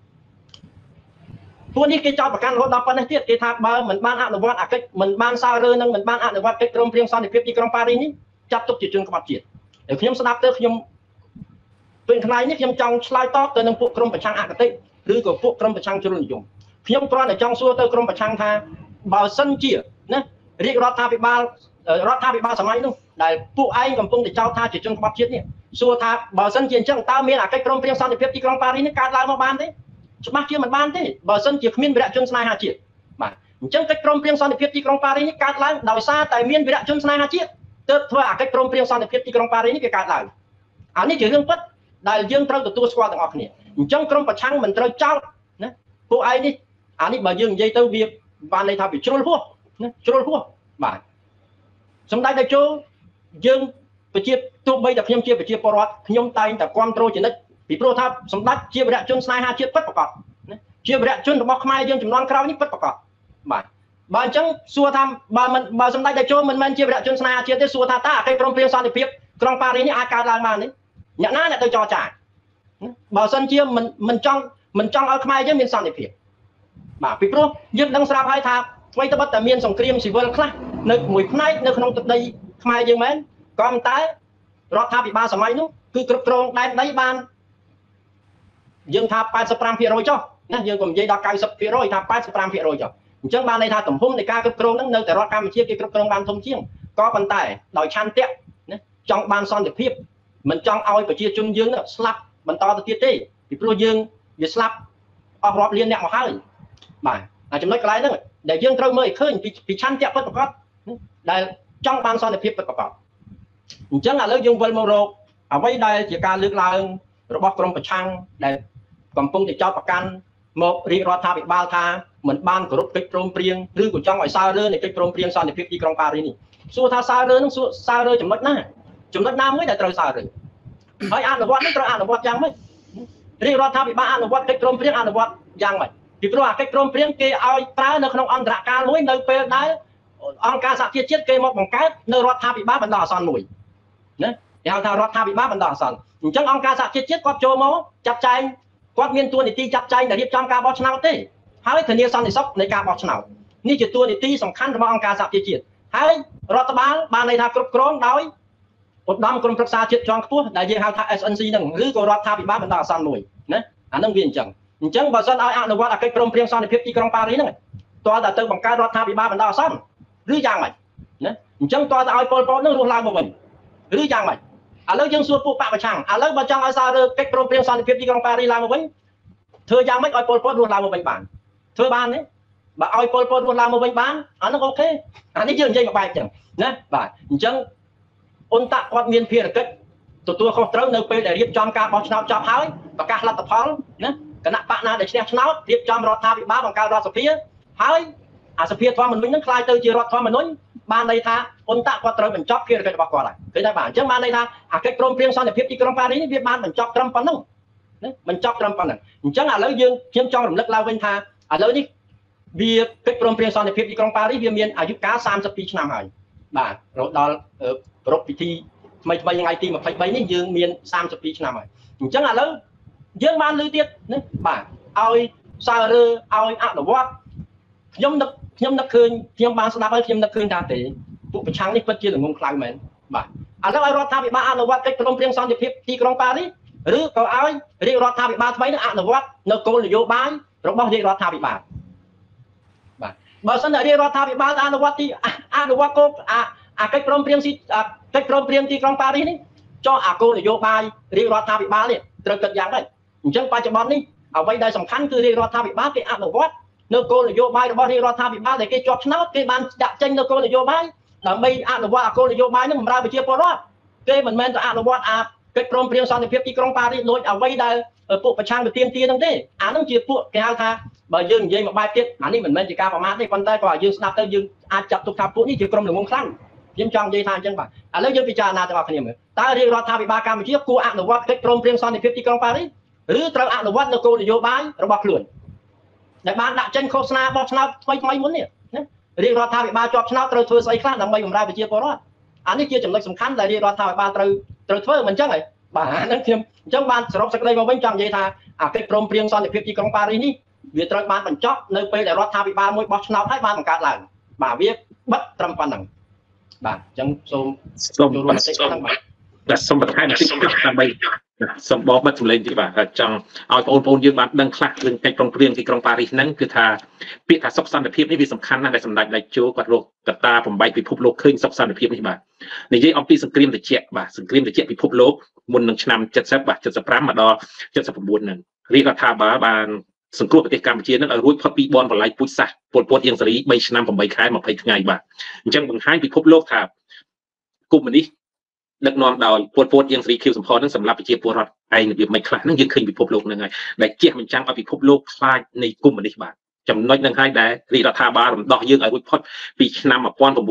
ពួកនេះគេចោទប្រកាន់រហូតដល់ប៉ុណ្ណេះទៀតគេថាបើមិនបានអនុវត្តកិច្ចមិនបានសាររើនឹងមិនបានអនុវត្តកិច្ចព្រមព្រៀងសន្តិភាពទីក្រុងប៉ារីសនេះចាត់ទុកជាជនក្បត់ជាតិហើយខ្ញុំស្ដាប់ទៅខ្ញុំពេលថ្ងៃនេះខ្ញុំចង់ឆ្លើយតបទៅនឹងពួកក្រុមប្រឆាំងអគតិឬក៏ពួកក្រុមប្រឆាំងជ្រុលនិយមខ្ញុំគ្រាន់តែចង់សួរទៅក្រុមប្រឆាំងថាបើសិនជាណារាជរដ្ឋាភិបាលសម័យនោះដែលពួកឯងកំពុងតែចោទថាជាជនក្បត់ជាតិនេះសួរថាបើសិនជាអញ្ចឹងតើមានកិច្ចព្រមព្រៀងសន្តិភាពទីក្រុងប៉ារីសនេះកើតឡើងមកបានទេច្បាស់ជាមិនបានទេបើសិនជាគ្មានវីរៈជនស្នេហាជាតិបាទអញ្ចឹងកិច្ចព្រមព្រៀងសន្តិភាពទីក្រុងប៉ារីសនេះកើតឡើងដោយសារតែមានវីរៈជនស្នេហាជាតិទើបធ្វើកិច្ចព្រមព្រៀងសន្តិភាពទីក្រុងប៉ារីសនេះវាកើតឡើងអានេះជារឿងពិតដែលយើងត្រូវទទួលស្គាល់ទាំងអស់គ្នាអញ្ចឹងក្រុមប្រឆាំងមិនត្រូវចោទណាពួកឯងនេះអានេះបើយើងនិយាយទៅវាបានន័យថាវាជ្រុលហួសណាជ្រុលហួសបាទសម្ដេចតេជោយើងប្រជាទោះបីតែខ្ញុំជាប្រជាពលរដ្ឋខ្ញុំតែងតែគ្រប់គ្រងជានិច្ចពីព្រោះថាសម្ដេចជាវីរៈជនស្នេហាជាតិពិតប្រាកដណាជាវីរៈជនរបស់ខ្មែរយើងចំនួនក្រោយនេះពិតប្រាកដបាទបើអញ្ចឹងសួរថាបើសម្ដេចតេជោមិនមែនជាវីរៈជនស្នេហាជាតិទេសួរថាតើអកិច្ចព្រមព្រៀងសន្តិភាពក្រុងប៉ារីសនេះអាចកើតឡើងបានទេអ្នកណាអ្នកទៅចរចាបើសិនជាមិនចង់ឲ្យខ្មែរយើងមានសន្តិភាពបាទពីព្រោះយើងដឹងស្រាប់ហើយថាអ្វីត្បិតតែមានសង្គ្រាមស៊ីវិលខ្លះនៅមួយផ្នែកនៅក្នុងទឹកដីខ្មែរយើងមែនក៏ប៉ុន្តែរដ្ឋាភិបាលសម័យនោះគឺគ្រប់គ្រងដែនដីបានយើងថា 85% ចុះណាយើងក៏និយាយដល់ 90% ថា 85% ចុះអញ្ចឹងបានន័យថាទំហំនៃការគ្រប់គ្រងហ្នឹងនៅតែរដ្ឋកម្ពុជាគេគ្រប់គ្រងបានធំជាងក៏ប៉ុន្តែដោយឆន្ទៈណាចង់បានសន្តិភាពមិនចង់ឲ្យប្រជាជនយើងស្លាប់បន្តទៅទៀតទេពីព្រោះយើងវាស្លាប់អស់រាប់លានអ្នកមកហើយបាទចំណុចកន្លែងហ្នឹងដែលយើងត្រូវមើលឲ្យឃើញពីឆន្ទៈពិតប្រាកដដែលចង់បានសន្តិភាពពិតប្រាកដអញ្ចឹងឥឡូវយើងវិលមករកអ្វីដែលជាការលើកឡើងរបស់ក្រមប្រឆាំងដែលកំពុងតែចោទប្រកាន់មករាជរដ្ឋាភិបាលថាមិនបានគោរពកិច្ចព្រមព្រៀងឬក៏ចង់ឲ្យសាររើនៃកិច្ចព្រមព្រៀងសន្តិភាពទីក្រុងប៉ារីសនេះសួរថាសាររើនឹងសាររើចំណុចណាមួយដែលត្រូវសាររើហើយអនុវត្តនឹងត្រូវអនុវត្តយ៉ាងម៉េចរាជរដ្ឋាភិបាលអនុវត្តកិច្ចព្រមព្រៀងអនុវត្តយ៉ាងម៉េចពីព្រោះអាកិច្ចព្រមព្រៀងគេឲ្យប្រើនៅក្នុងអន្តរកាលមួយនៅពេលដែលអង្គការសហប្រជាជាតិគេមកបង្កើតនៅរដ្ឋាភិបាលបណ្ដោះអាសន្នមួយណាគេហៅថារដ្ឋាភិបាលបណ្ដោះអាសន្នអញ្ចឹងអង្គការសហប្រជាជាតិគាត់ចូលមកចាត់ចែងគាត់មានតួនាទីចាត់ចែងដែលរៀបចំការបោះឆ្នោតទេហើយធានាសន្តិសុខនៃការបោះឆ្នោតនេះជាតួនាទីសំខាន់របស់អង្គការសហប្រជាជាតិហើយរដ្ឋបាលបានន័យថាគ្រប់គ្រងដោយឧត្តមក្រុមប្រឹក្សាជាតិជាន់ខ្ពស់ដែលយើងហៅថា SNC ហ្នឹងឬក៏រដ្ឋាភិបាលបណ្ដោះអាសន្នមួយណាអាហ្នឹងវាអញ្ចឹងបើសិនឲ្យអនុវត្តអកិច្ចព្រមព្រៀងសន្តិភាពទីក្រុងប៉ារីសហ្នឹងតើតែទៅបង្កើតរដ្ឋាភិបាលបណ្ដោះអាសន្នឬយ៉ាងម៉េចណាអញ្ចឹងតើឲ្យពលពតនឹងរស់ឡើងមកវិញឬយ៉ាងម៉េចឥឡូវយើងសួរពួកបកប្រឆាំងឥឡូវបើចង់ឲ្យសាររើកិច្ចព្រមព្រៀងសន្តិភាពទីក្រុងប៉ារីសឡើងមកវិញធ្វើយ៉ាងម៉េចឲ្យពលពតរស់ឡើងមកវិញបានធ្វើបានទេបើឲ្យពលពតរស់ឡើងមកវិញបានអានោះអូខេអានេះយើងនិយាយមួយបែបអញ្ចឹងណាបាទអញ្ចឹងអ៊ុនតាក់គាត់មានភារកិច្ចទទួលខុសត្រូវនៅពេលដែលរៀបចំការបោះឆ្នោតចប់ហើយប្រកាសលទ្ធផលណាគណៈបកណាដែលឈ្នះឆ្នោតរៀបចំរដ្ឋាភិបាលបង្កើតរដ្ឋសភាហើយអាសភាធម្មនុញ្ញនឹងក្លាយទៅជារដ្ឋធម្មនុញ្ញបានន័យថាអ៊ុនតាក់គាត់ត្រូវបញ្ចប់ភារកិច្ចរបស់គាត់ហើយឃើញទេបាទអញ្ចឹងបានន័យថាអាកិច្ចព្រមព្រៀងសន្តិភាពទីក្រុងប៉ារីសនេះវាបានបញ្ចប់ត្រឹមប៉ុណ្ណឹងណាបញ្ចប់ត្រឹមប៉ុណ្ណឹងអញ្ចឹងឥឡូវខ្ញុំចង់រំលឹកឡើងវិញថាឥឡូវនេះវាកិច្ចព្រមព្រៀងសន្តិភាពទីក្រុងប៉ារីសវាមានអាយុកាល32ឆ្នាំហើយបាទរហូតដល់ប្រពៃពិធីថ្មីថ្ងៃទី23នេះយើងមាន32ឆ្នាំហើយអញ្ចឹងឥឡូវយើងបានលើទៀតណាបាទឲ្យសាររើឲ្យអនុវត្តខ្ញុំនឹកឃើញខ្ញុំបានស្ដាប់ហើយខ្ញុំនឹកឃើញថាទេពួកប្រឆាំងនេះពិតជាល្ងងខ្លៅមែនបាទឥឡូវឲ្យរដ្ឋាភិបាលអនុវត្តកិច្ចព្រមព្រៀងសន្តិភាពទីក្រុងប៉ារីសឬក៏ឲ្យរាជរដ្ឋាភិបាលថ្មីនឹងអនុវត្តនៅគោលនយោបាយរបស់រាជរដ្ឋាភិបាលបាទបើសិនតែរាជរដ្ឋាភិបាលអនុវត្តគោលអាកិច្ចព្រមព្រៀងកិច្ចព្រមព្រៀងទីក្រុងប៉ារីសនេះចុះអាគោលនយោបាយរាជរដ្ឋាភិបាលនេះត្រូវគិតយ៉ាងម៉េចអញ្ចឹងបច្ចុប្បន្ននេះអ្វីដែលសំខាន់គឺរាជរដ្ឋាភិបាលគេអនុវត្តនៅគោលនយោបាយរបស់រាជរដ្ឋាភិបាលដែលគេជាប់ឆ្នោតគេបានដាក់ចេញនៅគោលនយោបាយដើម្បីអនុវត្តអាគោលនយោបាយនឹងបម្រើប្រជាពលរដ្ឋគេមិនមែនទៅអនុវត្តអាកិច្ចព្រមព្រៀងសន្តិភាពទីក្រុងប៉ារីសដូចអ្វីដែលពួកប្រឆាំងទៅទាមទារហ្នឹងទេអាហ្នឹងជាពួកគេហៅថាបើយើងនិយាយមួយបែបទៀតអានេះមិនមែនជាការប្រមាថទេប៉ុន្តែក៏យើងស្ដាប់ទៅយើងអាចចាត់ទុកថាពួកនេះជាក្រុមល្ងងខ្លាំងខ្ញុំចង់និយាយថាអញ្ចឹងបាទឥឡូវយើងពិចារណាទាំងអស់គ្នាមើលតើរាជរដ្ឋាភិបាលកម្ពុជាគួរអនុវត្តកិច្ចព្រមព្រៀងសន្តិភាពទីក្រុងប៉ារីសឬត្រូវអនុវត្តនៅគោលនយោបាយរបស់ខ្លួនដែលបានដាក់ចេញឃោសនាបោះឆ្នោតថ្មីមុននេះណារាជរដ្ឋាភិបាលជាប់ឆ្នោតត្រូវធ្វើស្អីខ្លះដើម្បីបម្រើប្រជាពលរដ្ឋនេះជាចំណុចសំខាន់ដែលរដ្ឋាភិបាលត្រូវធ្វើមិនអញ្ចឹងហ៎បាទហ្នឹងខ្ញុំអញ្ចឹងបានសរុបសេចក្តីមកវិញចង់និយាយថាអាកិច្ចព្រមព្រៀងសន្តិភាពទីក្រុងប៉ារីសនេះវាត្រូវបានបញ្ចប់នៅពេលដែលរដ្ឋាភិបាលមួយបោះឆ្នោតហើយបានបង្កើតឡើងបាទវាបិទត្រឹមប៉ុណ្្នឹងបាទអញ្ចឹងសូមចូលរួមបន្តិចហ្នឹងបាទសូមបន្ថែមបន្តិចដើម្បីសម្បកបិទសម្លេងទីបាទចង់ឲ្យបងប្អូនយើងបានដឹងខ្លះរឿងកិច្ចព្រមព្រៀងទីក្រុងប៉ារីសហ្នឹងគឺថាពាក្យថាសុខសន្តិភាពនេះវាសំខាន់ណាស់ដែលសម្ដេចដៃជោគាត់រកកត្តាបំបែកពិភពលោកឃើញសុខសន្តិភាពនេះបាទនិយាយអំពីសង្គ្រាមត្រជាក់បាទសង្គ្រាមត្រជាក់ពិភពលោកមុននឹងឆ្នាំ70បាទ75មកដល់79ហ្នឹងរាជរដ្ឋាភិបាលបានសង្គ្រោះប្រទេសកម្ពុជានឹងឲ្យរួចផុតពីបនបល័យពូជសាសន៍ពលពតអៀងសេរី3ឆ្នាំ8ខែ20ថ្ងៃបាទអញ្ចឹងបង្ហាញពិភពលោកថាកុម្មុយនីសដឹកនាំដោយពលពតអៀងសេរីខៀវសំផននឹងសម្រាប់ប្រជាពលរដ្ឋឯងរបៀបមិនខ្លះហ្នឹងយើងឃើញពិភពលោកហ្នឹងហើយដែលជះបញ្ចាំងឲ្យពិភពលោកខ្លាចនៃកុម្មុយនីសបាទចំណុចហ្នឹងហើយដែលរាជរដ្ឋាភិបាលរំដោះយើងឲ្យរួចផុតពីឆ្នាំ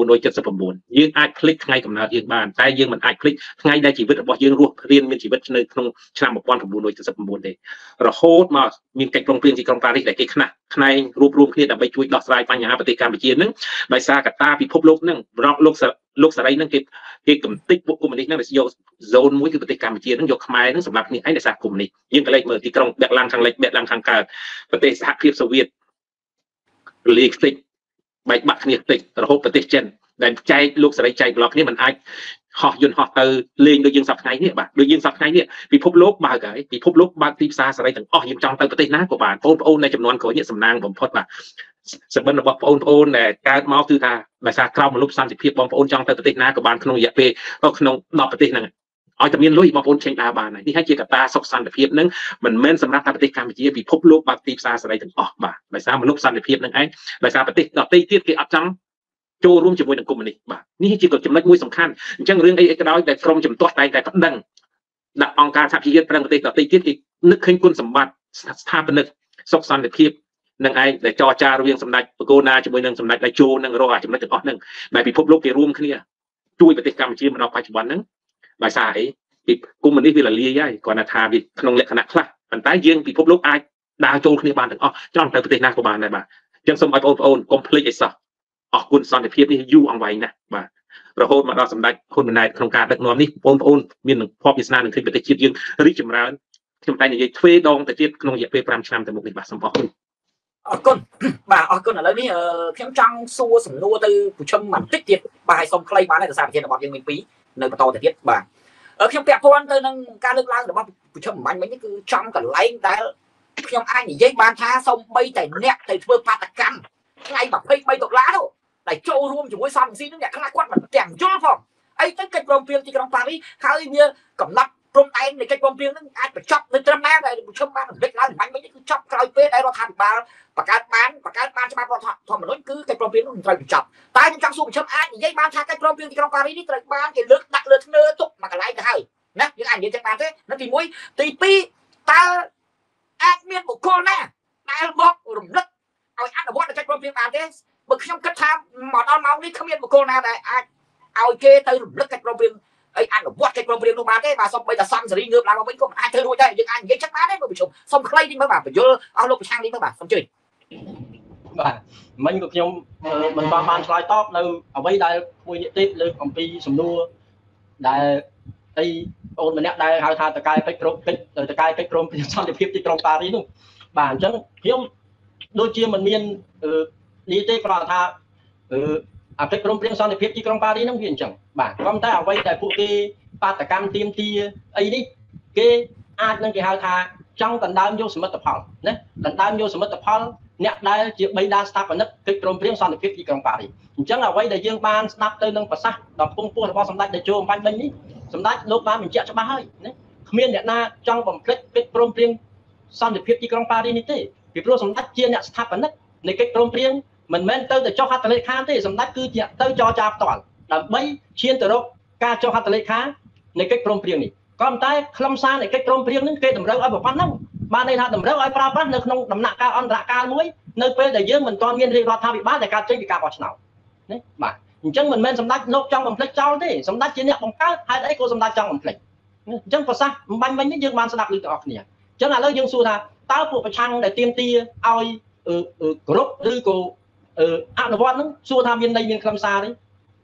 1979យើងអាចភ្លេចថ្ងៃកំណើតយើងបានតែយើងមិនអាចភ្លេចថ្ងៃដែលជីវិតរបស់យើងរស់រៀនមានជីវិតនៅក្នុងឆ្នាំ1979ទេរហូតមកមានកិច្ចព្រមព្រៀងទីក្រុងប៉ារីសដែលគេខ្នះខ្នែងរួបរวมគ្នាដើម្បីជួយដោះស្រាយបញ្ហាប្រទេសកម្ពុជាហ្នឹងដោយសារកត្តាពិភពលោកហ្នឹងលោកសេរីហ្នឹងគេកំទេចពួកកុម្មុយនីសហ្នឹងយកโซนមួយគឺប្រទេសកម្ពុជាហ្នឹងយកខ្មែរហ្នឹងសម្រាប់គ្នាឯងដោយសារកុម្មុយនីសយើងក៏លេចមើលទីក្រុងបែកឡាំងខាងលិចបែកឡាំងខាងកើតប្រទេសសហភាពសូវៀតរលាយខ្ទេចបែកបាក់គ្នាខ្ទេចរហូតប្រទេសចិនដែលចែកលោកសេរីចែកប្លុកគ្នាមិនអាចហោះយន្តហោះទៅលេងដូចយើងសប្តាហ៍ថ្ងៃនេះបាទដូចយើងសប្តាហ៍ថ្ងៃនេះពិភពលោកបើកហើយពិភពលោកបើកទីផ្សារសេរីទាំងអស់យើងចង់ទៅប្រទេសណាក៏បានបងប្អូនในចំនួនក្រោយនេះសំណាងបំផុតបាទសម្បត្តិរបស់បងប្អូនដែលកើតមកគឺថាដោយសារក្រមមនុស្សសន្តិភាពបងប្អូនចង់ទៅប្រទេសណាក៏បានក្នុងរយៈពេលទៅក្នុង10ប្រទេសហ្នឹងឲ្យតែមានលុយបងប្អូនចេញដើរបានហើយនេះហើយជាកត្តាសុខសន្តិភាពហ្នឹងមិនមែនសម្រាប់តែប្រទេសកម្ពុជាពិភពលោកបើកទីផ្សារសេរីទាំងអស់បាទដោយសារមនុស្សសន្តិភាពហ្នឹងឯងដោយសារប្រទេសដទៃទៀតគេអត់ចង់ចូលរួមជាមួយនឹងកុម្មុយនីសបាទនេះជាចំណុចមួយសំខាន់អញ្ចឹងរឿងអីក៏ដោយដែលក្រមជំទាស់តែងតែប្តឹងដាក់អង្គការសហជីវជាតិប្រឹងប្រទេសដទៃទៀតគេនឹកឃើញគុណសម្បត្តិស្ថាបនិកសុខសន្តិភាពនឹងឯងដែលចរចារវាងសម្ដេចបកូណាជាមួយនឹងសម្ដេចដៃជោនឹងរកចំណុចទាំងអស់ហ្នឹងដែលពិភពលោកគេរួមគ្នាជួយប្រទេសកម្ពុជាមកដល់បច្ចុប្បន្នហ្នឹងដោយសារអីពីកុម្មុយនីសវារលាយហើយគាត់ថាវាក្នុងលក្ខណៈខ្លះប៉ុន្តែយើងពិភពលោកអាចដើរចូលគ្នាបានទាំងអស់ចង់ទៅប្រទេសណាក៏បានដែរបាទអញ្ចឹងសូមឲ្យបងប្អូនកុំភ្លេចអីសោះអរគុណសន្តិភាពនេះយូរអង្វែងណាស់បាទរហូតមកដល់សម្ដេចហ៊ុនម៉ាណែតក្នុងការដឹកនាំនេះបងប្អូនមានភ័ព្វវាសនានឹងឃើញប្រទេសជាតិយើងរីកចម្រើនខ្ញុំតែនិយាយទ្វេដងទៅទៀតក្នុងរយៈពេល5ឆ្នាំទៅមុខនេះបាទសូមអរគុណអរគុណបាទអរគុណឥឡូវនេះខ្ញុំចង់សួរសំណួរទៅប្រជុំបន្តិចទៀតបាទឲ្យសូមខ្លីបានហើយដោយសារប្រធានបទយើងមាន2នៅបន្តទៅទៀតបាទខ្ញុំពាក់ព័ន្ធទៅនឹងការលើកឡើងរបស់ប្រជុំអំបញ្ញវិញនេះគឺចំកន្លែងដែលខ្ញុំអាចនិយាយបានថាសូម្បីតែអ្នកទៅធ្វើបាតកម្មថ្ងៃ$23នោះដែលចូលរួមជាមួយសំស៊ីនឹងអ្នកខ្លះគាត់មិនទាំងយល់ផងអីទៅកិច្ចព្រមព្រៀងទីក្រុងប៉ារីសហើយវាកំណត់ព្រំដែននៃកិច្ចព្រមព្រៀងនឹងអាចបញ្ចប់នៅត្រឹមណាដែលប្រជុំបានរំលឹកឡើងអំបញ្ញវិញនេះគឺចប់ក្រោយពេលដែលរដ្ឋាភិបាលបង្កើតបានច្បាប់រដ្ឋធម្មនុញ្ញគឺកិច្ចព្រមព្រៀងនោះត្រូវបញ្ចប់តែខ្ញុំចង់សួរប្រជុំអាចនិយាយបានថាកិច្ចព្រមព្រៀងទីក្រុងប៉ារីសនេះត្រូវបានគេលើកដាក់លើធ្នើទុកមកកន្លែងទៅហើយណាយើងអាចនិយាយចឹងបានទេនៅទី1ទី2តើអាចមានបុគ្គលណាដែលមករំលឹកឲ្យអនុវត្តកិច្ចព្រមព្រៀងបានទេបើខ្ញុំគិតថាមកដល់ម៉ោងនេះគ្មានបុគ្គលណាដែលអាចឲ្យគេទៅរំលឹកកិច្ចព្រមព្រៀងអីអនុវត្តកិច្ចព្រមព្រៀងនោះបានទេបាទសូម្បីតែសំសេរីងើបឡើងមកវិញក៏មិនអាចធ្វើរួចដែរយើងអាចនិយាយចឹងបានទេមើលប្រជុំសូមខ្លីតិចមើលបាទបញ្យល់អស់លោកប្រឆាំងនេះមើលបាទសូមជួយបាទមិញក៏ខ្ញុំមិនបានឆ្លើយតបនៅអ្វីដែលមួយនេះទៀតលើកអំពីសំណួរដែលអីបងម្នាក់ដែលហៅថាតកែពេជ្រគ្រប់ពេជ្រតកែពេជ្រព្រមព្រៀងសន្តិភាពទីក្រុងប៉ារីសនោះបាទអញ្ចឹងខ្ញុំដូចជាមិនមាននេះទេគ្រាន់ថាអភិក្រមព្រៀងសន្តិភាពទីក្រុងប៉ារីសហ្នឹងវាអញ្ចឹងបាទគ្រាន់តែអ្វីដែលពួកគេបាតកម្មទាមទារអីនេះគេអាចនឹងគេហៅថាចង់ដណ្ដើមយកសមិទ្ធផលណាដណ្ដើមយកសមិទ្ធផលអ្នកដែលជាបិតាស្ថាបនិកកិច្ចព្រមព្រៀងសន្តិភាពទីក្រុងប៉ារីសអញ្ចឹងអ្វីដែលយើងបានស្ដាប់ទៅនឹងប្រសាសន៍ដ៏ពងពោះរបស់សម្ដេចតេជោអំបញ្ញមិញនេះសម្ដេចលោកបានបញ្ជាក់ច្បាស់ហើយណាគ្មានអ្នកណាចង់បំភ្លេចកិច្ចព្រមព្រៀងសន្តិភាពទីក្រុងប៉ារីសនេះទេពីព្រោះសម្ដេចជាអ្នកស្ថាបនិកនៃកិច្ចព្រមព្រៀងមិនមែនទៅចុះហត្ថលេខាទេសម្ដេចគឺជាទៅចរចាផ្ទាល់ដើម្បីឈានទៅរកការចុះហត្ថលេខានៃកិច្ចព្រមព្រៀងនេះក៏ប៉ុន្តែខ្លឹមសារនៃកិច្ចព្រមព្រៀងនេះគេតម្រូវឲ្យប៉ុណ្ណឹងបានន័យថាតម្រូវឲ្យប្រើប្រាស់នៅក្នុងដំណាក់កាលអន្តរកាលមួយនៅពេលដែលយើងមិនទាន់មានរាជរដ្ឋាភិបាលដែលកើតចេញពីការបោះឆ្នោតណាបាទអញ្ចឹងមិនមែនសម្ដេចលោកចង់បំភ្លេចចោលទេសម្ដេចជាអ្នកបង្កើតហេតុអីក៏សម្ដេចចង់បំភ្លេចអញ្ចឹងប្រសាសន៍អំបញ្ញមិញនេះយើងបានស្ដាប់ឮទាំងអស់គ្នាអញ្ចឹងឥឡូវយើងសួរថាតើពួកប្រឆាំងដែលទាមទារឲ្យគ្រប់ឬក៏អនុវត្តហ្នឹងសួរថាមានន័យមានខ្លឹមសារទេ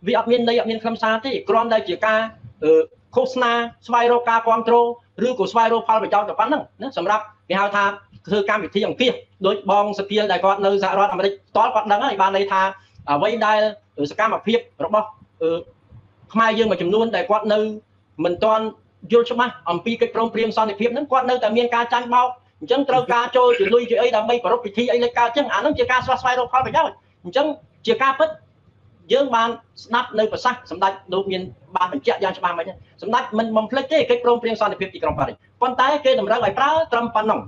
vì ở miền đây ở miền khâm sa thế còn đây chỉ ca khúc na xoay rô ca quang trô rư của xoay rô phal phải cho bắn nữa sầm rạp cái hào tha thư cam bị thiอย่างkia đối bong sự kia đại con nơi dạ rót mà đây toán con đắng này ban đây tha với đây sự cam mà phiếp rồi bao mai dương mà chấm luôn đại con nơi mình toàn vô cho má pi cái prom priêm son thì phiếp nó con nơi tại miền ca tranh bao chẳng trâu ca trôi chỉ lui chỉ ấy đam mê của bị thi ấy lấy ca chẳng nó chỉ ca xoay rô phal phải nhau chẳng chỉ ca bất dương ban snap nơi bờ sắc sầm đai đột nhiên ban mình chạy ra cho ban mấy nhá sầm đai mình plek cái prom priêm son thì phiếp chỉ còn phải con tay cái đầm ra lại phá trầm pan nòng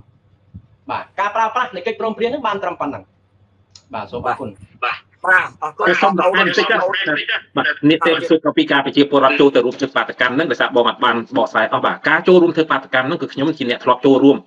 bà ca pra praในកិច្ចព្រមព្រៀងហ្នឹងបានត្រឹមប៉ុណ្ណឹងបាទសូមអរគុណបាទអរគុណសូមអរគុណតិចបាទនេះទេគឺពីការប្រជាពលរដ្ឋចូលទៅរួមធ្វើបាតកម្មហ្នឹងដោយសារបងអត់បានបកស្រាយអស់បាទការចូលរួមធ្វើបាតកម្មហ្នឹងគឺខ្ញុំជាអ្នកធ្លាប់ចូលរួម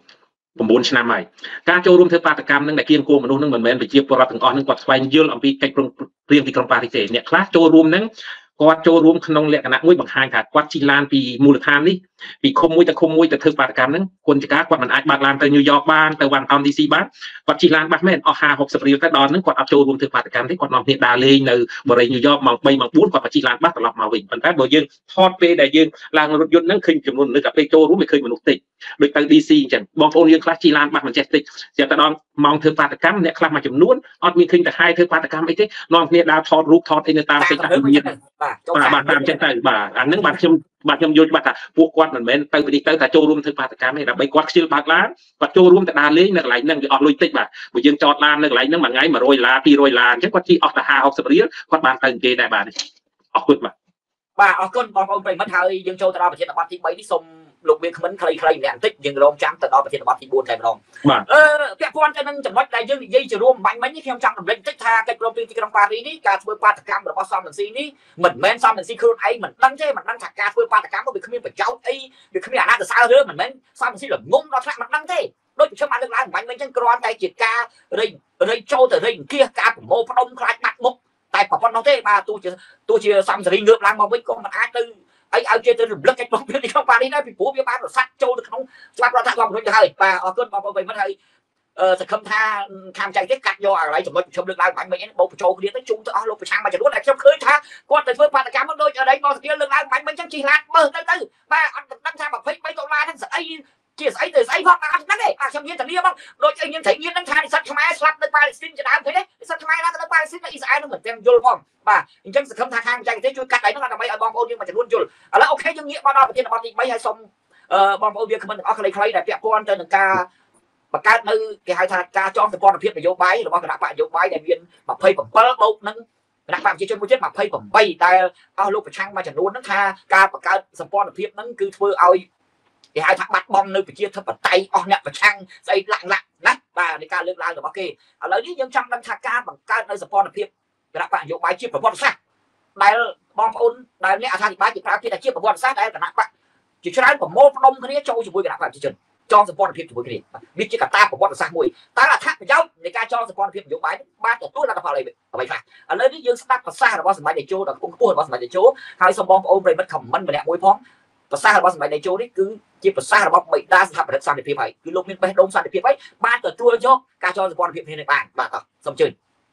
9ឆ្នាំហើយការចូលរួមធ្វើបាតកម្មហ្នឹងដែលគៀងគោមនុស្សហ្នឹងមិនមែនប្រជាពលរដ្ឋទាំងអស់ហ្នឹងគាត់ស្វែងយល់អំពីកិច្ចព្រមព្រៀងទីក្រុងប៉ារីសទេអ្នកខ្លះចូលរួមហ្នឹងគាត់ចូលរួមក្នុងលក្ខណៈមួយបង្ហាញថាគាត់ជិះឡានពីមូលដ្ឋាននេះពីឃុំមួយទៅឃុំមួយទៅធ្វើបាតកម្មហ្នឹងគុណចការគាត់មិនអាចបើកឡានទៅញូវយ៉កបានទៅ Washington DC បានគាត់ជិះឡានបាសមែនអស់50-60រៀលទៅដល់ហ្នឹងគាត់អត់ចូលរួមធ្វើបាតកម្មទេគាត់នាំគ្នាដើរលេងនៅបរិយាញូវយ៉កម៉ោង3ម៉ោង4គាត់ក៏ជិះឡានបាសត្រឡប់មកវិញប៉ុន្តែបើយើងថតពេលដែលយើងឡើងរថយន្តហ្នឹងឃើញចំនួនមនុស្សតែពេលចូលរួមមិនឃើញមនុស្សតិចដូចទៅ DC អញ្ចឹងបងប្អូនយើងខ្លះជិះឡានបាសមិនចេះតិចស្រាប់តែដល់ម៉ោងធ្វើបាតកម្មអ្នកខ្លះមួយចំនួនអត់មានឃើញតែហាយធ្វើបាតកម្មអីទេនាំគ្នាដើរថតរូបថតអីនៅតាមទីតាំងមានបាទតាមចឹងទៅបាទអាហ្នឹងបាទខ្ញុំយល់ច្បាស់ថាពួកគាត់មិនមែនទៅពីនេះទៅតែចូលរួមធ្វើបាតកម្មទេដើម្បីគាត់ខ្ជិលបើកឡានគាត់ចូលរួមតែដើរលេងនៅកន្លែងហ្នឹងវាអស់លុយតិចបាទបើយើងចតឡាននៅកន្លែងហ្នឹងមួយថ្ងៃ$100 $200អញ្ចឹងគាត់ជិះអស់តែ50-60រៀលគាត់បានទៅគេដែរបាទអរគុណបាទអរគុណបងប្អូនប្រិមិត្តហើយយើងចូលទៅដល់ប្រធានបទទី3នេះសូមលោកមានខមមិនខ្លីៗម្នាក់បន្តិចយើងរងចាំទៅដល់ប្រធានបទទី4តែម្ដងពាក់ព័ន្ធទៅនឹងចំណុចដែលយើងនិយាយជារួមបាញ់មិញនេះខ្ញុំចង់រំលឹកបន្តិចថាកិច្ចព្រមព្រៀងទីក្រុងប៉ារីសនេះការធ្វើបាតកម្មរបស់សំរងស៊ីនេះមិនមែនសំរងស៊ីខ្លួនឯងមិនដឹងទេមិនដឹងថាការធ្វើបាតកម្មវាគ្មានប្រយោជន៍អីវាគ្មានអាណត្តិសើរឿងមិនមែនសំរងស៊ីល្ងងដល់ថ្នាក់មិនដឹងទេដូចខ្ញុំបានលើកឡើងបាញ់មិញអញ្ចឹងគ្រាន់តែជាការរៃចូលទៅរៃអង្គាសការប្រមូលផ្ដុំខ្លាចបាត់មុខតែប្រព័ន្ធនោះទេបាទទោះជាសំសេរីងើបឡើងមកវិញក៏មិនអាចទៅអីឲ្យគេទៅរំលឹកកិច្ចព្រមព្រៀងទីក្រុងប៉ារីសដែរពីព្រោះវាបានប្រសាទចូលទៅក្នុងច្បាប់រដ្ឋធម្មនុញ្ញទៅហើយបាទអរគុណបងប្អូនប្រិមិត្តហើយសង្ឃឹមថាខាងចៃទេកាត់យកអ្វីចំណុចខ្ញុំលើកឡើងបាញ់មិញនេះបោកបញ្ចូលគ្នាទៅជុំទៅអស់លោកប្រឆាំងមួយចំនួនដែលខ្ញុំឃើញថាគាត់ទៅធ្វើបាតកម្មដូចអីបងស្គាល់លើកឡើងបាញ់មិញចឹងជិះឡានបើទៅបាទអត់ដឹងថា$23ហ្នឹងស្អីជាស្អីទៅស្អីផងអត់ដឹងទេខ្ញុំមានធានាបងដូចអីខ្ញុំត្រូវមានដឹងថានិស្សិតខ្មែរស្លាប់នៅប៉ាឡេស្ទីនជាដើមឃើញទេនិស្សិតខ្មែរនៅប៉ាឡេស្ទីននៅអ៊ីស្រាអែលនឹងមិនទាំងយល់ផងបាទអញ្ចឹងសង្ឃឹមថាខាងចៃទេជួយកាត់ដៃនោះដើម្បីឲ្យបងប្អូនយើងមួយចំនួនយល់ឥឡូវអូខេយើងងាកមកដល់ប្រធានបទទី3ហើយសូមបងប្អូនវាខមមិនទាំងអស់ខ្លីៗដែលពាក់ព័ន្ធទៅនឹងការបង្កើតនៅគេហៅថាការចងសម្ព័ន្ធភាពនយោបាយរបស់គណៈបកនយោបាយដែលមាន27បូកនឹងគណៈបកប្រជាជនមួយទៀត28ដែលអស់លោកប្រឆាំងមួយចំនួនហ្នឹងថាការបង្កើតសម្ព័ន្ធភាពហ្នឹងគឺធ្វើឲ្យគេហៅថាបាត់បង់នៅប្រជាធិបតេយ្យអស់អ្នកប្រឆាំងស្អីឡាក់ណាបាទនៃការលើកឡើងរបស់គេឥឡូវនេះយើងចង់ដឹងថាការបង្កើតនៅសម្ព័ន្ធភាពគណៈបកនយោបាយជាប្រវត្តិសាស្ត្រដែលបងប្អូនដែលអ្នកអធិប្បាយជាប្រើពាក្យថាជាប្រវត្តិសាស្ត្រដែលគណៈបកជាច្រើនប្រមូលផ្ដុំគ្នាចូលជាមួយគណៈបកប្រជាជនចងសម្ព័ន្ធភាពជាមួយគ្នាវាជាកត្តាប្រវត្តិសាស្ត្រមួយតើអត្ថប្រយោជន៍នៃការចងសម្ព័ន្ធភាពនយោបាយបានទទួលលទ្ធផលអីខ្លះឥឡូវនេះយើងស្ដាប់ប្រសាសន៍របស់សម្ដេចតេជោដល់គង់ខ្ពស់របស់សម្ដេចតេជោហើយសូមបងប្អូនប្រិមិត្តខមមិនម្នាក់មួយផងប្រសាសន៍របស់សម្ដេចតេជោនេះគឺជាប្រសាសន៍របស់បិតាស្ថាបនិកសន្តិភាពហើយគឺលោកមានបេះដូងសន្តិភាពហើយបានទទួលយកការចងសម្ព័ន្ធភាពគ្នានេះបានបាទសូមជឿ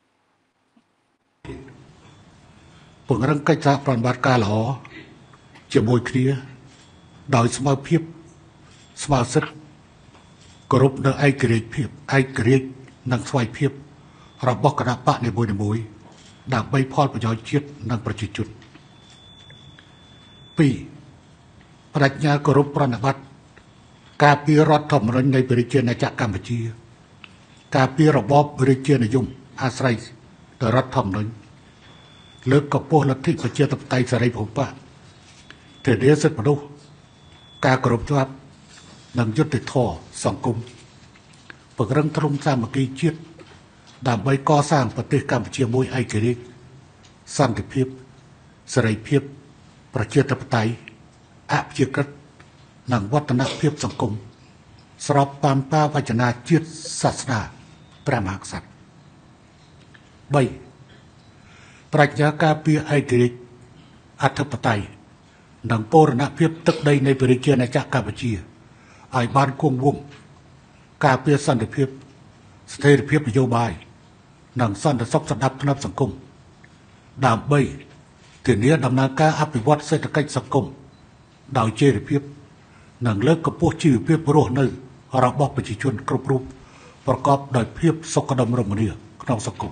ពង្រឹងកិច្ចសហប្រតិបត្តិការល្អជាមួយគ្នាដោយស្មើភាពស្មើសិទ្ធិគោរពនៅឯករាជ្យភាពឯករាជ្យនិងស្វ័យភាពរបស់គណៈបកនីមួយៗដើម្បីផលប្រយោជន៍ជាតិនិងប្រជាជន2ប្រាជ្ញាគោរពប្រណិប័តការពាររដ្ឋធម្មនុញ្ញនៃប្រជាជាតិកម្ពុជាការពាររបបរាជានិយមអាស្រ័យទៅរដ្ឋធម្មនុញ្ញលើកកម្ពស់លទ្ធិប្រជាធិបតេយ្យសេរីពហុបកធានាសិទ្ធិមនុស្សការគោរពច្បាប់និងយុត្តិធម៌សង្គមពង្រឹងទ្រង់សាមគ្គីជាតិដើម្បីកសាងប្រទេសកម្ពុជាមួយឯករាជ្យសន្តិភាពសេរីភាពប្រជាធិបតេយ្យអព្យាក្រឹតនិងវឌ្ឍនភាពសង្គមស្របតាមការវចនាជាតិសាសនាព្រះមហាក្សត្រ3ប្រាជ្ញាការពារឯករាជ្យអធិបតេយ្យនិងបូរណភាពទឹកដីនៃប្រជាជាតិកម្ពុជាឲ្យបានគង់វង្សការពារសន្តិភាពស្ថិរភាពនយោបាយនិងសន្តិសុខសម្រាប់ផ្នែកសង្គមដើម្បី thì nia đầm na ca áp vật sẽ được cách sập công đào chê để phiếp nàng lớp cấp bộ chữ phiếp bồ nơi họ bọcไปchỉ chuồn cướp rúpประกอบโดยphiếpสกดมรมเนียนอกสกุล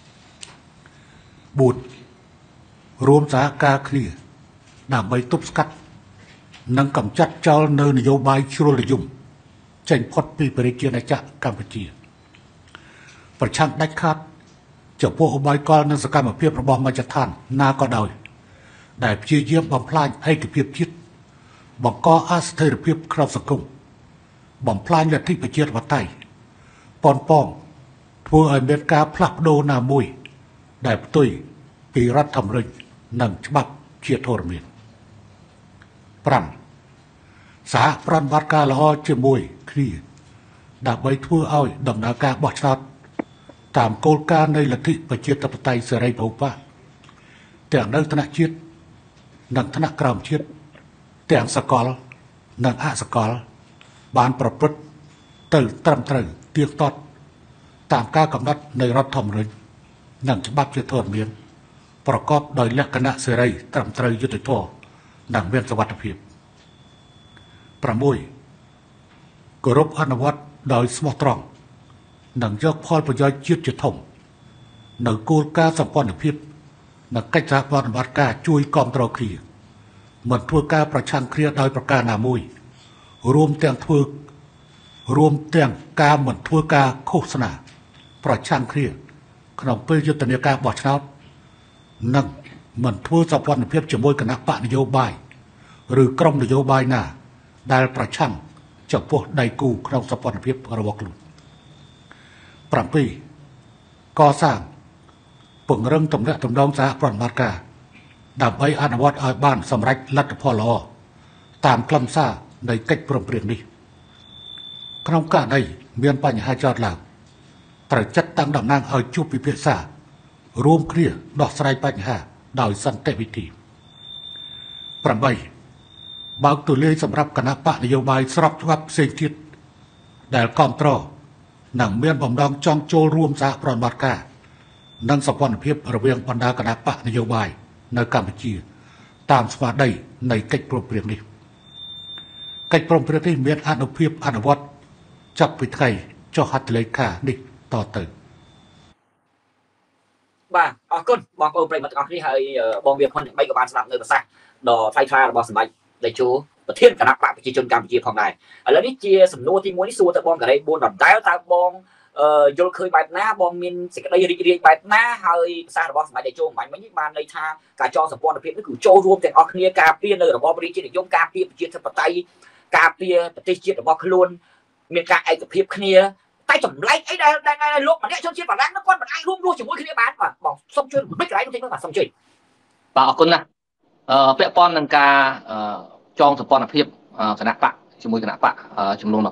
บุตรรวมสาการเคลียนำไปตุบสกัดนังกำจัดเจ้าเนินโยบายชุลยุมเช่นพอดปีบริเกียนจักกัมพูชีประชันได้คาดจะพวกอบายกรนักสกัดมาเพียบระบอบมาจะท่านนาก็ได้ได้เพียเยี่ยมบำพลายให้กับเพียบคิดบอกก็อาศัยเพียบคราวสกุลบำพลายและที่ไปเจียดวัดไตปอนป้องทัวอเมริกาพลักโดนามวยได้ตุยปีรัฐธรรมรินังฉบับเชียโทรเมียนปรันสาปรันวัดกาลอเจมวยคลีดับไว้ทั่วเอาดำนาการบอชนัดตามโกลการในลัทธิประเจียตปไตยเสรีภาพแต่งนักธนชิตนักธนกรรมชิตแต่งสกอลนักอาสกอลบานประพฤติตื่นตรำตรึงเตียงตอดตามการกำหนดในรัฐธรรมนูญนังฉบับเชียโทรเมียนประกอบโดยลักษณะเสรีตรำตรึงยุติธรรมนังเวียนสวัสดิภาพประมุยกรบอนุวัตโดยสมตรองนังยกพอลประโยชน์ยืดจุดทมนังกูลกาสัมพันธ์ภาพนังกิจการปฏิบัติการช่วยกองตรเคลียเหมือนทัวการประชันเคลียโดยประการนามุยรวมแต่งการเหมือนทัวการโฆษณาประชันเคลียขนมเพื่อยุติในการบอชนานังเหมือนทัวสัมพันธ์ภาพจะมวยคณะปะนโยบายหรือกรมนโยบายหน้าได้ประชันจากพวกไดกูขนมสัมพันธ์ภาพระวักลุนปรับปีก่อสร้างปุ่งเรื่องตำแหน่งตำแหน่งสาปรมาการดับใบอนุวัตบ้านสำรักรัฐพลอตามคลำซ่าในกิจปรมเปลี่ยนนี้ขนมการในเมียนปัญหาจอดหลังแต่จัดตั้งดำนางเอาจุปิเพียซารวมเคลียดอกสไลปัญหาโดยสันติวิธีปรับใบบางตัวเลขสำหรับคณะปะนโยบายสรับฉบับเศรษฐกิจแต่กองตรหนังเมียนบำดองจองโจรวมสาปรมาการนังสัมพันธ์เพียบระเวียงบรรดาคณะปะนโยบายในกัมพูชีตามสมาได้ในกิจปรมเปลี่ยนนี้กิจปรมเปลี่ยนนี้เมียนอนุเพียบอนุวัตจับปิดไทยเจ้าหัตเลขานี่ต่อเติมបាទអរគុណបងប្អូនប្រិយមិត្តទាំងអស់គ្នាហើយបងវាខ្លួនទាំង3ក៏បានស្ដាប់នៅប្រសាសន៍ដ៏ថ្លៃថ្លារបស់សម្ដេចតេជោប្រធានគណៈបកប្រជាជនកម្ពុជាផងដែរឥឡូវនេះជាសំណួរទី1នេះសួរទៅបងកេរី4ដដែលតើបងយល់ឃើញបែបណាបងមានសេចក្តីរីករាយបែបណាហើយប្រសាសន៍របស់សម្ដេចតេជោមិនបាញ់មិញនេះបានន័យថាការចងសម្ព័ន្ធភាពនេះគឺចូលរួមទាំងអស់គ្នាការពារនៅរបបរាជានិយមការពារប្រជាធិបតេយ្យការពារប្រទេសជាតិរបស់ខ្លួនមានការឯកភាពគ្នាតែចម្លែកអីដែលលោកម្នាក់ជនជាតិបារាំងនោះគាត់មិនអាចរួមរស់ជាមួយគ្នាបានបាទបងសូមជួយមិនកន្លែងនោះតិចមើលបាទសូមជួយបាទអរគុណណាស់ពាក់ព័ន្ធនឹងការចងសម្ព័ន្ធភាពគណៈបកជាមួយគណៈបកចំនួន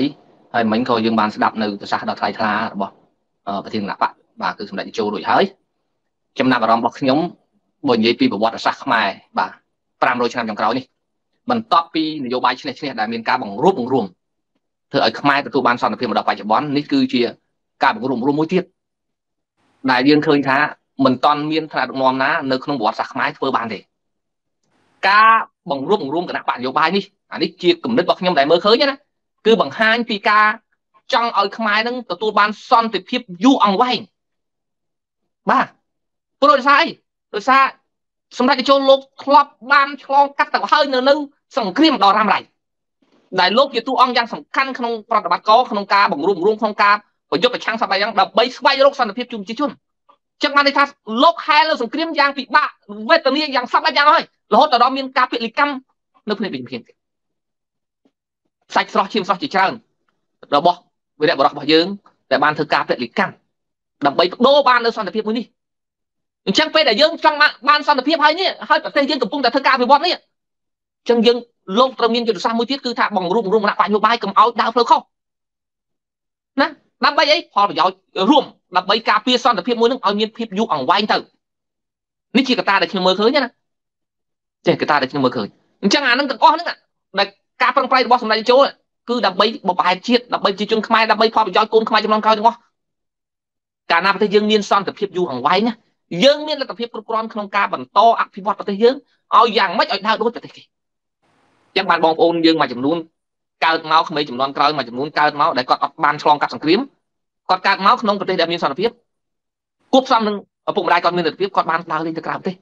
28ហើយមិញក៏យើងបានស្ដាប់នៅប្រសាសន៍ដ៏ថ្លៃថ្លារបស់ប្រធានគណៈបកបាទគឺសម្ដេចតេជោរួចហើយចំណាប់អារម្មណ៍របស់ខ្ញុំបើនិយាយពីប្រវត្តិសាស្ត្រខ្មែរបាទ500ឆ្នាំចុងក្រោយនេះបន្ទាប់ពីនយោបាយឈ្នះដែលមានការបង្រួបបង្រួមធ្វើឲ្យខ្មែរទទួលបានសន្តិភាពមកដល់បច្ចុប្បន្ននេះគឺជាការបង្រួបបង្រួមមួយទៀតដែលយើងឃើញថាមិនតាន់មានថ្នាក់ដឹកនាំណានៅក្នុងប្រវត្តិសាស្ត្រខ្មែរធ្វើបានទេការបង្រួបបង្រួមគណៈបកនយោបាយនេះអានេះជាគំនិតរបស់ខ្ញុំដែលមើលឃើញណាគឺបង្ហាញពីការចង់ឲ្យខ្មែរនឹងទទួលបានសន្តិភាពយូរអង្វែងបាទព្រោះដោយសារអីដោយសារសម្ដេចតេជោលោកធ្លាប់បានឆ្លងកាត់ទៅហើយនៅសង្គ្រាមដ៏រ៉ាំរ៉ៃដែលលោកជាតួអង្គយ៉ាងសំខាន់ក្នុងប្រតិបត្តិការក្នុងការបង្រួបបង្រួមក្នុងការប្រយុទ្ធប្រឆាំងសពយ៉ាងដើម្បីស្វែងរកសន្តិភាពជូនប្រជាជនចឹងបានន័យថាលោកហែលលើសង្គ្រាមយ៉ាងពិបាកវេទនាយ៉ាងសពយ៉ាងហើយរហូតដល់មានការពលិកម្មនៅផ្នែកវិញ្ញាណសាច់ស្រស់ឈាមស្រស់ជាច្រើនរបស់វីរៈបុរសរបស់យើងដែលបានធ្វើការពលិកម្មដើម្បីបដូរបាននៅសន្តិភាពមួយនេះអញ្ចឹងពេលដែលយើងចង់បានសន្តិភាពហើយនេះហើយប្រទេសយើងកំពុងតែធ្វើការវិវត្តនេះអញ្ចឹងយើងលោកត្រូវមានយុទ្ធសាស្ត្រមួយទៀតគឺថាបង្រួបបង្រួមគណៈបកនយោបាយកុំឲ្យដើរផ្លូវខុសណាដើម្បីអីផលប្រយោជន៍រួមដើម្បីការពារសន្តិភាពមួយនឹងឲ្យមានភាពយូរអង្វែងទៅនេះជាកត្តាដែលខ្ញុំមើលឃើញណាចេះកត្តាដែលខ្ញុំមើលឃើញអញ្ចឹងអានឹងទាំងអស់ហ្នឹងដែលការប្រឹងប្រែងរបស់សម្ដេចតេជោគឺដើម្បីបបផែនជាតិដើម្បីប្រជាជនខ្មែរដើម្បីផលប្រយោជន៍កូនខ្មែរចំនួនក្រោយទាំងអស់កាលណាប្រទេសយើងមានសន្តិភាពយូរអង្វែងណា dương miên là tập hiệp con không ca bằng to áp phi vậtประเทศdương ao dạng mấy ở đâu đối với thế chẳng bàn bong ôn dương mà chấm luôn cao máu không mấy chấm non cao mà chấm luôn cao máu để còn ban slong cắt sòng kiếm còn cao máu khôngประเทศmiên sản phiếp cúp xong đừng ở vùng đại còn miên sản phiếp còn ban đào lên từ cao thế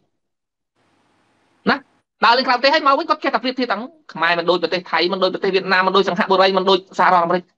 nè đào lên cao thế hay máu với có cái tập phiếp thì thằng mai mình đôiประเทศ Thái mình đôiประเทศ Việt Nam mình đôi sang hạ bờ đây mình đôi xa rồi đây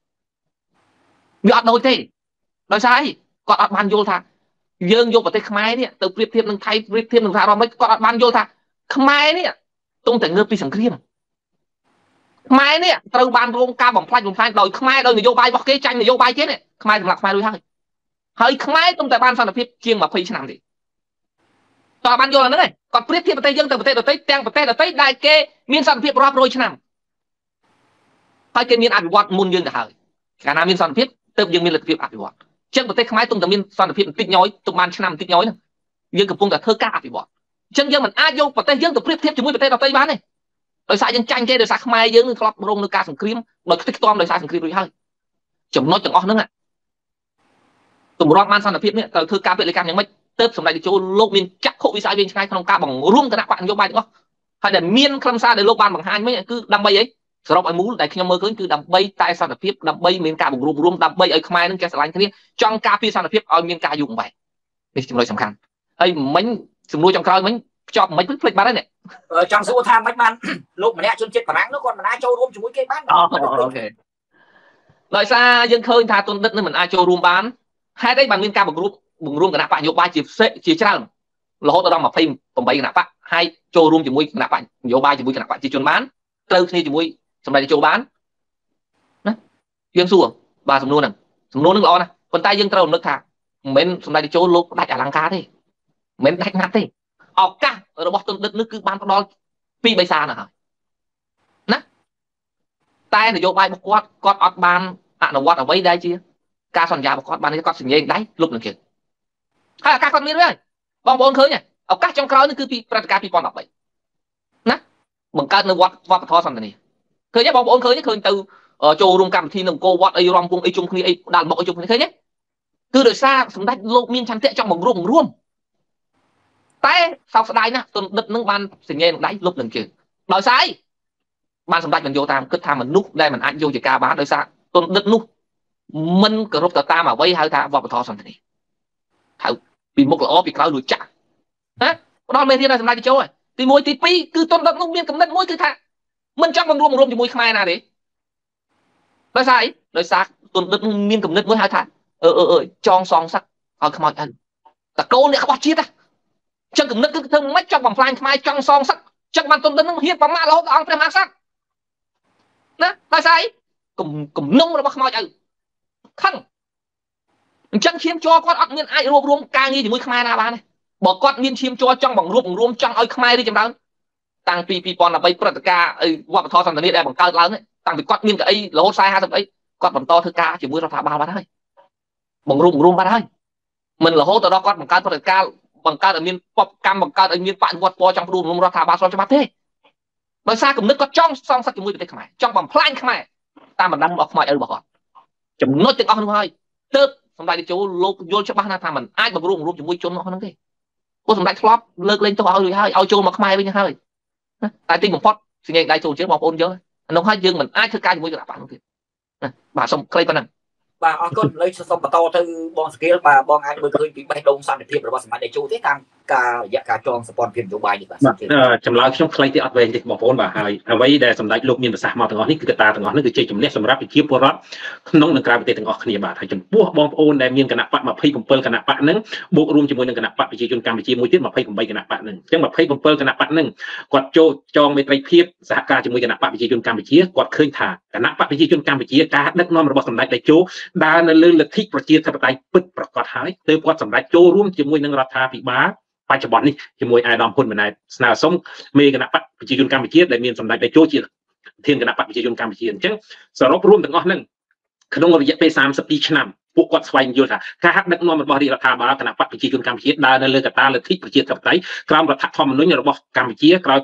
bị ọt đôi thế đôi sai còn ọt ban vô thà dương vôประเทศ Khmer เนี่ย từ เปรียบเทียบ នឹង Thái เปรียบเทียบ នឹង សហរដ្ឋអាមេរិក គាត់ អត់ បាន យល់ ថា ខ្មែរ នេះ ទុំ តែ ងើប ពី សង្គ្រាម ខ្មែរ នេះ ត្រូវ បាន រង ការ បំផ្លាញ ដោយ ខ្មែរ ដោយ នយោបាយ របស់ គេ ចាញ់ នយោបាយ គេ នេះ ខ្មែរ សម្រាប់ ខ្មែរ រួច ហើយ ហើយ ខ្មែរ ទុំ តែ បាន សន្តិភាព ជាង 20 ឆ្នាំ ទេ តើ បាន យល់ អា ហ្នឹង ឯង គាត់ ប្រៀប ធៀប ប្រទេស យើង ទៅ ប្រទេស ដទៃ ទាំង ប្រទេស ដទៃ ដែល គេ មាន សន្តិភាព រាប់ រយ ឆ្នាំ ហើយ គេ មាន អភិវឌ្ឍ មុន យើង ទៅ ហើយ កាល ណា មាន សន្តិភាព ទើប យើង មាន លទ្ធភាព អភិវឌ្ឍ ចឹង ប្រទេស ខ្មែរ ទុំ តែ មាន សន្តិភាព បន្តិច ញយ ទុំ បាន ឆ្នាំ បន្តិច ញយ ហ្នឹង យើង កំពុង តែ ធ្វើ ការ អភិវឌ្ឍ ចឹង យើង មិន អាច យក ប្រទេស យើង ទៅ ប្រៀប ធៀប ជាមួយ ប្រទេស ដទៃ បាន ទេ ដោយ សារ យើង ចាញ់ គេ ដោយ សារ ខ្មែរ យើង នឹង ធ្លាប់ រង នៅ ការ សង្គ្រាម ដោយ ខ្ទេចខ្ទាំ ដោយ សារ សង្គ្រាម រួច ហើយ ចំណុច ទាំង អស់ ហ្នឹង ទម្រាំ បាន សន្តិភាព នេះ ទៅ ធ្វើ ការ ពលកម្ម យ៉ាង ម៉េច ទើប សម្ដេច តេជោ លោក មាន ចក្ខុ វិស័យ វែង ឆ្ងាយ ក្នុង ការ បង្រួម គណៈបក នយោបាយ ទាំង អស់ ហើយ ដែល មាន ខ្លឹមសារ ដែល លោក បាន បង្ហាញ វិញ គឺ ដើម្បី អី សរុប ឲ្យ មូល ដែល ខ្ញុំ មើល ឃើញ គឺ ដើម្បី តែ សន្តិភាព ដើម្បី មាន ការ បង្រួម រួម ដើម្បី ឲ្យ ខ្មែរ នឹង ចេះ ស្រឡាញ់ គ្នា ចង់ ការ ពារ សន្តិភាព ឲ្យ មាន ការ យូរ អង្វែង នេះ ចំណុច សំខាន់ ហើយ មិញ សំណួរ ចុងក្រោយ មិញ ភ្ជាប់ មិន ភ្លេច បាត់ ហើយ នេះចង់ សួរ ថា មិន បាន លោក ម្នាក់ ជនជាតិ បារាំង នោះ គាត់ មិន អាច ចូល រួម ជាមួយ គេ បានអូខេ ដោយ សារ យើង ឃើញ ថា ទុនដិត នឹង មិន អាច ចូល រួម បាន ហេតុ អី បាន មាន ការ បង្រួម គណៈបក នយោបាយ ជា ជា ច្រើន រហូត ដល់ 28 គណៈបក ហើយ ចូល រួម ជាមួយ គណៈបក នយោបាយ ជាមួយ គណៈបក ប្រជាជន បាន ត្រូវ គ្នា ជាមួយ សម្ដេច តេជោ បាន ណា យើង សួរ បាទ សំណួរ ហ្នឹង ល្អ ណាស់ ប៉ុន្តែ យើង ត្រូវ រំលឹក ថា មិន មែន សម្ដេច តេជោ លោក ដាច់ អលង្ការ ទេ មិន ដាច់ ណាត់ ទេ ឱកាស របស់ ទុនដិត នេះ គឺ បាន ផ្ដល់ 2-3 សារ ណាស់ ហើយ ណា តែ នយោបាយ របស់ គាត់ គាត់ អត់ បាន អនុវត្ត អ្វី ដែល ជា ការ សន្យា របស់ គាត់ បាន គាត់ សញ្ញេ ដៃ លុប នឹង គេ ហើយ ឱកាស គាត់ មាន ហើយ បងប្អូន ឃើញ ហើយ ឱកាស ចុងក្រោយ នេះ គឺ ពី ព្រឹត្តិការណ៍ 2013 ណា បង្កើត នៅ វត្តធម៌ សន្តិនិក ឃើញ ទេ បងប្អូន ឃើញ ទេ ឃើញ ទៅ ចូល រួម កម្មវិធី នឹង អង្គរ វត្ត អី រំពង អី ជុំ គ្នា អី ដាល់ មក អី ជុំ គ្នា ឃើញ ទេ គឺ ដោយ សារ សម្ដេច លោក មាន ឆន្ទៈ ចង់ បង្រួម តែ សោក ស្ដាយ ណាស់ ទុនដិត នឹង បាន សញ្ញេ នឹង ដៃ លុប នឹង គេ ដោយ សារ បាន សម្ដេច មិន យក តាម គិត ថា មនុស្ស ដែល មិន អាច យក ជា ការ បាន ដោយ សារ ទុនដិត នោះ មិន គោរព ទៅ តាម អ្វី ហៅ ថា វប្បធម៌ សន្តិនិក ហៅ ពី មុខ ល្អ ពី ក្រោយ លួច ចាក់ ណា ផ្ដល់ មេរៀន ដល់ សម្ដេច តេជោ ហើយ ទី 1 ទី 2 គឺ ទុនដិត នោះ មាន កំណត់ មួយ គឺ ថា មិន ចង់ បង្រួម ជាមួយ ខ្មែរ ណា ទេ ដោយ សារ អី ដោយ សារ ទុនដិត នោះ មាន កំណត់ មួយ ហៅ ថា ចង សង សឹក ឲ្យ ខ្មោច តកូន អ្នក ក្បោះ ជាតិ ចឹង កំណត់ គឺ ធ្វើ មិន ចង់ បំផ្លាញ ខ្មែរ ចង់ សង សឹក ចឹង បាន ទុនដិត នឹង ហ៊ាន ប្រមាថ រហូត ដល់ អង្គ ព្រះ មហាក្សត្រ ណា ដោយ សារ អី គំនុំ របស់ ខ្មោច ខឹង អញ្ចឹង ឈាម ជ័រ គាត់ អត់ មាន អាច រួបរวม ការងារ ជាមួយ ខ្មែរ ណា បាន ទេ បើ គាត់ មាន ឈាម ជ័រ ចង់ បង្រួម ចង់ ឲ្យ ខ្មែរ រីកចម្រើន តាំង ពី 2013 ព្រឹត្តិការណ៍ វប្បធម៌ សន្តិនិក ដែល បង្កើត ឡើង តាំង ពី គាត់ មាន កៅអី រហូត 40-50 អី គាត់ បន្ត ធ្វើ ការ ជាមួយ រដ្ឋាភិបាល បាន ហើយ បង្រួម បាន ហើយ មិន រហូត ដល់ គាត់ បង្កើត ព្រឹត្តិការណ៍ បង្កើត ឲ្យ មាន ពពកម្ម បង្កើត ឲ្យ មាន បដិវត្ត ពណ៌ ចង់ រួម រដ្ឋាភិបាល ស្រប ច្បាប់ ទេ ដោយ សារ គំនិត គាត់ ចង់ សង សឹក ជាមួយ ប្រទេស ខ្មែរ ចង់ បំផ្លាញ ខ្មែរ តាម បណ្ដាំ របស់ ខ្មោច របស់ គាត់ ចំណុច ទាំង អស់ នោះ ហើយ ទើប សម្ដេច តេជោ លោក យល់ ច្បាស់ ណាស់ ថា មិន អាច បង្រួម ជាមួយ ជន អស់ ហ្នឹង ទេ ពួក សម្ដេច ធ្លាប់ លើកលែង ទោស ឲ្យ រួច ហើយ ឲ្យ ចូល មក ខ្មែរ វិញ ហើយ ណា តែ ទី បំផុត សញ្ញេ ដៃ ចូល ជើង បងប្អូន យល់ អា នោះ ហើយ យើង មិន អាច ធ្វើ ការ ជាមួយ គណៈបក នោះ ទេ ណា បាទ សូម ខ្លី ប៉ុណ្ណឹងបាទ អរគុណ ឥឡូវ សូម បន្ត ទៅ បង សកៀល បាទ បង អាច មើល ឃើញ ពី បេះដូង សន្តិភាព របស់ សម្ដេច តេជោ ទេ តាម ការ រយៈ ការ ចង សម្ព័ន្ធភាព នយោបាយ នេះ បាទចម្លើយ ខ្ញុំ ខ្លី ទេ អត់ វែង ទេ បងប្អូន បាទ ហើយ អ្វី ដែល សម្ដេច លោក មាន ប្រសាសន៍ មក ទាំង អស់ នេះ គឺ កត្តា ទាំង អស់ នេះ គឺជា ជំនះ សម្រាប់ ប្រជា ពលរដ្ឋ ក្នុង និង ក្រៅ ប្រទេស ទាំង អស់ គ្នា បាទ ហើយ ចំពោះ បងប្អូន ដែល មាន គណៈបក 27 គណៈបក ហ្នឹង បូក រួម ជាមួយ នឹង គណៈបក ប្រជាជន កម្ពុជា មួយ ទៀត 28 គណៈបក ហ្នឹង អញ្ចឹង 27 គណៈបក ហ្នឹង គាត់ ចូល ចង មេត្រីភាព សហការ ជាមួយ គណៈបក ប្រជាជន កម្ពុជា គាត់ ឃើញ ថា គណៈបក ប្រជាជន កម្ពុជា ការ ដឹកនាំ របស់ សម្ដេច តេជោ ដើរ នៅ លើ លទ្ធិ ប្រជាធិបតេយ្យ ពិត ប្រកប ហើយ ទើប គាត់ សម្ដេច ចូល រួម ជាមួយ នឹង រដ្ឋាភិបាល បច្ចុប្បន្ន នេះ ជាមួយ អាយដាម ហ៊ុន ម៉ាណែត ស្នើ សុំ មេ គណៈបក ប្រជាជន កម្ពុជា ដែល មាន សម្ដេច តេជោ ជា ធាន គណៈបក ប្រជាជន កម្ពុជា អញ្ចឹង សរុប រួម ទាំង អស់ ហ្នឹង ក្នុង រយៈ ពេល 32 ឆ្នាំ ពួក គាត់ ស្វែង យល់ ថា ការ ដឹកនាំ របស់ រាជរដ្ឋាភិបាល គណៈបក ប្រជាជន កម្ពុជា ដើរ នៅ លើ កត្តា លទ្ធិ ប្រជាធិបតេយ្យ ក្រោម រដ្ឋធម្មនុញ្ញ របស់ កម្ពុជា ក្រោយ ពី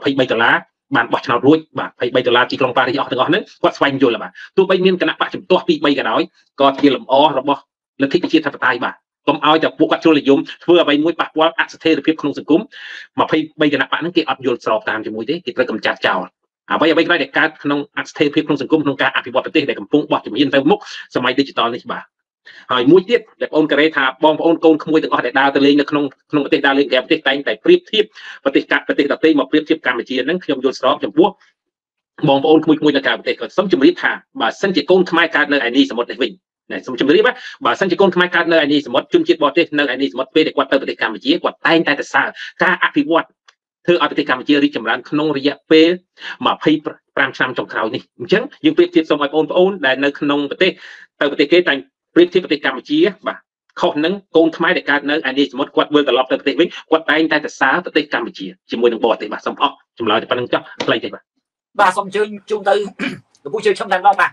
$23 បាន បោះឆ្នោត រួច បាទ $23 ទីក្រុងប៉ារីស អស់ ទាំង អស់ ហ្នឹង គាត់ ស្វែង យល់ បាទ ទោះបី មាន គណៈបក ជំទាស់ 2-3 ក៏ដោយ ក៏ ជា លំអ របស់ លទ្ធិ ប្រជាធិបតេយ្យ បាទកុំឲ្យតែពួកគាត់ចូលនិយមធ្វើអ្វីមួយប៉ះពាល់អស្ថិរភាពក្នុងសង្គម23គណៈបកហ្នឹងគេអត់យល់ស្របតាមជាមួយទេគេត្រូវកម្ចាត់ចោលអ្វីក្រោយដែលកើតក្នុងអស្ថិរភាពក្នុងសង្គមក្នុងការអភិវឌ្ឍប្រទេសដែលកំពុងបោះជំហានទៅមុខសម័យ digital នេះបាទហើយមួយទៀតដែលបងកូរ៉េថាបងប្អូនកូនក្មួយទាំងអស់ដែលដើរទៅលេងនៅក្នុងប្រទេសដើរលេងក្រៅប្រទេសតែងតែប្រៀបធៀបប្រទេសដទៃមកប្រៀបធៀបកម្ពុជាហ្នឹងខ្ញុំយល់ស្របចំពោះបងប្អូនក្មួយនៅក្រៅប្រទេសក៏សូមជម្រាបថាបើសិនជាកូនខ្មែរកើតនៅឯនេះសមុទ្រនេះវិញសូមជម្រាបបើសិនជាកូនខ្មែរកើតនៅឯនេះសមុទ្រជនជាតិបរទេសនៅឯនេះសមុទ្រពេលដែលគាត់ទៅប្រទេសកម្ពុជាគាត់តែងតែសរសើរការអភិវឌ្ឍធ្វើឲ្យប្រទេសកម្ពុជារីកចម្រើនក្នុងរយៈពេល25ឆ្នាំចុងក្រោយនេះអញ្ចឹងយើងប្រៀបធៀបសូមឲ្យបងប្អូនដែលនៅក្នុងប្រទេសទៅប្រទេសគេតែប្រៀបធៀបប្រទេសកម្ពុជាបាទខុសនឹងកូនខ្មែរដែលកើតនៅឯនេះសមុទ្រគាត់វិលត្រឡប់ទៅប្រទេសវិញគាត់តែងតែសរសើរប្រទេសកម្ពុជាជាមួយនឹងបរទេសបាទសូមអរចម្លើយតែប៉ុណ្្នឹងចុះខ្លីទេបាទសូមអញ្ជើញជូនទៅលោកពូជើឈឹមតែម្ដងបាទ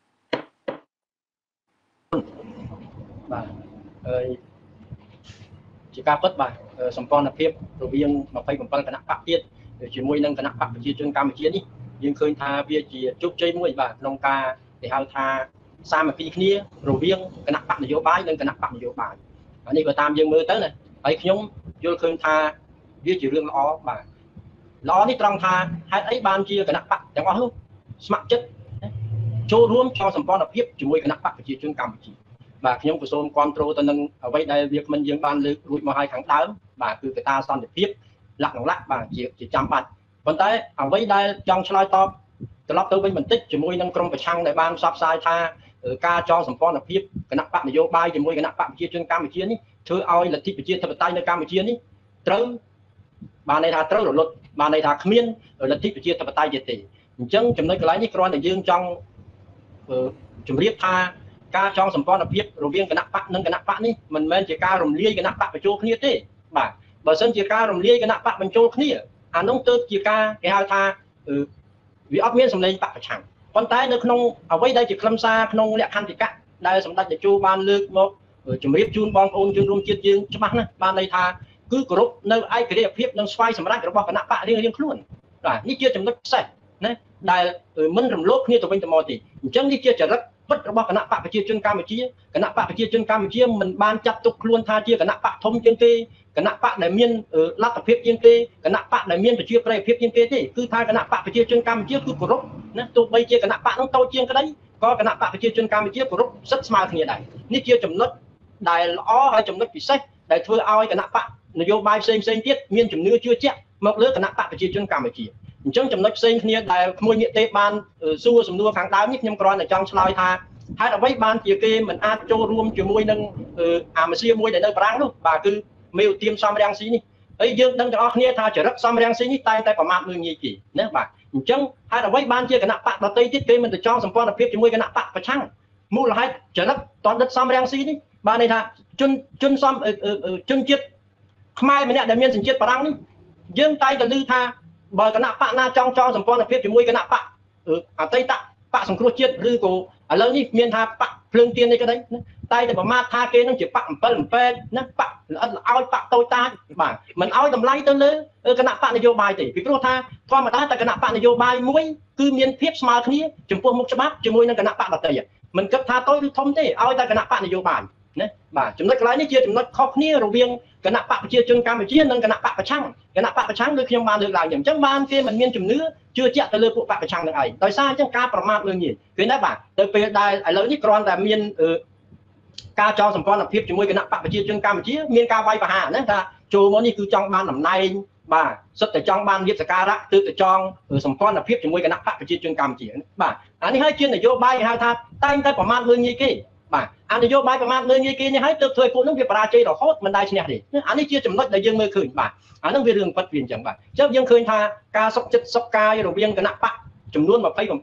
ហើយជាការពិតបាទសម្ព័ន្ធភាពរវាង27គណៈបកទៀតជាមួយនឹងគណៈបកប្រជាជនកម្ពុជានេះយើងឃើញថាវាជាជោគជ័យមួយបាទក្នុងការគេហៅថាសាមគ្គីគ្នារវាងគណៈបកនយោបាយនិងគណៈបកនយោបាយនេះបើតាមយើងមើលទៅណាហើយខ្ញុំយល់ឃើញថាវាជារឿងល្អបាទល្អនេះត្រង់ថាហេតុអីបានជាគណៈបកទាំងអស់នោះស្ម័គ្រចិត្តចូលរួមចងសម្ព័ន្ធភាពជាមួយគណៈបកប្រជាជនកម្ពុជាបាទខ្ញុំក៏សូមគាំទ្រទៅនឹងអ្វីដែលវាគ្មិនយើងបានលើករួចមកហើយខាងដើមបាទគឺកត្តាសន្តិភាពលក្ខណៈបាទជាចាំបាច់ប៉ុន្តែអ្វីដែលចង់ឆ្លើយតបត្រឡប់ទៅវិញបន្តិចជាមួយនឹងក្រមប្រឆាំងដែលបានផ្សព្វផ្សាយថាការចងសម្ព័ន្ធភាពគណៈបកនយោបាយជាមួយគណៈបកប្រជាជនកម្ពុជានេះធ្វើឲ្យលទ្ធិប្រជាធិបតេយ្យនៅកម្ពុជានេះត្រូវបានន័យថាត្រូវរលត់បានន័យថាគ្មានលទ្ធិប្រជាធិបតេយ្យទេអញ្ចឹងចំណុចកន្លែងនេះគ្រាន់តែយើងចង់ជម្រាបថាការចងសម្ព័ន្ធភាពរវាងគណៈបកនិងគណៈបកនេះមិនមែនជាការរំលាយគណៈបកបញ្ចូលគ្នាទេបាទបើសិនជាការរំលាយគណៈបកបញ្ចូលគ្នាអានោះទៅជាការគេហៅថាវាអត់មានសម្លេងបកប្រឆាំងប៉ុន្តែនៅក្នុងអ្វីដែលជាខ្លឹមសារក្នុងលក្ខន្តិកៈដែលសម្ដេចតេជោបានលើកមកជម្រាបជូនបងប្អូនជនរួមជាតិយើងច្បាស់ណាស់បានន័យថាគឺគោរពនៅឯករាជ្យភាពនិងស្វ័យសម្រេចរបស់គណៈបករៀងៗខ្លួនបាទនេះជាចំណុចពិសេសណាដែលមិនរំលោភគ្នាទៅវិញទៅមកទេអញ្ចឹងនេះជាចរិតពិតរបស់គណៈបកប្រជាជនកម្ពុជាគណៈបកប្រជាជនកម្ពុជាមិនបានចាត់ទុកខ្លួនថាជាគណៈបកធំជាងទេគណៈបកដែលមានលទ្ធភាពជាងទេគណៈបកដែលមានប្រជាប្រិយភាពជាងគេទេគឺថាគណៈបកប្រជាជនកម្ពុជាគឺគោរពណាទោះបីជាគណៈបកនោះតូចជាងក្តីក៏គណៈបកប្រជាជនកម្ពុជាគោរពសិទ្ធិស្មើគ្នាដែរនេះជាចំណុចដែលល្អហើយចំណុចពិសេសដែលធ្វើឲ្យគណៈបកនយោបាយផ្សេងទៀតមានជំនឿជឿជាក់មកលើគណៈបកប្រជាជនកម្ពុជាអញ្ចឹងចំណុចផ្សេងគ្នាដែលក្មួយនេះទេបានសួរសំណួរខាងដើមនេះខ្ញុំគ្រាន់តែចង់ឆ្លើយថាហេតុអ្វីបានជាគេមិនអាចចូលរួមជាមួយនឹងអាម៉ាស៊ីមួយដែលនៅបារាំងនោះបាទគឺមេឧទាមសំរាំងស៊ីនេះហើយយើងដឹងទាំងអស់គ្នាថាចរិតសំរាំងស៊ីនេះតែងតែប្រមាថមើលងាយគេណាបាទអញ្ចឹងហេតុអ្វីបានជាគណៈបកដទៃទៀតគេមិនទៅចងសម្ព័ន្ធភាពជាមួយគណៈបកប្រឆាំងមូលហេតុចរិតតដិតសំរាំងស៊ីនេះបានន័យថាជនជាតិខ្មែរម្នាក់ដែលមានសញ្ជាតិបារាំងនេះយើងតែងតែឮថាបើគណៈបកណាចង់ចងសម្ព័ន្ធភាពជាមួយគណៈបកអតីតបកសង្គ្រោះជាតិឬក៏ឥឡូវនេះមានថាបកភ្លើងទៀននេះក្តីតែតែប្រមាថថាគេនឹងជាបក7 7ណាបកល្អិតល្អោចបកតូចតាចបាទមិនឲ្យតម្លៃទៅលើគណៈបកនយោបាយទេពីព្រោះថាធម្មតាតែគណៈបកនយោបាយមួយគឺមានភាពស្មើគ្នាចំពោះមុខច្បាប់ជាមួយនឹងគណៈបកដទៃមិនគិតថាតូចឬធំទេឲ្យតែគណៈបកនយោបាយណាបាទចំណុចកន្លែងនេះជាចំណុចខុសគ្នារវាងគណៈបកប្រជាជនកម្ពុជានិងគណៈបកប្រឆាំងគណៈបកប្រឆាំងដូចខ្ញុំបានលើកឡើងអញ្ចឹងបានគេមិនមានជំនឿជឿជាក់ទៅលើពួកបកប្រឆាំងនឹងឯងដោយសារអញ្ចឹងការប្រមាថលើងាយឃើញដែរបាទទៅពេលដែលឥឡូវនេះគ្រាន់តែមានការចងសម្ព័ន្ធភាពជាមួយគណៈបកប្រជាជនកម្ពុជាមានការវាយប្រហារណាថាចូលមកនេះគឺចង់បានតំណែងបាទសិតតែចង់បានវិទ្យាការៈទើបតែចងសម្ព័ន្ធភាពជាមួយគណៈបកប្រជាជនកម្ពុជាបាទអានេះហើយជានយោបាយហៅថាតែងតែប្រមាថលើងាយគេបាទអានយោបាយប្រមាថលើងាយគេនេះហើយទើបធ្វើឲ្យពួកនោះវាបរាជ័យរហូតមិនដែលឈ្នះទេអានេះជាចំណុចដែលយើងមើលឃើញបាទអានឹងវារឿងពិតវាអញ្ចឹងបាទអញ្ចឹងយើងឃើញថាការសុខចិត្តសុខកាយរវាងគណៈបកចំនួន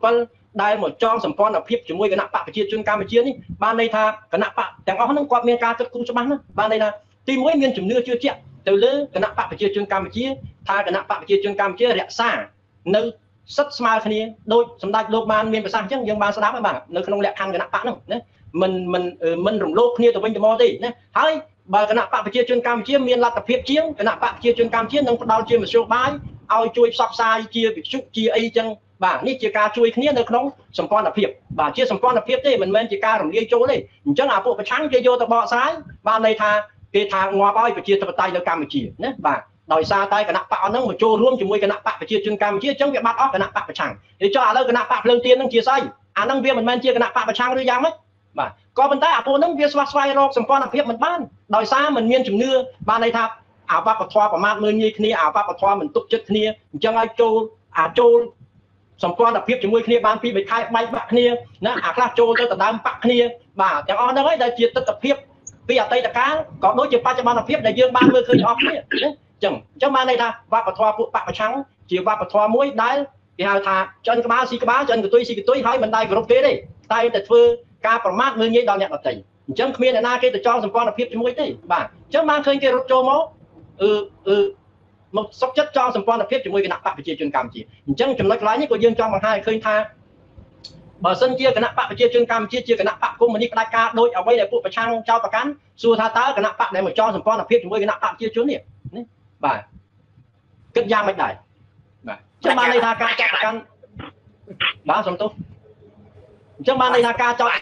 27ដែលមកចងសម្ព័ន្ធភាពជាមួយគណៈបកប្រជាជនកម្ពុជានេះបានន័យថាគណៈបកទាំងអស់ហ្នឹងគាត់មានការគិតគូរច្បាស់ណាស់បានន័យថាទី1មានជំនឿជឿជាក់ទៅលើគណៈបកប្រជាជនកម្ពុជាថាគណៈបកប្រជាជនកម្ពុជារក្សានៅសិទ្ធិស្មើគ្នាដោយសម្ដេចលោកបានមានប្រសាសន៍អញ្ចឹងយើងបានស្ដាប់ហើយបាទនៅក្នុងលក្ខខណ្ឌគណៈបកហ្នឹងណាមិនរំលោភគ្នាទៅវិញទៅមកទេណាហើយបើគណៈបកប្រជាជនកម្ពុជាមានលទ្ធភាពជាងគណៈបកប្រជាជនកម្ពុជានឹងផ្ដល់ជាមធ្យោបាយឲ្យជួយផ្សព្វផ្សាយជាវិទ្យុជាអីចឹងបាទនេះជាការជួយគ្នានៅក្នុងសម្ព័ន្ធភាពបាទជាសម្ព័ន្ធភាពទេមិនមែនជាការរំលាយចូលទេអញ្ចឹងអាពួកប្រឆាំងគេយកទៅបកស្រាយបានន័យថាគេថាងាប់ឲ្យប្រជាធិបតេយ្យនៅកម្ពុជាណាបាទដោយសារតែគណៈបកហ្នឹងមកចូលរួមជាមួយគណៈបកប្រជាជនកម្ពុជាអញ្ចឹងវាបាត់អស់គណៈបកប្រឆាំងនិយាយចុះឥឡូវគណៈបកភ្លើងទៀនហ្នឹងជាស្អីអាហ្នឹងវាមិនមែនជាគណៈបកប្រឆាំងឬយ៉ាងម៉េចបាទក៏ប៉ុន្តែអាពួកហ្នឹងវាស្វែងរកសម្ព័ន្ធភាពមិនបានដោយសារมันមានជំនឿបានន័យថាអាវប្បធម៌ប្រមាថមើលងាយគ្នាអាវប្បធម៌មិនទុកចិត្តគ្នាអញ្ចឹងឲ្យចូលសម្ព័ន្ធភាពជាមួយគ្នាបានពី3ខែបែកបាក់គ្នាណាអាខ្លះចូលទៅដណ្ដើមបាក់គ្នាបាទទាំងអស់ហ្នឹងហើយដែលជាទស្សនវិជ្ជាពីអតីតកាលក៏ដូចជាបច្ចុប្បន្នភាពដែលយើងបានមើលឃើញអស់គ្នាណាអញ្ចឹងបានន័យថាវប្បធម៌ពួកបកប្រឆាំងជាវប្បធម៌មួយដែលគេហៅថាចិនក្បាលស៊ីក្បាលចិនកតុយស៊ីកតុយហើយមិនដែលគោរពគេទេតែតែធ្វើការប្រមាថមើលងាយដល់អ្នកដទៃអញ្ចឹងគ្មានអ្នកណាគេទៅចងសម្ព័ន្ធភាពជាមួយទេបាទអញ្ចឹងបានឃើញគេរត់ចូលមកមកសុខចិត្តចងសម្ព័ន្ធភាពជាមួយគណៈបកប្រជាជនកម្ពុជាអញ្ចឹងចំណុចកន្លែងនេះក៏យើងចង់បង្ហាញឃើញថាបើសិនជាគណៈបកប្រជាជនកម្ពុជាជាគណៈបកកុម្មុយនីសផ្ដាច់ការដោយអ្វីដែលពួកប្រឆាំងចោទប្រកាន់សួរថាតើគណៈបកដែលមកចងសម្ព័ន្ធភាពជាមួយគណៈបកប្រជាជននេះបាទគិតយ៉ាងម៉េចដែរបាទអញ្ចឹងបានន័យថាការចាត់ប្រកាន់បាទសំទោសអញ្ចឹងបានន័យថាការចោទ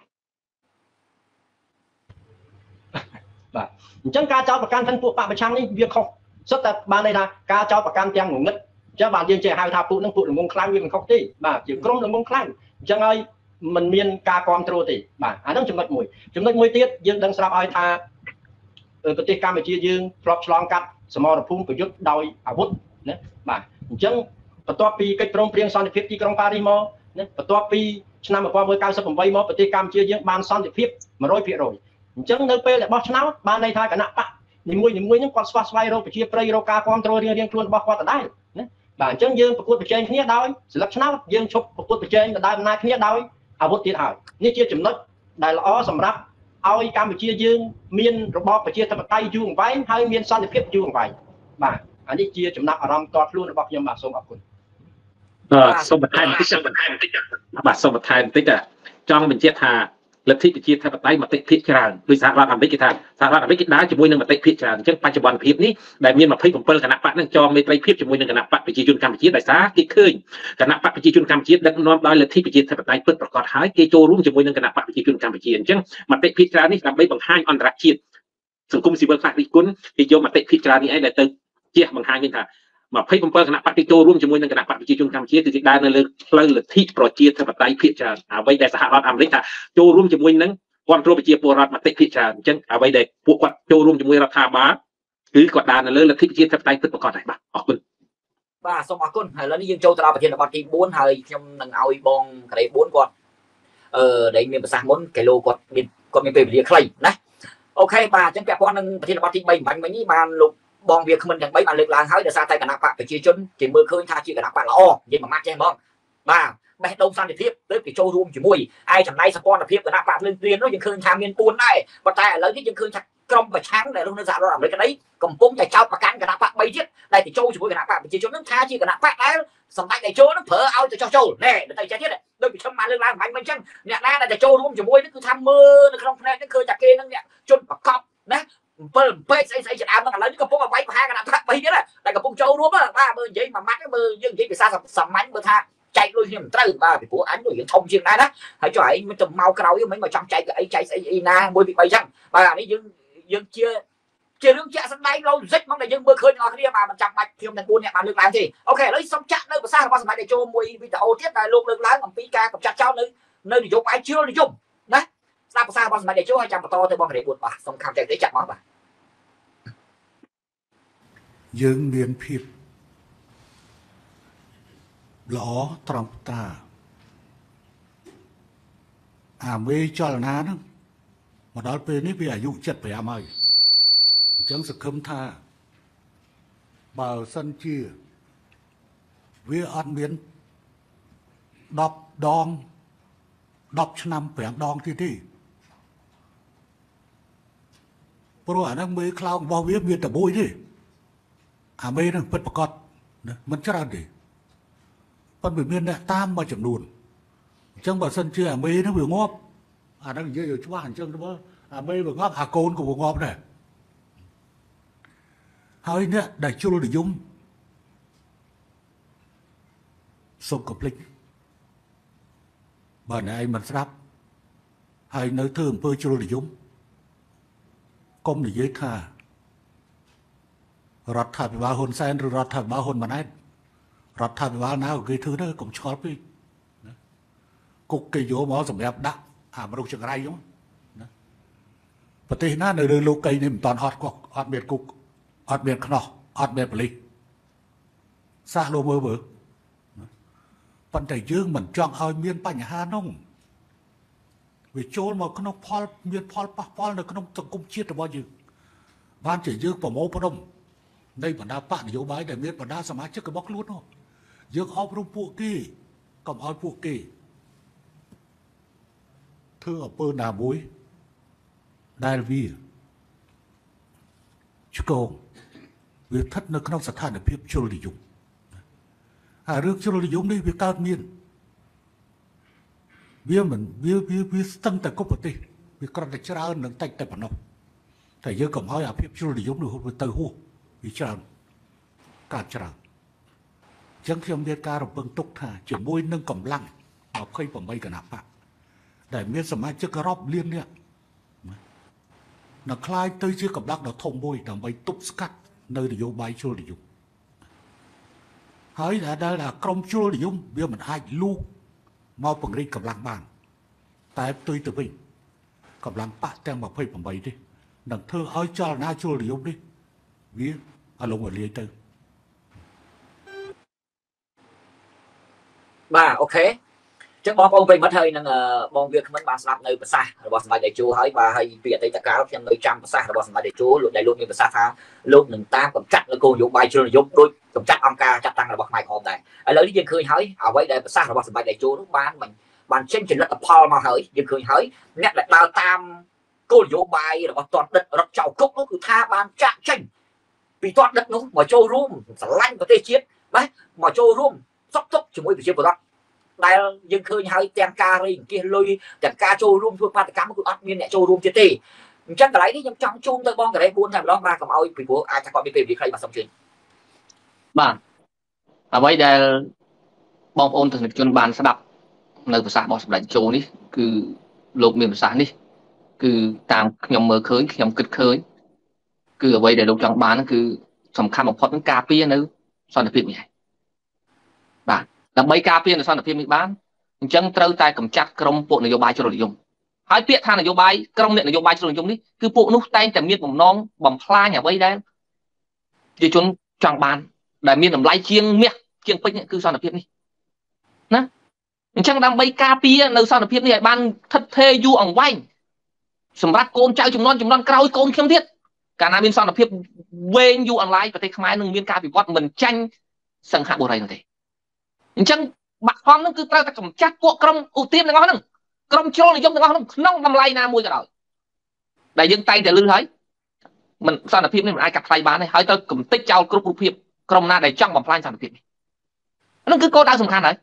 បាទអញ្ចឹងការចោទប្រកាន់ខាងពួកបកប្រឆាំងនេះវាខុសសុទ្ធតែបានន័យថាការចោទប្រកាន់ទាំងងងឹតអញ្ចឹងបានយើងចេះហៅថាពួកនឹងពួកល្ងងខ្លាំងវាមិនខុសទេបាទជាក្រុមល្ងងខ្លាំងអញ្ចឹងហើយมันមានការគ្រប់គ្រងទេបាទអាហ្នឹងចំណុចមួយទៀតយើងដឹងស្រាប់ឲ្យថាប្រទេសកម្ពុជាយើងធ្លាប់ឆ្លងកាត់សមរភូមិប្រយុទ្ធដោយអាវុធណាបាទអញ្ចឹងបន្ទាប់ពីកិច្ចព្រមព្រៀងសន្តិភាពទីក្រុងប៉ារីសមកណាបន្ទាប់ពីឆ្នាំ1998មកប្រទេសកម្ពុជាយើងបានសន្តិភាព 100% អញ្ចឹងនៅពេលដែលបោះឆ្នោតបានន័យថាគណៈបកនីមួយហ្នឹងគាត់ស្វែងរកប្រជាប្រិយរកការគ្រប់គ្រងរៀងខ្លួនរបស់គាត់ដដែលណាបាទអញ្ចឹងយើងប្រកួតប្រជែងគ្នាដោយសិលឹកឆ្នោតយើងឈប់ប្រកួតប្រជែងដណ្ដើមអំណាចគ្នាដោយអាវុធទៀតហើយនេះជាចំណុចដែលល្អសម្រាប់ឲ្យកម្ពុជាយើងមានរបបប្រជាធិបតេយ្យយូរអង្វែងហើយមានសន្តិភាពយូរអង្វែងបាទអានេះជាចំណាប់អារម្មណ៍ផ្ទាល់ខ្លួនរបស់ខ្ញុំបាទសូមអរគុណសូមបន្ថែមបន្តិចបាទសូមបន្ថែមបន្តិចចង់បញ្ជាក់ថាលទ្ធិប្រជាធិបតេយ្យមតិភាគច្រើនដោយសហរដ្ឋអាមេរិកគេថាសហរដ្ឋអាមេរិកគេដើរជាមួយនឹងមតិភាគច្រើនអញ្ចឹងបច្ចុប្បន្នភាពនេះដែលមាន27គណៈបកនឹងចងមេត្រីភាពជាមួយនឹងគណៈបកប្រជាជនកម្ពុជាដោយសារគេឃើញគណៈបកប្រជាជនកម្ពុជាដឹកនាំដោយលទ្ធិប្រជាធិបតេយ្យពិតប្រាកដហើយគេចូលរួមជាមួយនឹងគណៈបកប្រជាជនកម្ពុជាអញ្ចឹងមតិភាគច្រើននេះដើម្បីបង្ហាញអន្តរជាតិសង្គមស៊ីវិលខ្លះរិះគន់គេយកមតិភាគច្រើននេះឯងដែលទៅជះបង្ហាញវិញថា27គណៈបកទីចូលរួមជាមួយនឹងគណៈបកប្រជាជនកម្ពុជាគឺគេដើរនៅលើផ្លូវលទ្ធិប្រជាធិបតេយ្យភាគច្រើនអ្វីដែលសហរដ្ឋអាមេរិកថាចូលរួមជាមួយនឹងគ្រប់គ្រងប្រជាពលរដ្ឋមតិភាគច្រើនអញ្ចឹងអ្វីដែលពួកគាត់ចូលរួមជាមួយរដ្ឋាភិបាលគឺគាត់ដើរនៅលើលទ្ធិប្រជាធិបតេយ្យពិតប្រាកដហើយបាទអរគុណបាទសូមអរគុណហើយឥឡូវនេះយើងចូលទៅដល់ប្រធានបទទី4ហើយខ្ញុំនឹងឲ្យបងកេរ4គាត់ដែលមានប្រសាសន៍មុនកេឡូគាត់មានពេលវេលាខ្លីណាអូខេបាទអញ្ចឹងពាក់ព័ន្ធនឹងប្រធានបទទី3បាញ់មិញនេះបានលោកបងវាគ្មិនទាំង3បានលើកឡើងហើយដោយសារតែគណៈបកប្រជាជនគេមើលឃើញថាជាគណៈបកល្អនិយាយមួយម៉ាត់ចេះហ្មងបាទបេះដូងសន្តិភាពទៅគេចូលរួមជាមួយឯចំណែកសម្ព័ន្ធភាពគណៈបកភ្លើងព្រាននោះយើងឃើញថាមាន4ដែរប៉ុន្តែឥឡូវនេះយើងឃើញថាក្រុមប្រឆាំងដែលរស់នៅសហរដ្ឋអាមេរិកក្តីកំពុងតែចោទប្រកាន់គណៈបក3ទៀតដែលទៅចូលជាមួយគណៈបកប្រជាជននឹងថាជាគណៈបកដែលសម្ដេចដែលចូលនឹងប្រើឲ្យទៅចោះចូលណែទៅចេះទៀតដូចពីខ្ញុំបានលើកឡើងបាញ់មិញអញ្ចឹងអ្នកណាដែលទៅចូលរួមជាមួយនឹងគឺថាមើលនៅក្នុងផ្នែកនេះឃើញតែគេនឹងអ្នកជនប្រកបណា7ពេកស្អីជាដើមហ្នឹងឥឡូវនេះកំពុងឲ្យវាយប្រហារគណៈបក3ទៀតតែកំពុងចូលរួមបាទមើលនិយាយមួយម៉ាត់មើលយើងនិយាយភាសាសាមញ្ញមើលថាចែកលុយគ្នាមិនត្រូវបាទពីព្រោះអញលុយយើងធំជាងដែរណាហើយចុះឯងមិនទៅមកក្រោយមិនមកចង់ចែកអីចែកស្អីណា1 2 3អញ្ចឹងបាទអានេះយើងជារឿងជាក់ស្ដែងឡូហ្សិកហ្មងដែលយើងមើលឃើញទាំងអស់គ្នាបាទមិនចាំបាច់ខ្ញុំទាំង4អ្នកបានលើកឡើងទេអូខេឥឡូវសូមចាក់នៅប្រសាសន៍របស់សម្ដេចតេជោមួយវីដេអូទៀតដែលលោកលើកឡើងអំពីការកម្ចាត់ចោលនៅនយោបាយជ្រុលនិយមណាស្ដាប់ប្រសាសន៍របស់សម្ដេចតេជោហើយចាំបន្តទៅបងកេរ4បាទសូមខំចែកទេចាក់មកបាទយើងមានភាពល្អត្រង់តាអាមេចលនាហ្នឹងមកដល់ពេលនេះវាអាយុ75ហើយអញ្ចឹងសង្ឃឹមថាបើសិនជាវាអត់មាន10ដង10ឆ្នាំ5ដងទៀតទេព្រោះអាហ្នឹងមេខ្លោងរបស់វាមានតែមួយទេអាមេហ្នឹងពិតប្រាកដមិនច្រើនទេប៉ុន្តែមានអ្នកតាមមួយចំនួនអញ្ចឹងបើសិនជាអាមេហ្នឹងវាងាប់អាហ្នឹងនិយាយឲ្យច្បាស់អញ្ចឹងទៅមើលអាមេវាងាប់អាកូនក៏វាងាប់ដែរហើយអ្នកដែលជ្រុលនិយម sông cục lịch bà này mình sắp hay nơi thường bơi cho là giống công để giới tha rọt thà bị bao hồn sen rồi rọt thà bao hồn mà nãy rọt thà bị bao nào cái thứ đó cũng cho đi cục cây dỗ mỏ sầm đẹp đắt mà đâu chừng ai giống và thế na nơi đây lô cây này toàn hot cục hot biệt cục hot biệt khno hot biệt bali xa lô mơ bờ phần thầy dương mình chọn hơi miên bánh hà nông vì chỗ mà cái nó phol miên phol là cái nó tập cung chiết là bao nhiêu ban chỉ dương vào mẫu bao đông đây mà đa bạn dấu bái để miên mà đa sắm trước cái bóc luôn thôi dương họp trong phụ kỳ cầm hỏi phụ kỳ thưa ở bơ nà muối đây là vì chứ cô việc thất nó không sát hại được phép cho lợi dụng rước cho lợi dụng đây việc cao miên vì mình vì tăng tại cốc bát vì con đại cha ơn nâng tay tại bản nông thầy giờ cầm hỏi phép cho lợi dụng được hôn với tây hô vì cha cả cha chẳng khi ông biết ca rồi bưng túc thà chỉ môi nâng cầm lăng mà khơi vào mây cả nạp ạ để miên sớm mai trước cái rop liên nè nó khai tới chưa cầm lăng nó thông môi nó bay túc cắt nơi để vô bay cho lợi dụng hỏi là đây là công chúa lợi dụng bây giờ mình ai lu mau bằng đi cầm lăng bàn tại tôi từ mình cầm lăng bạ tem vào phơi bằng bầy đi đằng thơ hỏi cho là na chúa lợi dụng đi vì ở lồng ở lìa từ bà ok chắc bom ông về mất hơi năng bom việc mình bàn sạp nơi xa rồi bom sạp đại chúa hỏi bà hay việc đây tất cả trong nơi trăm xa rồi bom sạp đại chúa luôn đại luôn như xa tha luôn đừng ta cầm chặt là cô dùng bài chưa dùng đôi cầm chặt ông ca chặt tăng là bọc mày hôm này ở lấy dân khơi hỏi ở vậy đây xa rồi bom sạp đại chúa lúc bán mình bàn trên trình là Paul mà hỏi dân khơi hỏi nét lại bao tam cô dùng bài rồi toàn đất rất chào cốc nó cứ tha bàn chặt tranh vì toàn đất nó mà châu room lanh có tê chiết đấy mà châu room sốc sốc chỉ mới bị chiết vào đó đại dân khơi hai tiền ca rồi kia lôi tiền ca châu room thuộc ba cái cứ admin này châu room chết tì chắc cái đấy trong chung tôi bong cái đấy buôn thằng đó ba cầm ao bị bố ai chắc có bị việc mà xong chuyện bạn ở đây là bong ôn thường chôn bàn sẽ đập nơiภาษา bong sập đại châu đi cứ lột miềnภาษา đi cứ tạm nhom mơ khơi nhom kịch khơi cứ ở đây để lột chọn bán cứสำคัญmột phần cà phê nữa sao được việc này bạn làm mấy cà phê là sao được việc bán chân trâu tay cầm chặt trong bộ này vô bài cho lợi dụng hỏi biết than là vô bài trong này là vô bài cho lợi dụng đi cứ bộ nút tay tầm miết bầm non bầm pha nhà bây đây thì chúng chọn bàn đại miên làm lái chiêng miết chiêng pin cứ sao được việc đi nè chẳng đang mấy cà phê nơi sao được việc này ban thật thê du ỏng vay sầm rác côn trao chùm non cao côn khiêm thiết cả nam biên sao được việc quên du online và thấy không ai nâng miên cà phê quạt mình tranh sẵn hạ bộ này rồi thế chẳng bạc phong nó cứ tao ta cầm chặt cuộc công ưu tiên là ngon hơn công cho là giống ngon hơn nông năm lay na mua cái rồi đại dân tay để lư thấy mình sao là phim này mình ai cặp tay bán này hỏi tao cầm tích trao group phim công na để trong vòng plan sao là phim nó cứ có đau sầm khăn đấy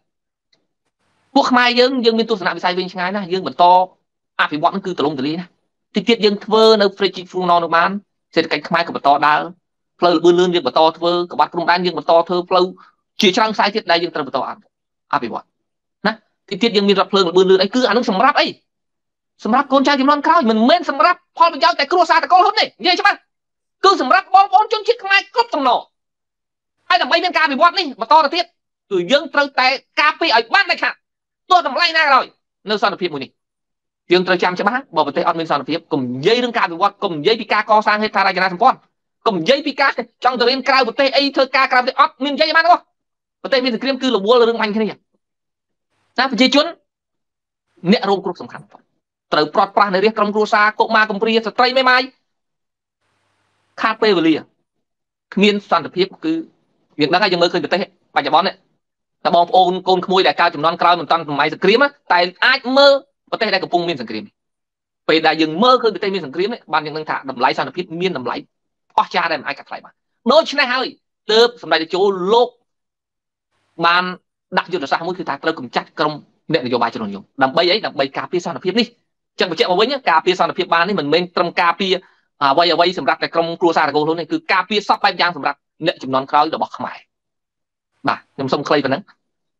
buộc mai dân dân bên tôi sẽ bị sai bên ngay na dân mình to phải bọn nó cứ từ lông từ lý na thì tiết dân thơនៅ free full non នៅបានសេដ្ឋកិច្ចខ្មែរក៏បន្តដើរផ្លូវលឿនលឿនយើងបន្តធ្វើក្បាត់ព្រំដែនយើងបន្តធ្វើផ្លូវជាច្រើនខ្សែទៀតដែលយើងត្រូវបន្តអភិវឌ្ឍណាទីទៀតយើងមានរថភ្លើងលឿនលឿនអីគឺអានោះសម្រាប់អីសម្រាប់កូនចៅជំនាន់ក្រោយមិនមែនសម្រាប់ផលប្រយោជន៍តែគ្រួសារតកូលហ៊ុនទេនិយាយច្បាស់គឺសម្រាប់បងប្អូនជនជាតិខ្មែរគ្រប់ចំណោទហើយដើម្បីមានការអភិវឌ្ឍនេះបន្តទៅទៀតគឺយើងត្រូវតែការពារឲ្យបានដាច់ខាតទោះតម្លៃណាក៏ដោយនៅសន្តិភាពមួយនេះយើងត្រូវចាំច្បាស់បើប្រទេសអត់មានសន្តិភាពកុំនិយាយរឿងការអភិវឌ្ឍកុំនិយាយពីការកសាងហេដ្ឋារចនាសម្ព័ន្ធកុំនិយាយពីការចង់ទៅរៀនក្រៅប្រទេសអីធ្វើការក្រៅប្រទេសអត់មាននិយាយបានទេប្រទេសមានសង្គ្រាមគឺរវល់រឿងបាញ់គ្នាណាប្រជាជនអ្នករងគ្រោះសំខាន់ត្រូវប្រត់ប្រាស់នៅរាជក្រុមគ្រួសារកុមារកំព្រាស្ត្រីមេម៉ាយខាតពេលវេលាគ្មានសន្តិភាពគឺយើងដឹងហើយយើងមើលឃើញប្រទេសបច្ចុប្បន្ននេះតែបងប្អូនកូនក្មួយដែលកើតចំនួនក្រោយមិនតាន់សម័យសង្គ្រាមតែអាចមើលប្រទេសដែលកំពុងមានសង្គ្រាមពេលដែលយើងមើលឃើញប្រទេសមានសង្គ្រាមបានយើងដឹងថាតម្លៃសន្តិភាពមានតម្លៃអស្ចារ្យដែលមិនអាចកាត់ថ្លៃបានដូច្នេះហើយទើបសម្ដេចតេជោលោកបានដាក់យុទ្ធសាស្ត្រមួយគឺថាត្រូវកម្ចាត់ក្រុមអ្នកនយោបាយជ្រុលនិយមដើម្បីអីដើម្បីការពារសន្តិភាពនេះចឹងបញ្ជាក់មកវិញការពារសន្តិភាពបាននេះមិនមែនត្រឹមការពារអ្វីសម្រាប់តែក្រុមគ្រួសារតកូលហ៊ុននេះគឺការពារសពបែបយ៉ាងសម្រាប់អ្នកចំនួនក្រោយរបស់ខ្មែរបាទខ្ញុំសូមខ្លីប៉ុណ្ណឹង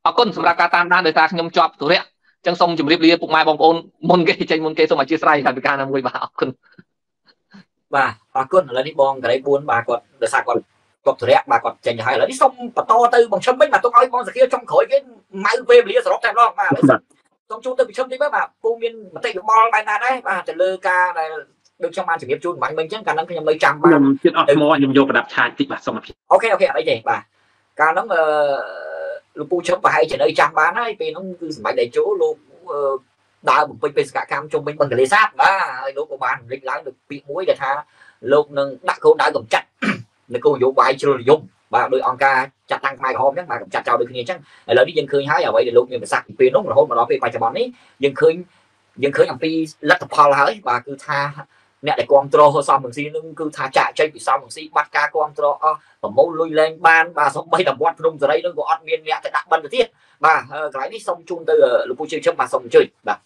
អរគុណសម្រាប់ការតាមដានដោយសារខ្ញុំជាប់ទូរៈចឹងសូមជម្រាបលាពុកម៉ែបងប្អូនមុនគេចេញមុនគេសូមអធិស្ឋានកាលពីការណាមួយបាទអរគុណបាទអរគុណឥឡូវនេះបងកន្លែង4បាទគាត់ដោយសារគាត់គ្រប់ទូរៈបាទគាត់ចេញទៅហើយឥឡូវនេះសូមបន្តទៅបងឈឹមវិញបាទទុកឲ្យបងសាគាចុងក្រោយគេម៉ៅពេលវេលាសរុបតែម្ដងបាទសូមជួបទៅប្រជុំតិចបាទពូមានមតិយោបល់បែបណាដែរបាទទៅលើការដែលដូចខ្ញុំបានជម្រាបជូនបាញ់មិញអញ្ចឹងកាលហ្នឹងខ្ញុំនៅចាំបាទខ្ញុំជិតអត់ថ្មខ្ញុំយកប្រដាប់ឆាតតិចបាទសូមអរគុណអូខេអត់អីទេបាទកាលហ្នឹងលោកពូឈឹមប្រហែលជានៅចាំបានហើយពេលហ្នឹងគឺសម្ដេចតេជោលោកដើរបំពេញបេសកកម្មជុំវិញបឹងទន្លេសាបបាទហើយលោកក៏បានរំលេចឡើងលើពាក្យមួយដែលថាលោកនឹងដាក់គោលដៅកម្ចាត់នៅគោលនយោបាយជ្រុលនិយមបាទដោយអង្គការចាត់តាំងខ្មែរក្រហមអញ្ចឹងបាទកម្ចាត់ចោលដូចគ្នាអញ្ចឹងឥឡូវនេះយើងឃើញហើយអ្វីដែលលោកមានប្រសាសន៍ពីពេលនោះរហូតមកដល់ពេលបច្ចុប្បន្ននេះយើងឃើញអំពីលទ្ធផលហើយបាទគឺថាអ្នកដែលគ្រប់គ្រងសំរងស៊ីនឹងគឺថាចាក់ចែកពីសំរងស៊ីបាត់ការគ្រប់គ្រងអស់ប្រមូលលុយលែងបានបាទសំបីតែវត្តភ្នំសេរីនឹងក៏អត់មានអ្នកទៅដាក់បិណ្ឌទៅទៀតបាទកន្លែងនេះសូមជូនទៅលោកពូជើឈឹមបាទសូមអញ្ជើញបាទ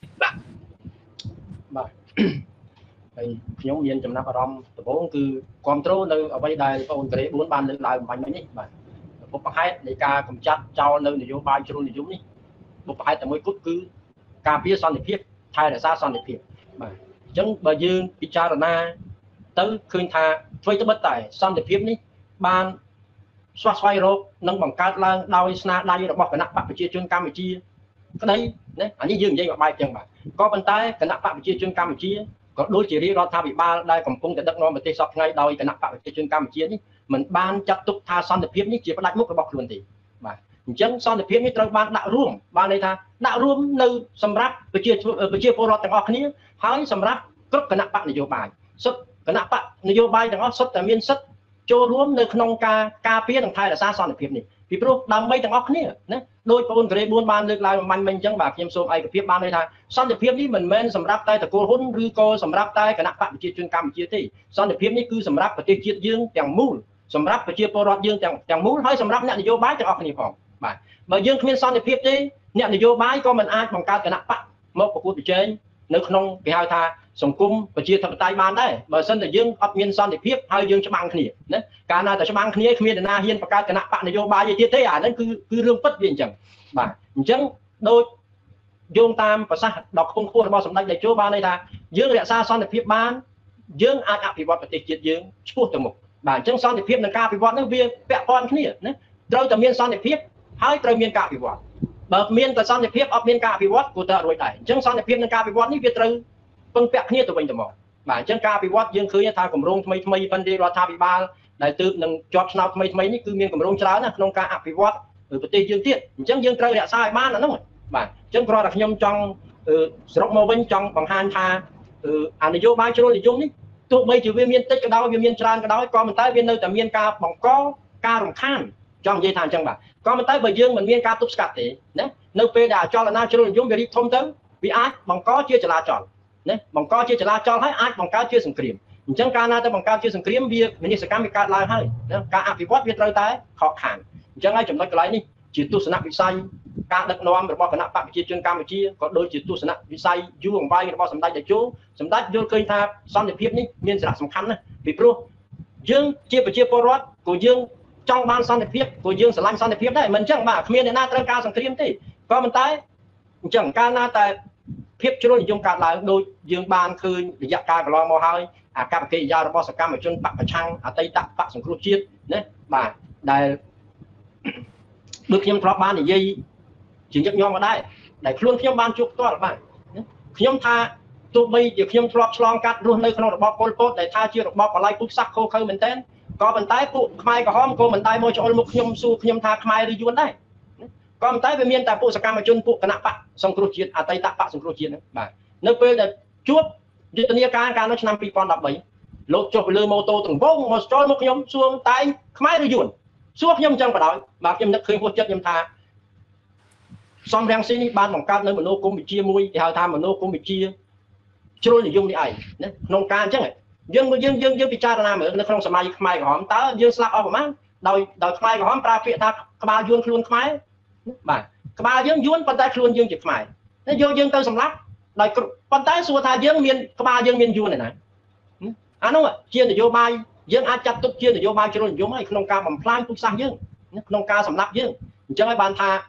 ហើយខ្ញុំមានចំណាប់អារម្មណ៍ដំបូងគឺគ្រប់គ្រងនៅអ្វីដែលបងអូនក្រេ4បានលើកឡើងបំបញ្ញនេះបាទពុបហេតុនៃការកម្ចាត់ចោលនៅនយោបាយជ្រុលនិយមនេះពុបហេតុតែមួយគត់គឺការពារសន្តិភាពថែរក្សាសន្តិភាពបាទអញ្ចឹងបើយើងពិចារណាទៅឃើញថាអ្វីត្បិតតែសន្តិភាពនេះបានស្វែងរកនិងបង្កើតឡើងដោយស្នាដៃរបស់គណៈបកប្រជាជនកម្ពុជាក្តីណាអានេះយើងនិយាយមកបែបចឹងបាទក៏ប៉ុន្តែគណៈបកប្រជាជនកម្ពុជាក៏ដូចជារាជរដ្ឋាភិបាលដែលកំពុងតែដឹកនាំប្រទេសសពថ្ងៃដោយគណៈបកប្រជាជនកម្ពុជានេះមិនបានចាត់ទុកថាសន្តិភាពនេះជាផ្ដាច់មុខរបស់ខ្លួនទេបាទអញ្ចឹងសន្តិភាពនេះត្រូវបានដាក់រួមបានន័យថាដាក់រួមនៅសម្រាប់ប្រជាពលរដ្ឋទាំងអស់គ្នាហើយសម្រាប់គ្រប់គណៈបកនយោបាយសុទ្ធគណៈបកនយោបាយទាំងអស់សុទ្ធតែមានសិទ្ធិចូលរួមនៅក្នុងការពារនិងថែរក្សាសន្តិភាពនេះពីព្រោះដើម្បីទាំងអស់គ្នាណាដោយបងប្អូនក្រេ4បានលើកឡើងបំបញ្ញមិញអញ្ចឹងបាទខ្ញុំសូមឯកភាពបានន័យថាសន្តិភាពនេះមិនមែនសម្រាប់តែតកូលហ៊ុនឬក៏សម្រាប់តែគណៈបកប្រជាជនកម្ពុជាទេសន្តិភាពនេះគឺសម្រាប់ប្រទេសជាតិយើងទាំងមូលសម្រាប់ប្រជាពលរដ្ឋយើងទាំងមូលហើយសម្រាប់អ្នកនយោបាយទាំងអស់គ្នាផងបាទបើយើងគ្មានសន្តិភាពទេអ្នកនយោបាយក៏មិនអាចបង្កើតគណៈបកមកប្រកួតប្រជែងនៅក្នុងគេហៅថាសង្គមប្រជាធិបតេយ្យបានដែរបើមិនតែយើងអត់មានសន្តិភាពហើយយើងច្បាំងគ្នាណាកាលណាតែច្បាំងគ្នាគ្មាននរណាហ៊ានបង្កើតគណៈបកនយោបាយទៀតទេអាហ្នឹងគឺរឿងពិតវាអញ្ចឹងបាទអញ្ចឹងដូចយោងតាមប្រសាសន៍ដ៏ខ្ពង់ខ្ពស់របស់សម្ដេចតេជោបានន័យថាយើងរក្សាសន្តិភាពបានយើងអាចអភិវឌ្ឍប្រទេសជាតិយើងឆ្ពោះទៅមុខបាទអញ្ចឹងសន្តិភាពនិងការអភិវឌ្ឍនេះវាពាក់ព័ន្ធគ្នាណាត្រូវតែមានសន្តិភាពហើយត្រូវមានការអភិវឌ្ឍបើមានតែសន្តិភាពអត់មានការអភិវឌ្ឍក៏ទៅរួចដែរអញ្ចឹងសន្តិភាពនិងការអភិវឌ្ឍនេះវាត្រូវពឹងពាក់គ្នាទៅវិញទៅមកបាទអញ្ចឹងការអភិវឌ្ឍយើងឃើញថាគម្រោងថ្មីប៉ុន្តែរដ្ឋាភិបាលដែលទើបនឹងជាប់ឆ្នោតថ្មីនេះគឺមានគម្រោងច្រើនណាស់ក្នុងការអភិវឌ្ឍប្រទេសយើងទៀតអញ្ចឹងយើងត្រូវរក្សាឲ្យបានអានោះបាទអញ្ចឹងគ្រាន់តែខ្ញុំចង់សរុបមកវិញចង់បង្ហាញថាអានយោបាយជ្រុលនិយមនេះទោះបីជាវាមានតិចក៏ដោយវាមានច្រើនក៏ដោយក៏ប៉ុន្តែវានៅតែមានការបង្កការរំខានចង់និយាយថាអញ្ចឹងបាទក៏ប៉ុន្តែបើយើងមិនមានការទប់ស្កាត់ទេណានៅពេលដែលអចលនជ្រុលនិយមវារីកធំទៅវាអាចបង្កជាចលាចលណាបង្កជាចលាចលហើយអាចបង្កើតជាសង្គ្រាមអញ្ចឹងកាលណាទៅបង្កើតជាសង្គ្រាមវាវិនិស្សកម្មវាកើតឡើងហើយណាការអភិវឌ្ឍវាត្រូវតែខកខានអញ្ចឹងហើយចំណុចកន្លែងនេះជាទស្សនវិស័យការដឹកនាំរបស់គណៈបកប្រជាជនកម្ពុជាក៏ដូចជាទស្សនវិស័យយូរអង្វែងរបស់សម្ដេចតេជោសម្ដេចយល់ឃើញថាសន្តិភាពនេះមានសារៈសំខាន់ណាស់ពីព្រោះយើងជាប្រជាពលរដ្ឋក៏យើងចង់បានសន្តិភាពក៏យើងស្រឡាញ់សន្តិភាពដែរមិនអញ្ចឹងបាទគ្មានអ្នកណាត្រូវការសង្គ្រាមទេក៏ប៉ុន្តែអញ្ចឹងកាលណាតែភាពជ្រុលនិយមកើតឡើងដោយយើងបានឃើញរយៈកាលកន្លងមកហើយអាកប្បកិរិយារបស់សកម្មជនបកប្រឆាំងអតីតបកសង្គ្រោះជាតិណាបាទដែលដូចខ្ញុំធ្លាប់បាននិយាយជាញឹកញាប់មកដែរដែលខ្លួនខ្ញុំបានជួបផ្ទាល់បាទខ្ញុំថាទោះបីជាខ្ញុំធ្លាប់ឆ្លងកាត់រស់នៅក្នុងរបបប៉ុលពតដែលថាជារបបបល័យពុកសាសខូខើមែនទែនក៏ប៉ុន្តែពួកខ្មែរក្រហមក៏មិនដែលមកចូលមុខខ្ញុំសួរខ្ញុំថាខ្មែរឬយួនដែរក៏ប៉ុន្តែវាមានតែពួកសកម្មជនពួកគណៈបកសង្គ្រោះជាតិអតីតបកសង្គ្រោះជាតិហ្នឹងបាទនៅពេលដែលជួបយុទ្ធនាការកាលនោះឆ្នាំ2013លោកចុះទៅលើម៉ូតូត្រង្វងមកចូលមកខ្ញុំសួរតែខ្មែរឬយួនសួរខ្ញុំអញ្ចឹងបដ ாய் បាទខ្ញុំនឹកឃើញហួសចិត្តខ្ញុំថាសំរងស៊ីនេះបានបង្កើតនៅមនោគមវិជ្ជាមួយគេហៅថាមនោគមវិជ្ជាជ្រុលនិយមនេះឯងណាក្នុងការអញ្ចឹងយើងពិចារណាមើលនៅក្នុងសម័យខ្មែរក្រហមតើយើងស្លាប់អស់ប្រមាណដោយខ្មែរក្រហមប្រើពាក្យថាក្បាលយួនខ្លួនខ្មែរបាទក្បាលយើងយួនប៉ុន្តែខ្លួនយើងជាខ្មែរយកយើងទៅសម្លាប់ដោយប៉ុន្តែសួរថាយើងមានក្បាលយើងមានយួនឯណាអានោះជានយោបាយយើងអាចចាត់ទុកជានយោបាយជ្រុលនិយមហើយក្នុងការបំផ្លាញពុទ្ធសាសន៍យើងក្នុងការសម្លាប់យើងអញ្ចឹងហើយបានថា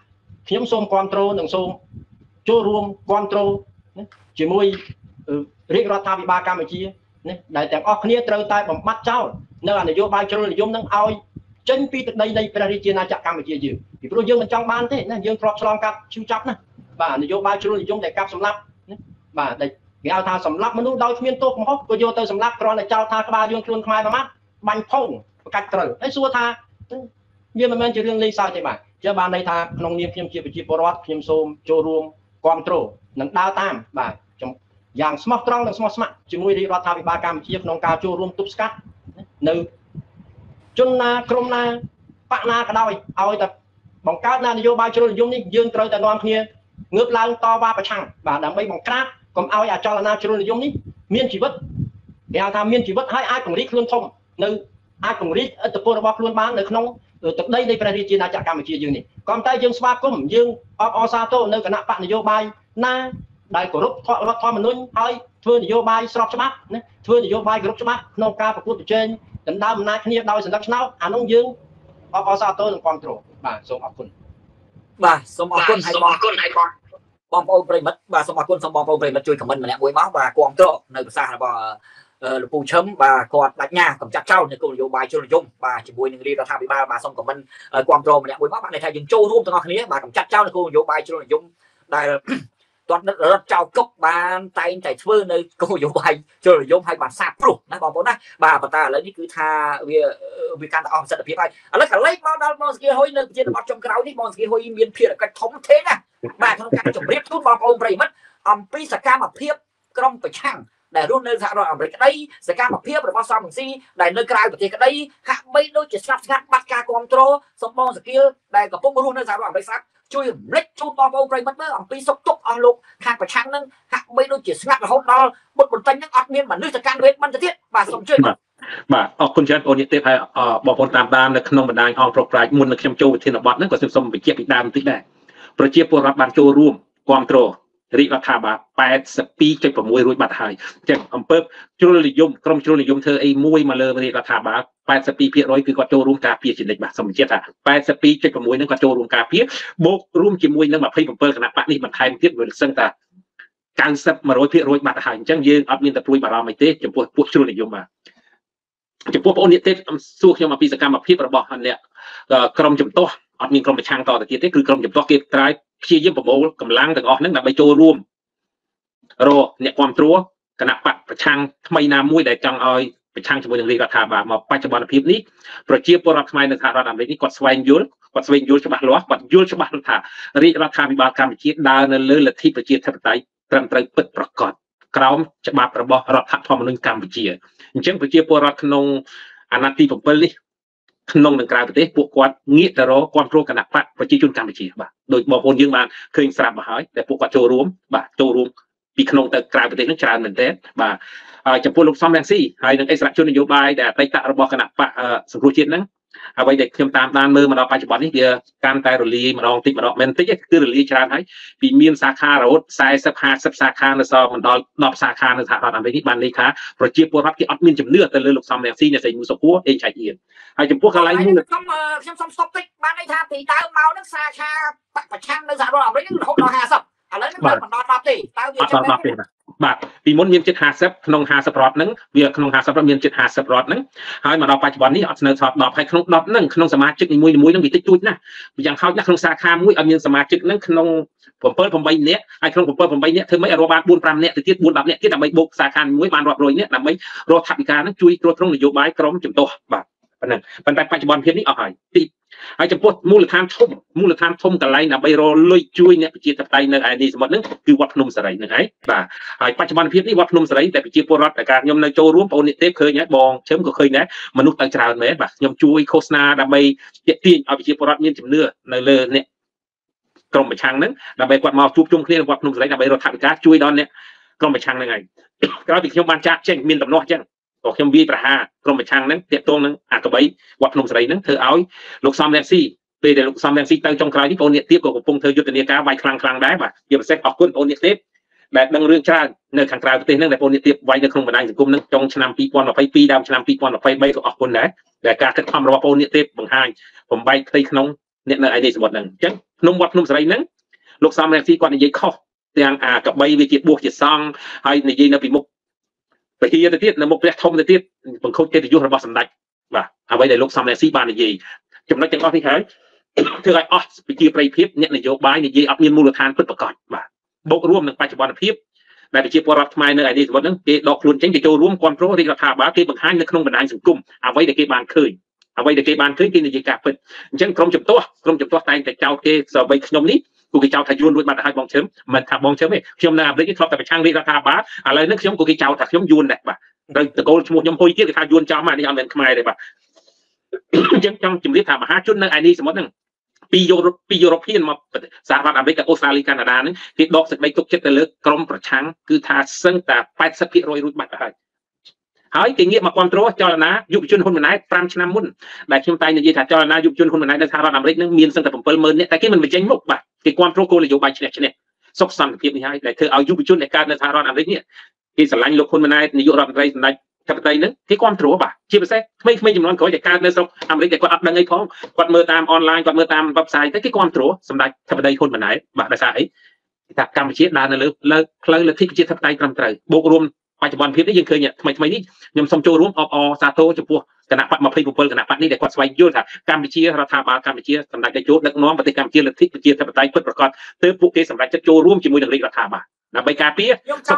ខ្ញុំសូមគ្រប់គ្រងនិងសូមចូលរួមគ្រប់គ្រងជាមួយរាជរដ្ឋាភិបាលកម្ពុជាណាដែលទាំងអស់គ្នាត្រូវតែបំបត្តិចោលនៅនយោបាយជ្រុលនិយមនឹងឲ្យចេញពីទឹកដីនៃព្រះរាជាណាចក្រកម្ពុជាយើងពីព្រោះយើងមិនចង់បានទេណាយើងធ្លាប់ឆ្លងកាត់ឈឺចាប់ណាបាទនយោបាយជ្រុលនិយមដែលកាប់សម្លាប់បាទដែលគេហៅថាសម្លាប់មនុស្សដោយគ្មានទោសកំហុសក៏យកទៅសម្លាប់គ្រាន់តែចោទថាក្បាលយើងខ្លួនខ្មែរប្រមាថបាញ់ផុងប្រកាច់ត្រូវហើយសួរថាវាមិនមែនជារឿងលេងសើចទេបាទជាបានន័យថាក្នុងនាមខ្ញុំជាប្រជាពលរដ្ឋខ្ញុំសូមចូលរួមគ្រប់គ្រងនិងដើរតាមបាទយ៉ាងស្មោះត្រង់និងស្មោះស្ម័គ្រជាមួយរាជរដ្ឋាភិបាលកម្ពុជាក្នុងការចូលរួមទប់ស្កាត់នៅជនណាក្រុមណាបកណាក៏ដោយឲ្យតែបង្កើតនយោបាយជ្រុលនិយមនេះយើងត្រូវតែនាំគ្នាងើបឡើងតវ៉ាប្រឆាំងបាទដើម្បីបង្ក្រាបកុំឲ្យអាចលនាជ្រុលនិយមនេះមានជីវិតគេហៅថាមានជីវិតហើយអាចពង្រីកខ្លួនធំនៅអាចពង្រីកឥទ្ធិពលរបស់ខ្លួនបាននៅក្នុងទឹកដីនៃព្រះរាជាណាចក្រកម្ពុជាយើងនេះក៏តែយើងស្វាគមន៍យើងអបអរសាទរនៅគណៈបកនយោបាយណាដែលគោរពរដ្ឋធម្មនុញ្ញហើយធ្វើនយោបាយស្របច្បាប់ណាធ្វើនយោបាយគោរពច្បាប់ក្នុងការប្រកួតប្រជែងដណ្ដើមអំណាចគ្នាដោយសន្តិឆ្នោតអានោះយើងអបអរសាទរនិងគ្រប់គ្រងបាទសូមអរគុណបាទសូមអរគុណហើយបងប្អូនប្រិមិត្តបាទសូមអរគុណសូមបងប្អូនប្រិមិត្តជួយខមមិនម្នាក់មួយមកបាទគ្រប់គ្រងនៅប្រសាសន៍របស់លោកពូឈឹមបាទគាត់បញ្ញាកំចាត់ចោលនៅគោលនយោបាយជ្រុលនិយមបាទជាមួយនឹងរាជរដ្ឋាភិបាលបាទសូមខមមិនគ្រប់គ្រងម្នាក់មួយមកបាទន័យថាយើងចូលរួមទាំងអស់គ្នាបាទកំចាត់ចោលនៅគោលនយោបាយជ្រុលនិយមដែលគាត់រត់ចោលគុកបានតែងតែធ្វើនៅគោលនយោបាយជ្រុលនិយមឲ្យបានសាបព្រោះណាបងប្អូនណាបាទប៉ុន្តែឥឡូវនេះគឺថាវាកាន់តែអស់ប្រសិទ្ធភាពហើយឥឡូវកលេចមកដល់បងស្គីហ៊ុយនៅជាបទចុងក្រោយនេះបងស្គីហ៊ុយមានភារកិច្ចធំធេងណាបាទក្នុងការជម្រាបជូនបងប្អូនប្រិយមិត្តអំពីសកម្មភាពក្រុមប្រឆាំងដែលរស់នៅសហរដ្ឋអាមេរិកក្តីសកម្មភាពរបស់សំរងស៊ីដែលនៅក្រៅប្រទេសក្តីហាក់បីដូចជាស្ងាត់ស្ងាត់បាត់ការគ្រប់គ្រងសម្បងស្គីលដែលកំពុងរស់នៅសហរដ្ឋអាមេរិកស្រាប់ជួយរំលឹកជូនបងប្អូនប្រិយមិត្តមើលអំពីសុខទុក្ខអស់លោកខាងប្រឆាំងនឹងហាក់បីដូចជាស្ងាត់រហូតដល់បុតបន្ទិញនឹងអត់មានមនុស្សទៅកាន់វេទមិនទៅទៀតបាទសូមជួយបាទអរគុណច្រើនបងនិយាយទេហើយបងប្អូនតាមនៅក្នុងបណ្ដាញអង្គប្រប្រាជ្ញមុននឹងខ្ញុំចូលវិធានបទហ្នឹងក៏សូមបញ្ជាក់ពីដើមបន្តិចដែរប្រជាពលរដ្ឋបានចូលរួមគ្រប់គ្រងរាជរដ្ឋាភិបាល 82.6 រួចបាត់ហើយអញ្ចឹងអំពើជ្រុលនិយមក្រុមជ្រុលនិយមធ្វើអីមួយមកលើរាជរដ្ឋាភិបាល 82% គឺគាត់ចូលរួមការពារជានិច្ចបាទសូមបញ្ជាក់ថា 82.6 ហ្នឹងគាត់ចូលរួមការពារបូករួមជាមួយនឹង 27 គណៈបកនេះបន្ថែមទៀតវាសឹងថា 90% បាត់ហើយអញ្ចឹងយើងអត់មានតែព្រួយបារម្ភអីទេចំពោះពួកជ្រុលនិយមបាទចំពោះបងប្អូននេះទេសួរខ្ញុំអំពីសកម្មភាពរបស់អ្នកក្រុមជំទាស់អត់មានក្រុមប្រឆាំងតទៅទៀតទេគឺក្រុមជំទាស់គេត្រាយព្យាយាមប្រមូលកម្លាំងទាំងអស់ហ្នឹងដើម្បីចូលរួមរកអ្នកគ្រប់គ្រងគណៈបកប្រឆាំងថ្មីណាមួយដែលចង់ឲ្យប្រឆាំងជាមួយនឹងរាជរដ្ឋាភិបាលមកបច្ចុប្បន្នភាពនេះប្រជាពលរដ្ឋខ្មែរនៅសហរដ្ឋអាមេរិកនេះគាត់ស្វែងយល់ច្បាស់លាស់គាត់យល់ច្បាស់ថារាជរដ្ឋាភិបាលកម្ពុជាដើរនៅលើលទ្ធិប្រជាធិបតេយ្យត្រឹមត្រូវពិតប្រាកដក្រោមច្បាប់របស់រដ្ឋធម្មនុញ្ញកម្ពុជាអញ្ចឹងប្រជាពលរដ្ឋក្នុងអាណត្តិទី7នេះក្នុងនិងក្រៅប្រទេសពួកគាត់ងាកទៅរកគ្រប់គ្រងគណៈបកប្រជាជនកម្ពុជាបាទដោយបងប្អូនយើងបានឃើញស្រាប់មកហើយតែពួកគាត់ចូលរួមពីក្នុងទៅក្រៅប្រទេសនឹងច្រើនមែនទែនបាទចំពោះលោកសំរងស៊ីហើយនឹងអិសរាជជននយោបាយដែលអតីតរបស់គណៈបកសង្គ្រោះជាតិហ្នឹងអ្វីដែលខ្ញុំតាមដានមើលមកដល់បច្ចុប្បន្ននេះវាកាន់តែរលាយម្ដងតិចម្ដងមិនតិចគឺរលាយច្រើនហើយពីមានសាខារហូត40 50សាខានៅសល់មិនដល់10សាខានៅសហរដ្ឋអាមេរិកនេះបានន័យថាប្រជាពលរដ្ឋគេអត់មានជំនឿទៅលើលោកសំរងស៊ីអ្នកស្រីមូសុខួរអេងឆៃអៀនហើយចំពោះកន្លែងនេះខ្ញុំសុំស្តុបតិចបានន័យថាពីដើមមកនឹងសាខាប្រឆាំងនៅសហរដ្ឋអាមេរិករហូតដល់50ឥឡូវនឹងមិនដល់10ទេតើវាចាំមែនបាទពីមុនមានជិត50ក្នុង50រដ្ឋហ្នឹងវាក្នុង50រដ្ឋមានជិត50រដ្ឋហ្នឹងហើយមកដល់បច្ចុប្បន្ននេះអត់ស្នៅថត10ហើយក្នុង10ហ្នឹងក្នុងសមាជិកនីមួយៗហ្នឹងវាតិចតួចណាស់យ៉ាងហោចណាស់ក្នុងសាខាមួយឲ្យមានសមាជិកហ្នឹងក្នុង7 8នាក់ហើយក្នុង7 8នាក់ធ្វើម៉េចឲ្យរកបាន4 5នាក់ទៅទៀត4 10នាក់ទៀតដើម្បីបូកសាខាមួយបានរាប់រយនាក់ដើម្បីរកថវិកាហ្នឹងជួយត្រួតត្រងនយោបាយក្រមជំទាស់បាទប៉ុណ្ណឹងប៉ុន្តែបច្ចុប្បន្នភាពនេះអស់ហើយហើយចំពោះមូលដ្ឋានធំកន្លែងដើម្បីរលុយជួយអ្នកប្រជាធិបតេយ្យនៅឯនេះសមុទ្រហ្នឹងគឺវត្តភ្នំសេរីហ្នឹងហើយបាទហើយបច្ចុប្បន្នភាពនេះវត្តភ្នំសេរីតែប្រជាពលរដ្ឋតែការខ្ញុំនៅចូលរួមបងនិទេពឃើញហើយបងឈឹមក៏ឃើញដែរមនុស្សទៅច្រើនមែនបាទខ្ញុំជួយឃោសនាដើម្បីទាក់ទាញឲ្យប្រជាពលរដ្ឋមានជំនឿនៅលើអ្នកក្រុមប្រឆាំងហ្នឹងដើម្បីគាត់មកជួបជុំគ្នានៅវត្តភ្នំសេរីដើម្បីរកថវិកាជួយដល់អ្នកក្រុមប្រឆាំងហ្នឹងហើយក្រោយពីខ្ញុំបានចាក់ចេញមានដំណោះអញ្ចឹងក៏ខ្ញុំវាយប្រហារក្រុមប្រឆាំងហ្នឹងតាក់ទងនឹងអាកបីវត្តភ្នំសេរីហ្នឹងធ្វើឲ្យលោកសំរងស៊ីពេលដែលលោកសំរងស៊ីទៅចុងក្រោយនេះបងអ្នកទៀបក៏កំពុងធ្វើយុទ្ធនាការវាយខ្លាំងដែរបាទជាពិសេសអរគុណបងអ្នកទៀបដែលដឹងរឿងច្រើននៅខាងក្រៅប្រទេសហ្នឹងដែលបងអ្នកទៀបវាយនៅក្នុងបណ្ដាញសង្គមហ្នឹងចុងឆ្នាំ2022ដើមឆ្នាំ2023ក៏អរគុណដែរដែលការខិតខំរបស់បងអ្នកទៀបបង្ហាញបំបែកផ្ទៃក្នុងអ្នកនៅឯនេះសមុទ្រហ្នឹងអញ្ចឹងភ្នំវត្តភ្នំសេរីហ្នឹងលោកសំរងស៊ីគាត់និយាយខុសទាំងអាកបីវាជាបួសជាសង្ឃហើយនិយាយនៅពីមុខពហិយទៅទៀតនៅមុខព្រះធំទៅទៀតបង្ខូចកិត្តិយសរបស់សម្ដេចបាទអ្វីដែលលោកសំរងស៊ីបាននិយាយចំណុចទាំងអស់នេះហើយធ្វើឲ្យអស់ប្រជាប្រិយភាពអ្នកនយោបាយនិយាយអត់មានមូលដ្ឋានពិតប្រាកដបាទបូករួមនឹងបច្ចុប្បន្នភាពដែលប្រជាពលរដ្ឋខ្មែរនៅឯនេះសមុទ្រហ្នឹងគេដកខ្លួនចេញគេចូលរួមគ្រប់គ្រងរាជរដ្ឋាភិបាលគេបង្ហាញនៅក្នុងបណ្ដាញសង្គមអ្វីដែលគេបានឃើញអ្វីដែលគេបានឃើញគេនិយាយការពិតអញ្ចឹងក្រុមជំទាស់តែងតែចោទគេសម្បីខ្ញុំនេះគូគេចោទថាយួនរួចបាត់ទៅហើយបងឈឹមមិនថាបងឈឹមទេខ្ញុំនៅអាមេរិកធ្លាប់តែប្រឆាំងរាជរដ្ឋាភិបាលឥឡូវនេះខ្ញុំគូគេចោទថាខ្ញុំយួនដែរបាទត្រូវតកូលឈ្មោះខ្ញុំហុយទៀតគេថាយួនចំអានេះអត់មែនខ្មែរទេបាទអញ្ចឹងចង់ជម្រាបថាមហាជននៅឯនេះសមុទ្រហ្នឹងពីយូរ៉ុបហ៊ានមកសហរដ្ឋអាមេរិកអូស្ត្រាលីកាណាដាហ្នឹងគេដកសេចក្តីទុកចិត្តទៅលើក្រុមប្រឆាំងគឺថាសឹងតែ 80% រួចបាត់ទៅហើយគេងាកមកគ្រប់គ្រងចលនាយុវជនហ៊ុនម៉ាណែត5ឆ្នាំមុនដែលខ្ញុំតែងនិយាយថាចលនាយុវជនហ៊ុនម៉ាណែតនៅសហរដ្ឋអាមេរិកនឹងមានសឹងតែ 70000 នាក់តែគេមិនបញ្ចេញមុខបាទគេគ្រប់គ្រងគោលនយោបាយឈ្នះសុខសន្តិភាពនេះហើយដែលធ្វើឲ្យយុវជនដែលកើតនៅសហរដ្ឋអាមេរិកនេះគេស្រឡាញ់លោកហ៊ុនម៉ាណែតនាយករដ្ឋមន្ត្រីសម្ដេចធិបតីនឹងគេគ្រប់គ្រងបាទជាពិសេសក្មេងៗចំនួនក្រោយដែលកើតនៅស្រុកអាមេរិកដែលគាត់អត់ដឹងអីផងគាត់មើលតាមអនឡាញគាត់មើលតាម website ទៅគេគ្រប់គ្រងសម្ដេចធិបតីហ៊ុនម៉ាណែតបាទដោយសារអីថាកម្ពុជាដើរនៅលើផ្លូវលទ្ធិប្រជាធិបតេយ្យត្រឹមត្រូវបូករួមបច្ចុប្បន្នភាពនេះយើងឃើញថ្មីនេះខ្ញុំសូមចូលរួមអបអរសាទរចំពោះគណៈបក27គណៈបកនេះដែលគាត់ស្វែងយល់ថាកម្ពុជារដ្ឋាភិបាលកម្ពុជាសម្ដេចតេជោដឹកនាំប្រទេសកម្ពុជាលទ្ធិប្រជាធិបតេយ្យពិតប្រាកដទើបពួកគេសម្រេចចិត្តចូលរួមជាមួយនឹងរាជរដ្ឋាភិបាលដើម្បីការពារ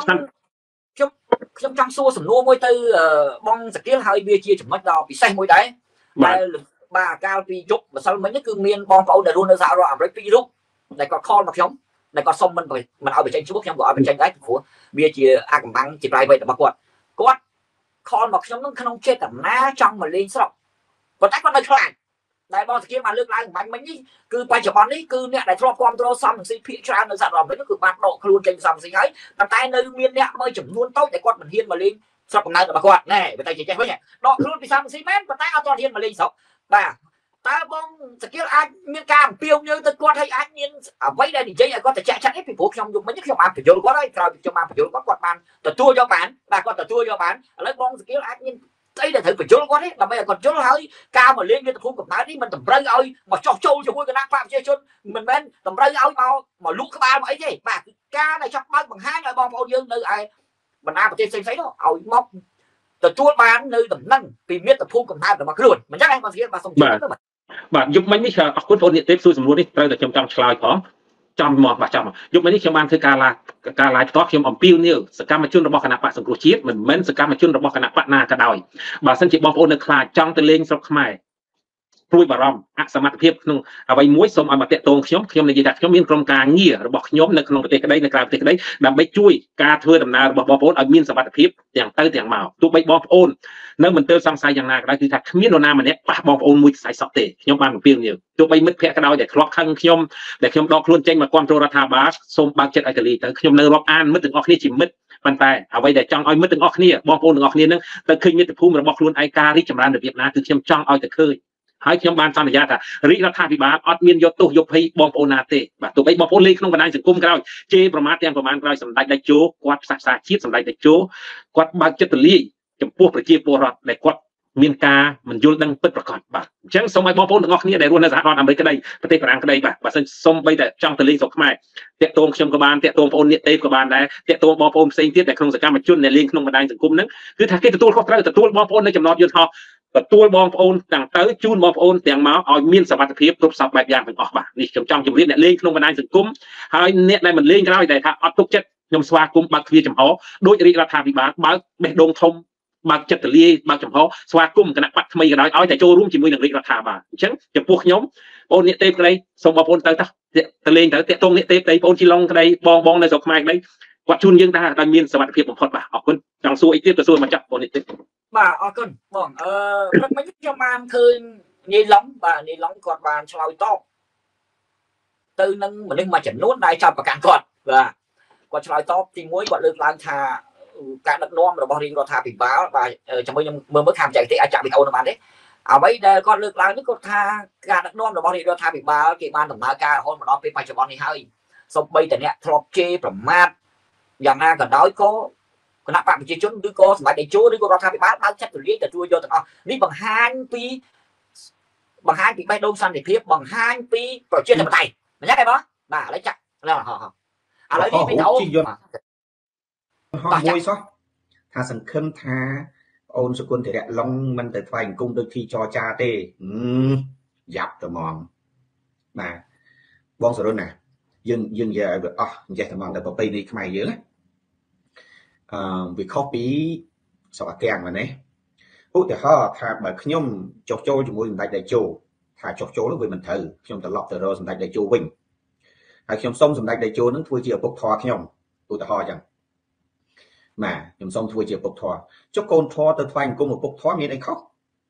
ខ្ញុំចង់សួរសំណួរមួយទៅបងសកៀលហើយវាជាចំណុចដ៏ពិសេសមួយដែរដែលបាទកាលពីយប់ម្សិលមិញគឺមានបងប្អូនដែលរស់នៅសហរដ្ឋអាមេរិក2រូបដែលគាត់ខលមកខ្ញុំដែលគាត់សុំមិនឲ្យបញ្ចេញឈ្មោះខ្ញុំក៏ឲ្យបញ្ចេញដែរព្រោះវាជាអាកំបាំងជា private របស់គាត់ខលមកខ្ញុំនឹងក្នុងចេតនាចង់មកលេងស្រុកប៉ុន្តែគាត់នៅខ្លាចដែលបងសកៀលបានលើកឡើងបាញ់មិញនេះគឺបច្ចុប្បន្ននេះគឺអ្នកដែលធ្លាប់គ្រប់គ្រងសំស៊ីភាគច្រើននៅសហរដ្ឋអាមេរិកគឺបានដកខ្លួនចេញសំស៊ីហើយតែនៅមានអ្នកមួយចំនួនតូចដែលគាត់មិនហ៊ានមកលេងស្រុកកំណើតរបស់គាត់ណែបើតែចេះវិញដកខ្លួនពីសំស៊ីមែនប៉ុន្តែអត់ទាន់ហ៊ានមកលេងស្រុកបាទតើបងសកៀលអាចមានការអំពាវនាវទៅគាត់ឲ្យអាចមានអ្វីដែលនិយាយឲ្យគាត់ត្រជាក់ចាក់នេះពីព្រោះខ្ញុំយប់មិញខ្ញុំបានបញ្យល់គាត់ហើយក្រោយពីខ្ញុំបានបញ្យល់គាត់បានទទួលយកបានបាទគាត់ទទួលយកបានឥឡូវបងសកៀលអាចមានស្អីដែលត្រូវបញ្យល់គាត់ទេដើម្បីឲ្យគាត់យល់ហើយការមកលេងមាតុភូមិកំណើតនេះមិនតម្រូវឲ្យមកចោះចូលជាមួយគណៈបកប្រជាជនមិនមែនតម្រូវឲ្យមកលូកក្បាលមកអីទេបាទការដែលចង់បើកបង្ហាញឲ្យបងប្អូនយើងនៅឯបណ្ដាប្រទេសផ្សេងៗនោះឲ្យមកទទួលបាននៅដំណឹងពីមាតុភូមិកំណើតរបស់ខ្លួនមិនចឹងឯងបងសកៀលបាទសូមជម្រាបទៅបាទយប់មិញនេះអរគុណបងអ្នកទេពសួរសំណួរនេះត្រូវតែខ្ញុំចង់ឆ្លើយផងចំមកបាទចំយប់មិញនេះខ្ញុំបានធ្វើការឡាយផ្ទាល់ខ្ញុំអំពាវនាវសកម្មជនរបស់គណៈបកសង្គ្រោះជាតិមិនមែនសកម្មជនរបស់គណៈបកណាក៏ដោយបើសិនជាបងប្អូននៅខ្លាចចង់ទៅលេងស្រុកខ្មែរព្រួយបារម្ភអសមត្ថភាពក្នុងអ្វីមួយសូមឲ្យមកតាក់ទងខ្ញុំនិយាយថាខ្ញុំមានក្រុមការងាររបស់ខ្ញុំនៅក្នុងប្រទេសក្តីនៅក្រៅប្រទេសក្តីដើម្បីជួយការធ្វើដំណើររបស់បងប្អូនឲ្យមានសុវត្ថិភាពទាំងទៅទាំងមកទោះបីបងប្អូននៅមិនទៅសង្ស័យយ៉ាងណាក៏ដោយគឺថាគ្មាននរណាម្នាក់ប៉ះបងប្អូនមួយខ្សែសក់ទេខ្ញុំបានអំពាវនាវទោះបីមិត្តភក្តិក៏ដោយដែលធ្លាប់ខឹងខ្ញុំដែលខ្ញុំដកខ្លួនចេញមកគ្រប់គ្រងរដ្ឋាភិបាលសូមបើកចិត្តឲ្យកលីទៅខ្ញុំនៅរាប់អានមិត្តទាំងអស់គ្នាជាមិត្តប៉ុន្តែអ្វីដែលចង់ឲ្យមិត្តទាំងអស់គ្នាបងប្អូនទាំងអស់គ្នានឹងទៅឃើញមាតុភូមិរបស់ខ្លួនឯងការរីកចម្រើនរបៀបណាគឺខ្ញុំចង់ឲ្យទៅឃើញហើយខ្ញុំបានសន្យាថារាជរដ្ឋាភិបាលអត់មានយកទោសយកភ័យបងប្អូនណាទេបាទទោះបីបងប្អូនលេងក្នុងបណ្ដាញសង្គមក្រោយជេរប្រមាថទាំងប្រមាណក្រោយសម្ដេចតេជោគាត់ផ្សះផ្សាជាតិសម្ដេចតេជោគាត់បើកចិត្តទូលាយចំពោះប្រជាពលរដ្ឋដែលគាត់មានការមិនយល់ដឹងពិតប្រាកដបាទអញ្ចឹងសូមឲ្យបងប្អូនទាំងអស់គ្នាដែលរស់នៅសហរដ្ឋអាមេរិកក្តីប្រទេសបារាំងក្តីបាទបើសិនសូមបីតែចង់ទៅលេងស្រុកខ្មែរតាក់ទងខ្ញុំក៏បានតាក់ទងបងប្អូនអ្នកទេពក៏បានដែរតាក់ទងបងប្អូនផ្សេងទៀតដែលក្នុងសកម្មជនដែលលេងក្នុងបណ្ដាញសង្គមហ្នឹងគឺថាគេទទួលខុសត្រូវទទួលបងប្អូននៅចំណតយន្តហោះទទួលបងប្អូនទាំងទៅជូនបងប្អូនទាំងមកឲ្យមានសុវត្ថិភាពគ្រប់សពបែបយ៉ាងទាំងអស់បាទនេះខ្ញុំចង់ជម្រាបអ្នកលេងក្នុងបណ្ដាញសង្គមហើយអ្នកដែលមិនលេងក្រោយតែថាអត់ទុកចិត្តខ្ញុំស្វាគមន៍បើកទ្វារចំហដោយរាជរដ្ឋាភិបាលបើកបេះដូងធំបើកចិត្តទលាយបើកចំហស្វាគមន៍គណៈបកថ្មីក៏ដោយឲ្យតែចូលរួមជាមួយនឹងរាជរដ្ឋាភិបាលអញ្ចឹងចំពោះខ្ញុំបងអ្នកទេពក្តីសូមបងប្អូនទៅលេងទៅតាក់ទងអ្នកទេពក្តីបងជីឡុងក្តីបងនៅស្រុកខ្មែរក្តីគាត់ជូនយើងថាឲ្យមានសុវត្ថិភាពបំផុតបាទអរគុណចង់សួរអីទៀតក៏សួរមកចាក់បងអ្នកទេពបាទអរគុណបងព្រឹកមិញខ្ញុំបានឃើញនាយឡុងបាទនាយឡុងគាត់បានឆ្លើយតបទៅនឹងមនុស្សមួយចំនួនដែលចាប់ប្រកាន់គាត់បាទគាត់ឆ្លើយតបទី1គាត់លើកឡើងថាការដឹកនាំរបស់រាជរដ្ឋាភិបាលបាទជាមួយខ្ញុំមើលខាងបច្ចេកទេសអាចចាក់វីដេអូនោះបានទេអ្វីដែលគាត់លើកឡើងនេះគាត់ថាការដឹកនាំរបស់រាជរដ្ឋាភិបាលគេបានដំណើរការរហូតមកដល់ពេលបច្ចុប្បន្ននេះហើយសូម្បីតែអ្នកធ្លាប់ជេរប្រមាថយ៉ាងណាក៏ដោយក៏គណៈបកប្រជាជនឬក៏សម្ដេចតេជោឬក៏រដ្ឋាភិបាលបើកចិត្តទូលាយទទួលយកទាំងអស់នេះបង្ហាញពី bằng hai bị bay đông xanh thì phía bằng hai pi vào trên là tay mà nhắc cái đó bà lấy chặt là họ lấy đi bị đấu họ môi sao thà sẵn khâm tha ôn sự quân thể đại long mình tới phải cung đôi khi cho cha tê dập tờ mòn mà bon rồi nè dừng giờ vậy tờ mòn tại bộ đi mày dữ lắm vì copy sao kèng mà nè út thì họ thà bởi nhom chọc cho môi mình đại châu thà chọc chỗ nó vì mình thử nhom tờ lọt tờ rô mình đại châu vinh hay nhom xong mình đại châu nó thui chiều bốc thò nhom tụi tờ ho chẳng mà nhom xong thui chiều bốc thò cho con thò tờ thoại cùng một bốc thò miền anh khóc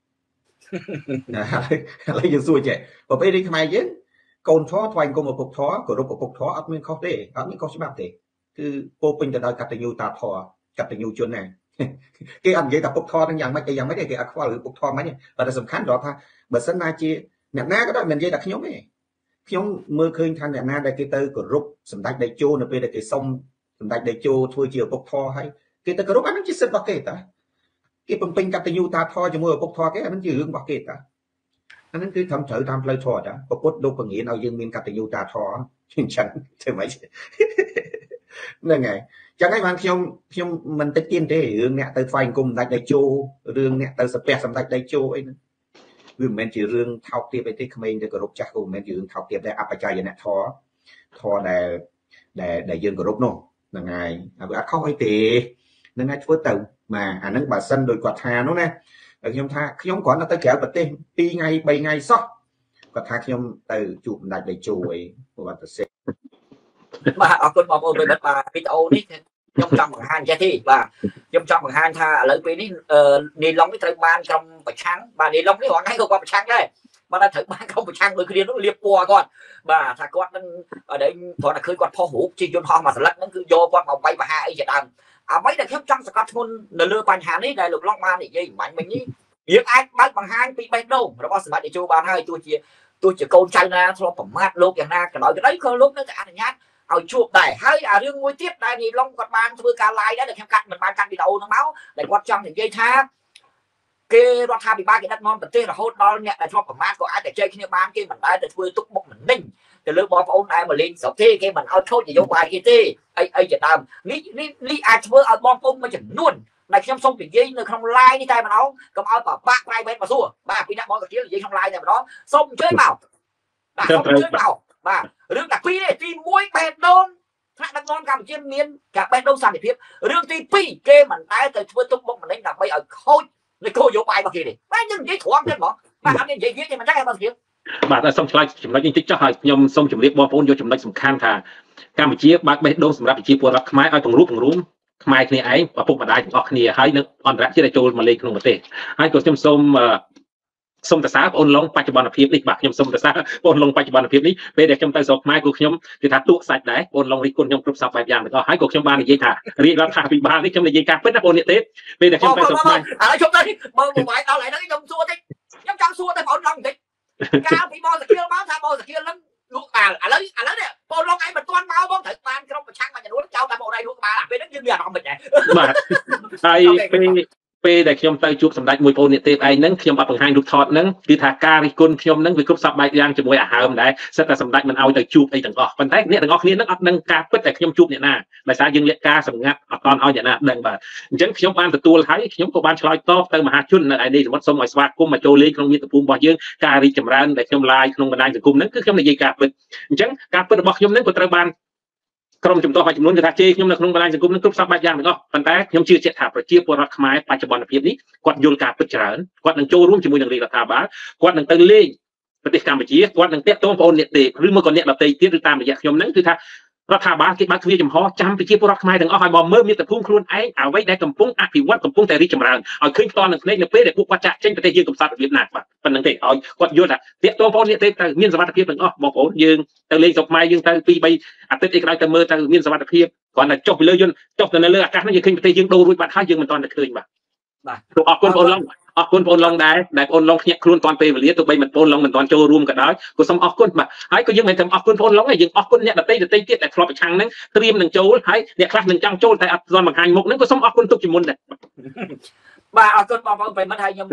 lấy dân xuôi trẻ và bây đi mày chứ con thó thoại cùng một bốc thò của lúc bốc thò ấp miền khóc đấy ấp miền khóc sẽ bạc thếคือโปเป็นแต่ได้กัตยูตาทอกัตยูจนไงcái anh vậy tập bốc thò đangยังไม่ได้cái aquaหรือบกทอไหมเนี่ยแต่สำคัญหรอกค่ะเบอร์สันนาจีเนี่ยน้าก็ได้เหมือนยี่ดักขยมเนี่ยขยมเมื่อคืนทางเนี่ยน้าได้cái từ của rúpสำนักได้โจเนี่ยเป็นcái sôngสำนักได้โจทั่วเจียวบกทอให้cái từ của rúpอันนั้นจีสิบบาทเตะcáiเป็นกัตยูตาทอจะมือบกทอcáiอันนั้นจีเรื่องบาทเตะอันนั้นคือทำเฉยทำเพลย์ทอดอ่ะพอปุ๊บดูปังเงียนเอายืนมีกัตยูตาทอฉันใช่ไหมนั่นไงchẳng ai mang phim mình tới tiên thếរឿងអ្នកទៅស្វែងគុំដាច់ដៃជោរឿងអ្នកទៅសាពះសម្ដេចដៃជោអីហ្នឹងវាមិនមែនជារឿងថោកទាបអីទេក្មេងទៅគោរពចាស់ក៏មិនមែនជារឿងថោកទាបដែរអបច្ច័យអ្នកធរដែលយើងគោរពនោះហ្នឹងហើយវាអត់ខុសអីទេហ្នឹងហើយធ្វើទៅបាទអាហ្នឹងបើសិនដោយគាត់ថានោះណាខ្ញុំថាខ្ញុំគ្រាន់តែទៅក្រៅប្រទេស2ថ្ងៃ3ថ្ងៃសោះគាត់ថាខ្ញុំទៅជួបសម្ដេចដៃជោអីគាត់ទៅសេ bà ở con bò về đất bà video đi trong bằng hai cha thi và trong bằng hai tha lấy về đi đi long cái thời ban trong bạch trắng bà đi long cái hoàng hay qua bạch trắng đây bà đã thử ban không bạch trắng đôi khi nó liệp qua con bà thà con ở đây thôi là khơi con pho hủ chi chôn ho mà lắc nó cứ vô con vòng bay bà hai ấy làm mấy là khiếp trong sạc thôn là lừa bàn hàng ấy đại lục long man thì gì mạnh mình đi việc ai bắt bằng hai bị bay đâu nó có sự bạn để cho bà hai tôi chỉ câu chay na thôi phẩm mát lúcอย่างna cái nói cái đấy không lúc nó cả nhátเอาជួបដែរហើយអារឿងមួយទៀតដែលនីឡុងគាត់បានធ្វើការ live ដែរខ្ញុំកាត់មិនបានកាត់វីដេអូហ្នឹងមកដែលគាត់ចង់និយាយថាគេរដ្ឋាភិបាលគេដឹកនាំប្រទេសរហូតដល់អ្នកដែលធ្លាប់ប្រមាថក៏អាចតែជ័យគ្នាបានគេមិនដែលទៅធ្វើទុកបុកម្នេញទៅលើបងប្អូនដែលមកលេងស្រុកទេគេមិនឲ្យខូចនយោបាយគេទេអីជាដើមនេះអាចធ្វើឲ្យបងប្អូនមួយចំនួនដែលខ្ញុំសូមនិយាយនៅក្នុង live នេះតែម្ដងកុំឲ្យបបាក់ private មកសួរបាទពីអ្នកបងកាទៀលនិយាយក្នុង live តែម្ដងសូមអញ្ជើញមកបាទសូមអញ្ជើញមកបាទរឿងតែពីរនេះទី1បេះដូងថ្នាក់ដឹកនាំកម្ពុជាមានការបេះដូងសន្តិភាពរឿងទី2គេមិនដែលទៅធ្វើទុកបុកម្នេញដើម្បីឲ្យខូចនៃគោលនយោបាយរបស់គេទេបាទយើងនិយាយត្រង់ទេហ្មងបាទអត់និយាយវាទេមិនចឹងឯងបងស្រីបាទសូមឆ្លើយចំណុចនេះតិចចុះហើយខ្ញុំសូមជម្រាបបងប្អូនយកចំណុចសំខាន់ថាកម្ពុជាបើកបេះដូងសម្រាប់ប្រជាពលរដ្ឋខ្មែរឲ្យពង្រួមខ្មែរគ្នាឯងឪពុកម្ដាយទាំងអស់គ្នាហើយនឹងអន្តរជាតិចូលមកលេងក្នុងប្រទេសហើយក៏ខ្ញុំសូមតសារបងឡុងបច្ចុប្បន្នភាពនេះបាទខ្ញុំសូមតសារបងឡុងបច្ចុប្បន្នភាពនេះពេលដែលខ្ញុំទៅស្រុកខ្មែរគឺខ្ញុំគឺថាទួកសាច់ដែរបងឡុងរីគុណខ្ញុំគ្រប់សពបែបយ៉ាងទាំងអស់ហើយក៏ខ្ញុំបាននិយាយថារាជរដ្ឋាភិបាលនេះខ្ញុំនិយាយការពិតណាបងនេះទេពេលដែលខ្ញុំទៅស្រុកខ្មែរឥឡូវជុំទៅបើមួយបាយដល់ហើយខ្ញុំសួរតិចខ្ញុំចង់សួរទៅបងឡុងបន្តិចកាលពីបងសាគៀលមកថាបងសាគៀលនឹងលក់ក្បាលឥឡូវនេះបងឡុងឯងមិនទាន់មកបងត្រូវបានក្រុមប្រឆាំងមួយចំនួនចោលតែបងឯងលក់ក្បាលពេលហ្នឹងយើងមានអារម្មណ៍មិនដែរបាទហើយពេលដែលខ្ញុំទៅជួបសម្ដេចមួយបងនេះទេឯងហ្នឹងខ្ញុំអត់បង្ហាញរូបថតហ្នឹងគឺថាការរិះគន់ខ្ញុំហ្នឹងវាគ្រប់សពបែបយ៉ាងជាមួយអាហើមដែរសិតតែសម្ដេចមិនឲ្យទៅជួបអីទាំងអស់ប៉ុន្តែអ្នកទាំងអស់គ្នាហ្នឹងអត់ដឹងការពិតតែខ្ញុំជួបអ្នកណាដោយសារយើងលាក់ការសម្ងាត់អត់តន់ឲ្យអ្នកណាដឹងបាទអញ្ចឹងខ្ញុំបានទទួលហើយខ្ញុំក៏បានឆ្លើយតបទៅមហាជននៅឯនេះសមុទ្រសូមឲ្យស្វាគមន៍មកចូលលេងក្នុងមាតុភូមិរបស់យើងការរីកចម្រើនដែលខ្ញុំ live ក្នុងបណ្ដាញសង្គមហ្នឹងគឺខ្ញុំនិយាយការពិតអញ្ចឹងការពិតរបស់ខ្ញុំហ្នឹងក៏ត្រូវបានក្រុមជំទាស់មួយចំនួនគេថាជេរខ្ញុំនៅក្នុងបណ្ដាញសង្គមនឹងគ្រប់សពបែបយ៉ាងទាំងអស់ប៉ុន្តែខ្ញុំជឿជាក់ថាប្រជាពលរដ្ឋខ្មែរបច្ចុប្បន្នភាពនេះគាត់យល់ការពិតច្រើនគាត់នឹងចូលរួមជាមួយនឹងរដ្ឋាភិបាលគាត់នឹងទៅលេងប្រទេសកម្ពុជាគាត់នឹងតាក់ទងបងប្អូនអ្នកទេឬមកក៏អ្នកដទៃទៀតឬតាមរយៈខ្ញុំហ្នឹងគឺថារដ្ឋាភិបាលគេបើកទ្វារចំហចាំប្រជាពលរដ្ឋខ្មែរទាំងអស់ឲ្យមកមើលមាតុភូមិខ្លួនឯងអ្វីដែលកំពុងអភិវឌ្ឍកំពុងតែរីកចម្រើនឲ្យឃើញផ្ទាល់នឹងភ្នែកនៅពេលដែលពួកគាត់ចាក់ចេញប្រទេសយើងកំសត់របៀបណាបាទប៉ុណ្្នឹងទេឲ្យគាត់យល់ថាតាក់ទងបងប្អូនអ្នកទេទៅមានសុវត្ថិភាពទាំងអស់បងប្អូនយើងទៅលេងស្រុកខ្មែរយើងទៅ2 3អាទិត្យអីក្រោយទៅមើលទៅមានសុវត្ថិភាពគ្រាន់តែចុះពីលើយន្តចុះទៅនៅលើអាកាសហ្នឹងយើងឃើញប្រទេសយើងដូររួចបាត់ហើយយើងមិនទាន់តែឃើញបាទអរគុណបងឡុងអរគុណបងឡុងដែរដែលបងឡុងភ្ញាក់ខ្លួនតាន់ពេលវេលាទោះបីមិនបងឡុងមិនទាន់ចូលរួមក៏ដោយក៏សូមអរគុណបាទហើយក៏យើងមិនត្រឹមអរគុណបងឡុងទេយើងអរគុណអ្នកដទៃទៀតដែលធ្លាប់ប្រឆាំងហ្នឹងត្រៀមនឹងចូលហើយអ្នកខ្លះនឹងចង់ចូលតែអត់ទាន់បង្ហាញមុខហ្នឹងក៏សូមអរគុណទុកជាមុនដែរបាទអរគុណបងប្អូនប្រិមត្តហើយខ្ញុំ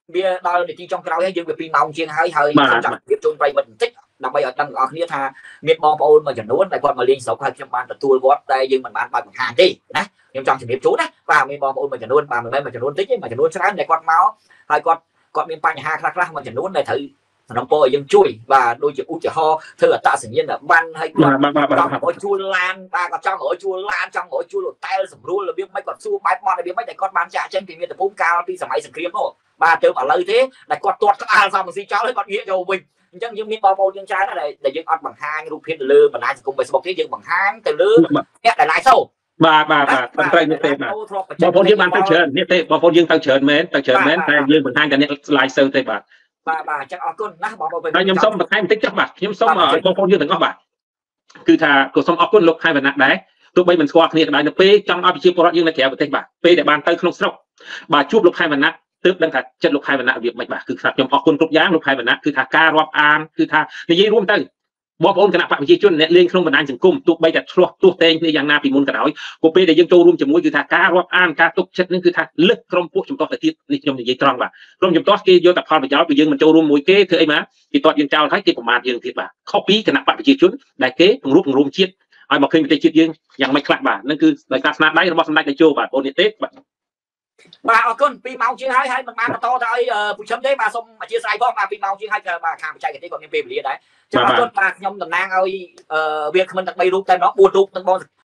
bia đo để chi trong cái đó dương về pin mong chiên hơi trong việc chôn bay mình tích là bây giờ đang ở kia tha miền bom ôn mà chẳng nuốt tại con mà liên sọc hay trong ban tập tour vót đây dương mình bán bằng hàng đi nè nhưng trong trường hợp chú đấy và miền bom ôn mà chẳng nuốt mà mình đây mà chẳng nuốt tích mà chẳng nuốt sáng này con máu hai con miền Tây ha khác mà chẳng nuốt này thử nó bôi dương chui và đôi chữ u chữ ho thưa là ta sẽ nhiên là ban hay trong mỗi chua lan ta còn trong mỗi chua lan trong mỗi chua lột tay sầm luôn là biết mấy con su bái mòn là biết mấy đại con ban trả trên thì miền tập phun cao đi sầm máy sầm kiếm thôi ba chơi bảo lời thế đại con tuột sao mà xin cháu lấy con nghĩa cho mình chẳng những miếng bao bầu chân trái này để dương ăn bằng haiรูป phiên lư mà ai cùng với một cái dương bằng hai từ lư nghe đại lại sâu bà con trai như thế mà bao phong dương ban tăng trưởng như thế bao phong dương tăng trưởng mến tại dương bằng hai cái này lại sâu thế bà chắc ở con nát bao bầu nhóm sống bậc hai tích chắc bà nhóm sống ở bao phong dương từng có bà cứ thà cuộc sống ở con lục hai và nặng đấy tụi bây mình qua kia đại được p trong ở chiếc pro dương này kéo vào thế bà p để bàn tay không sốc bà chụp lục hai và nặng tức đang thật chất lục hai và nặng việc mạch bàคือthật nhóm ở con lục dáng lục hai và nặngคือthật ca rọp anคือthậtในยี่ร่วมตั้งบอปอนขณะปะวิจิตรเนี่ยเลี้ยงขนมบรรดาสังคมตุกใบจัดทรวตัวเต็งในอย่างนาปีมูลกระดอยกูเป้ได้ยังโจรวมจมูกคือท่าการรอบอ่านการตุกเช็ดนั่นคือท่าเลือกกรมพวกจมต้อแต่ที่นี่ยมอย่างยี่ตรังบ่ากรมจมต้อที่โยตัดพอไปเจ้าไปยังมันโจรวมมวยเก้เธอไอ้มาที่ตอดยังเจ้าท้ายเก็บประมาณยังทิศบ่าข้อปีขณะปะวิจิตรได้เก้ของรูปของรวมเชียดไอ้บอกเคยมีแต่เชียดยังไม่คลาดบ่านั่นคือในการสนาได้ระบบสนาได้โจบ่าโอเนเต้บ่า bà ở con pi màu chia hai mình mang to thôi phụ chấm đấy bà xong mà chia sai phong mà pi màu chia hai bà khám chạy cái tí còn những phim gì đấy cho bà con bà nhom tầm nang ơi việc mình đặt bay rút tên nó buồn rút tên bon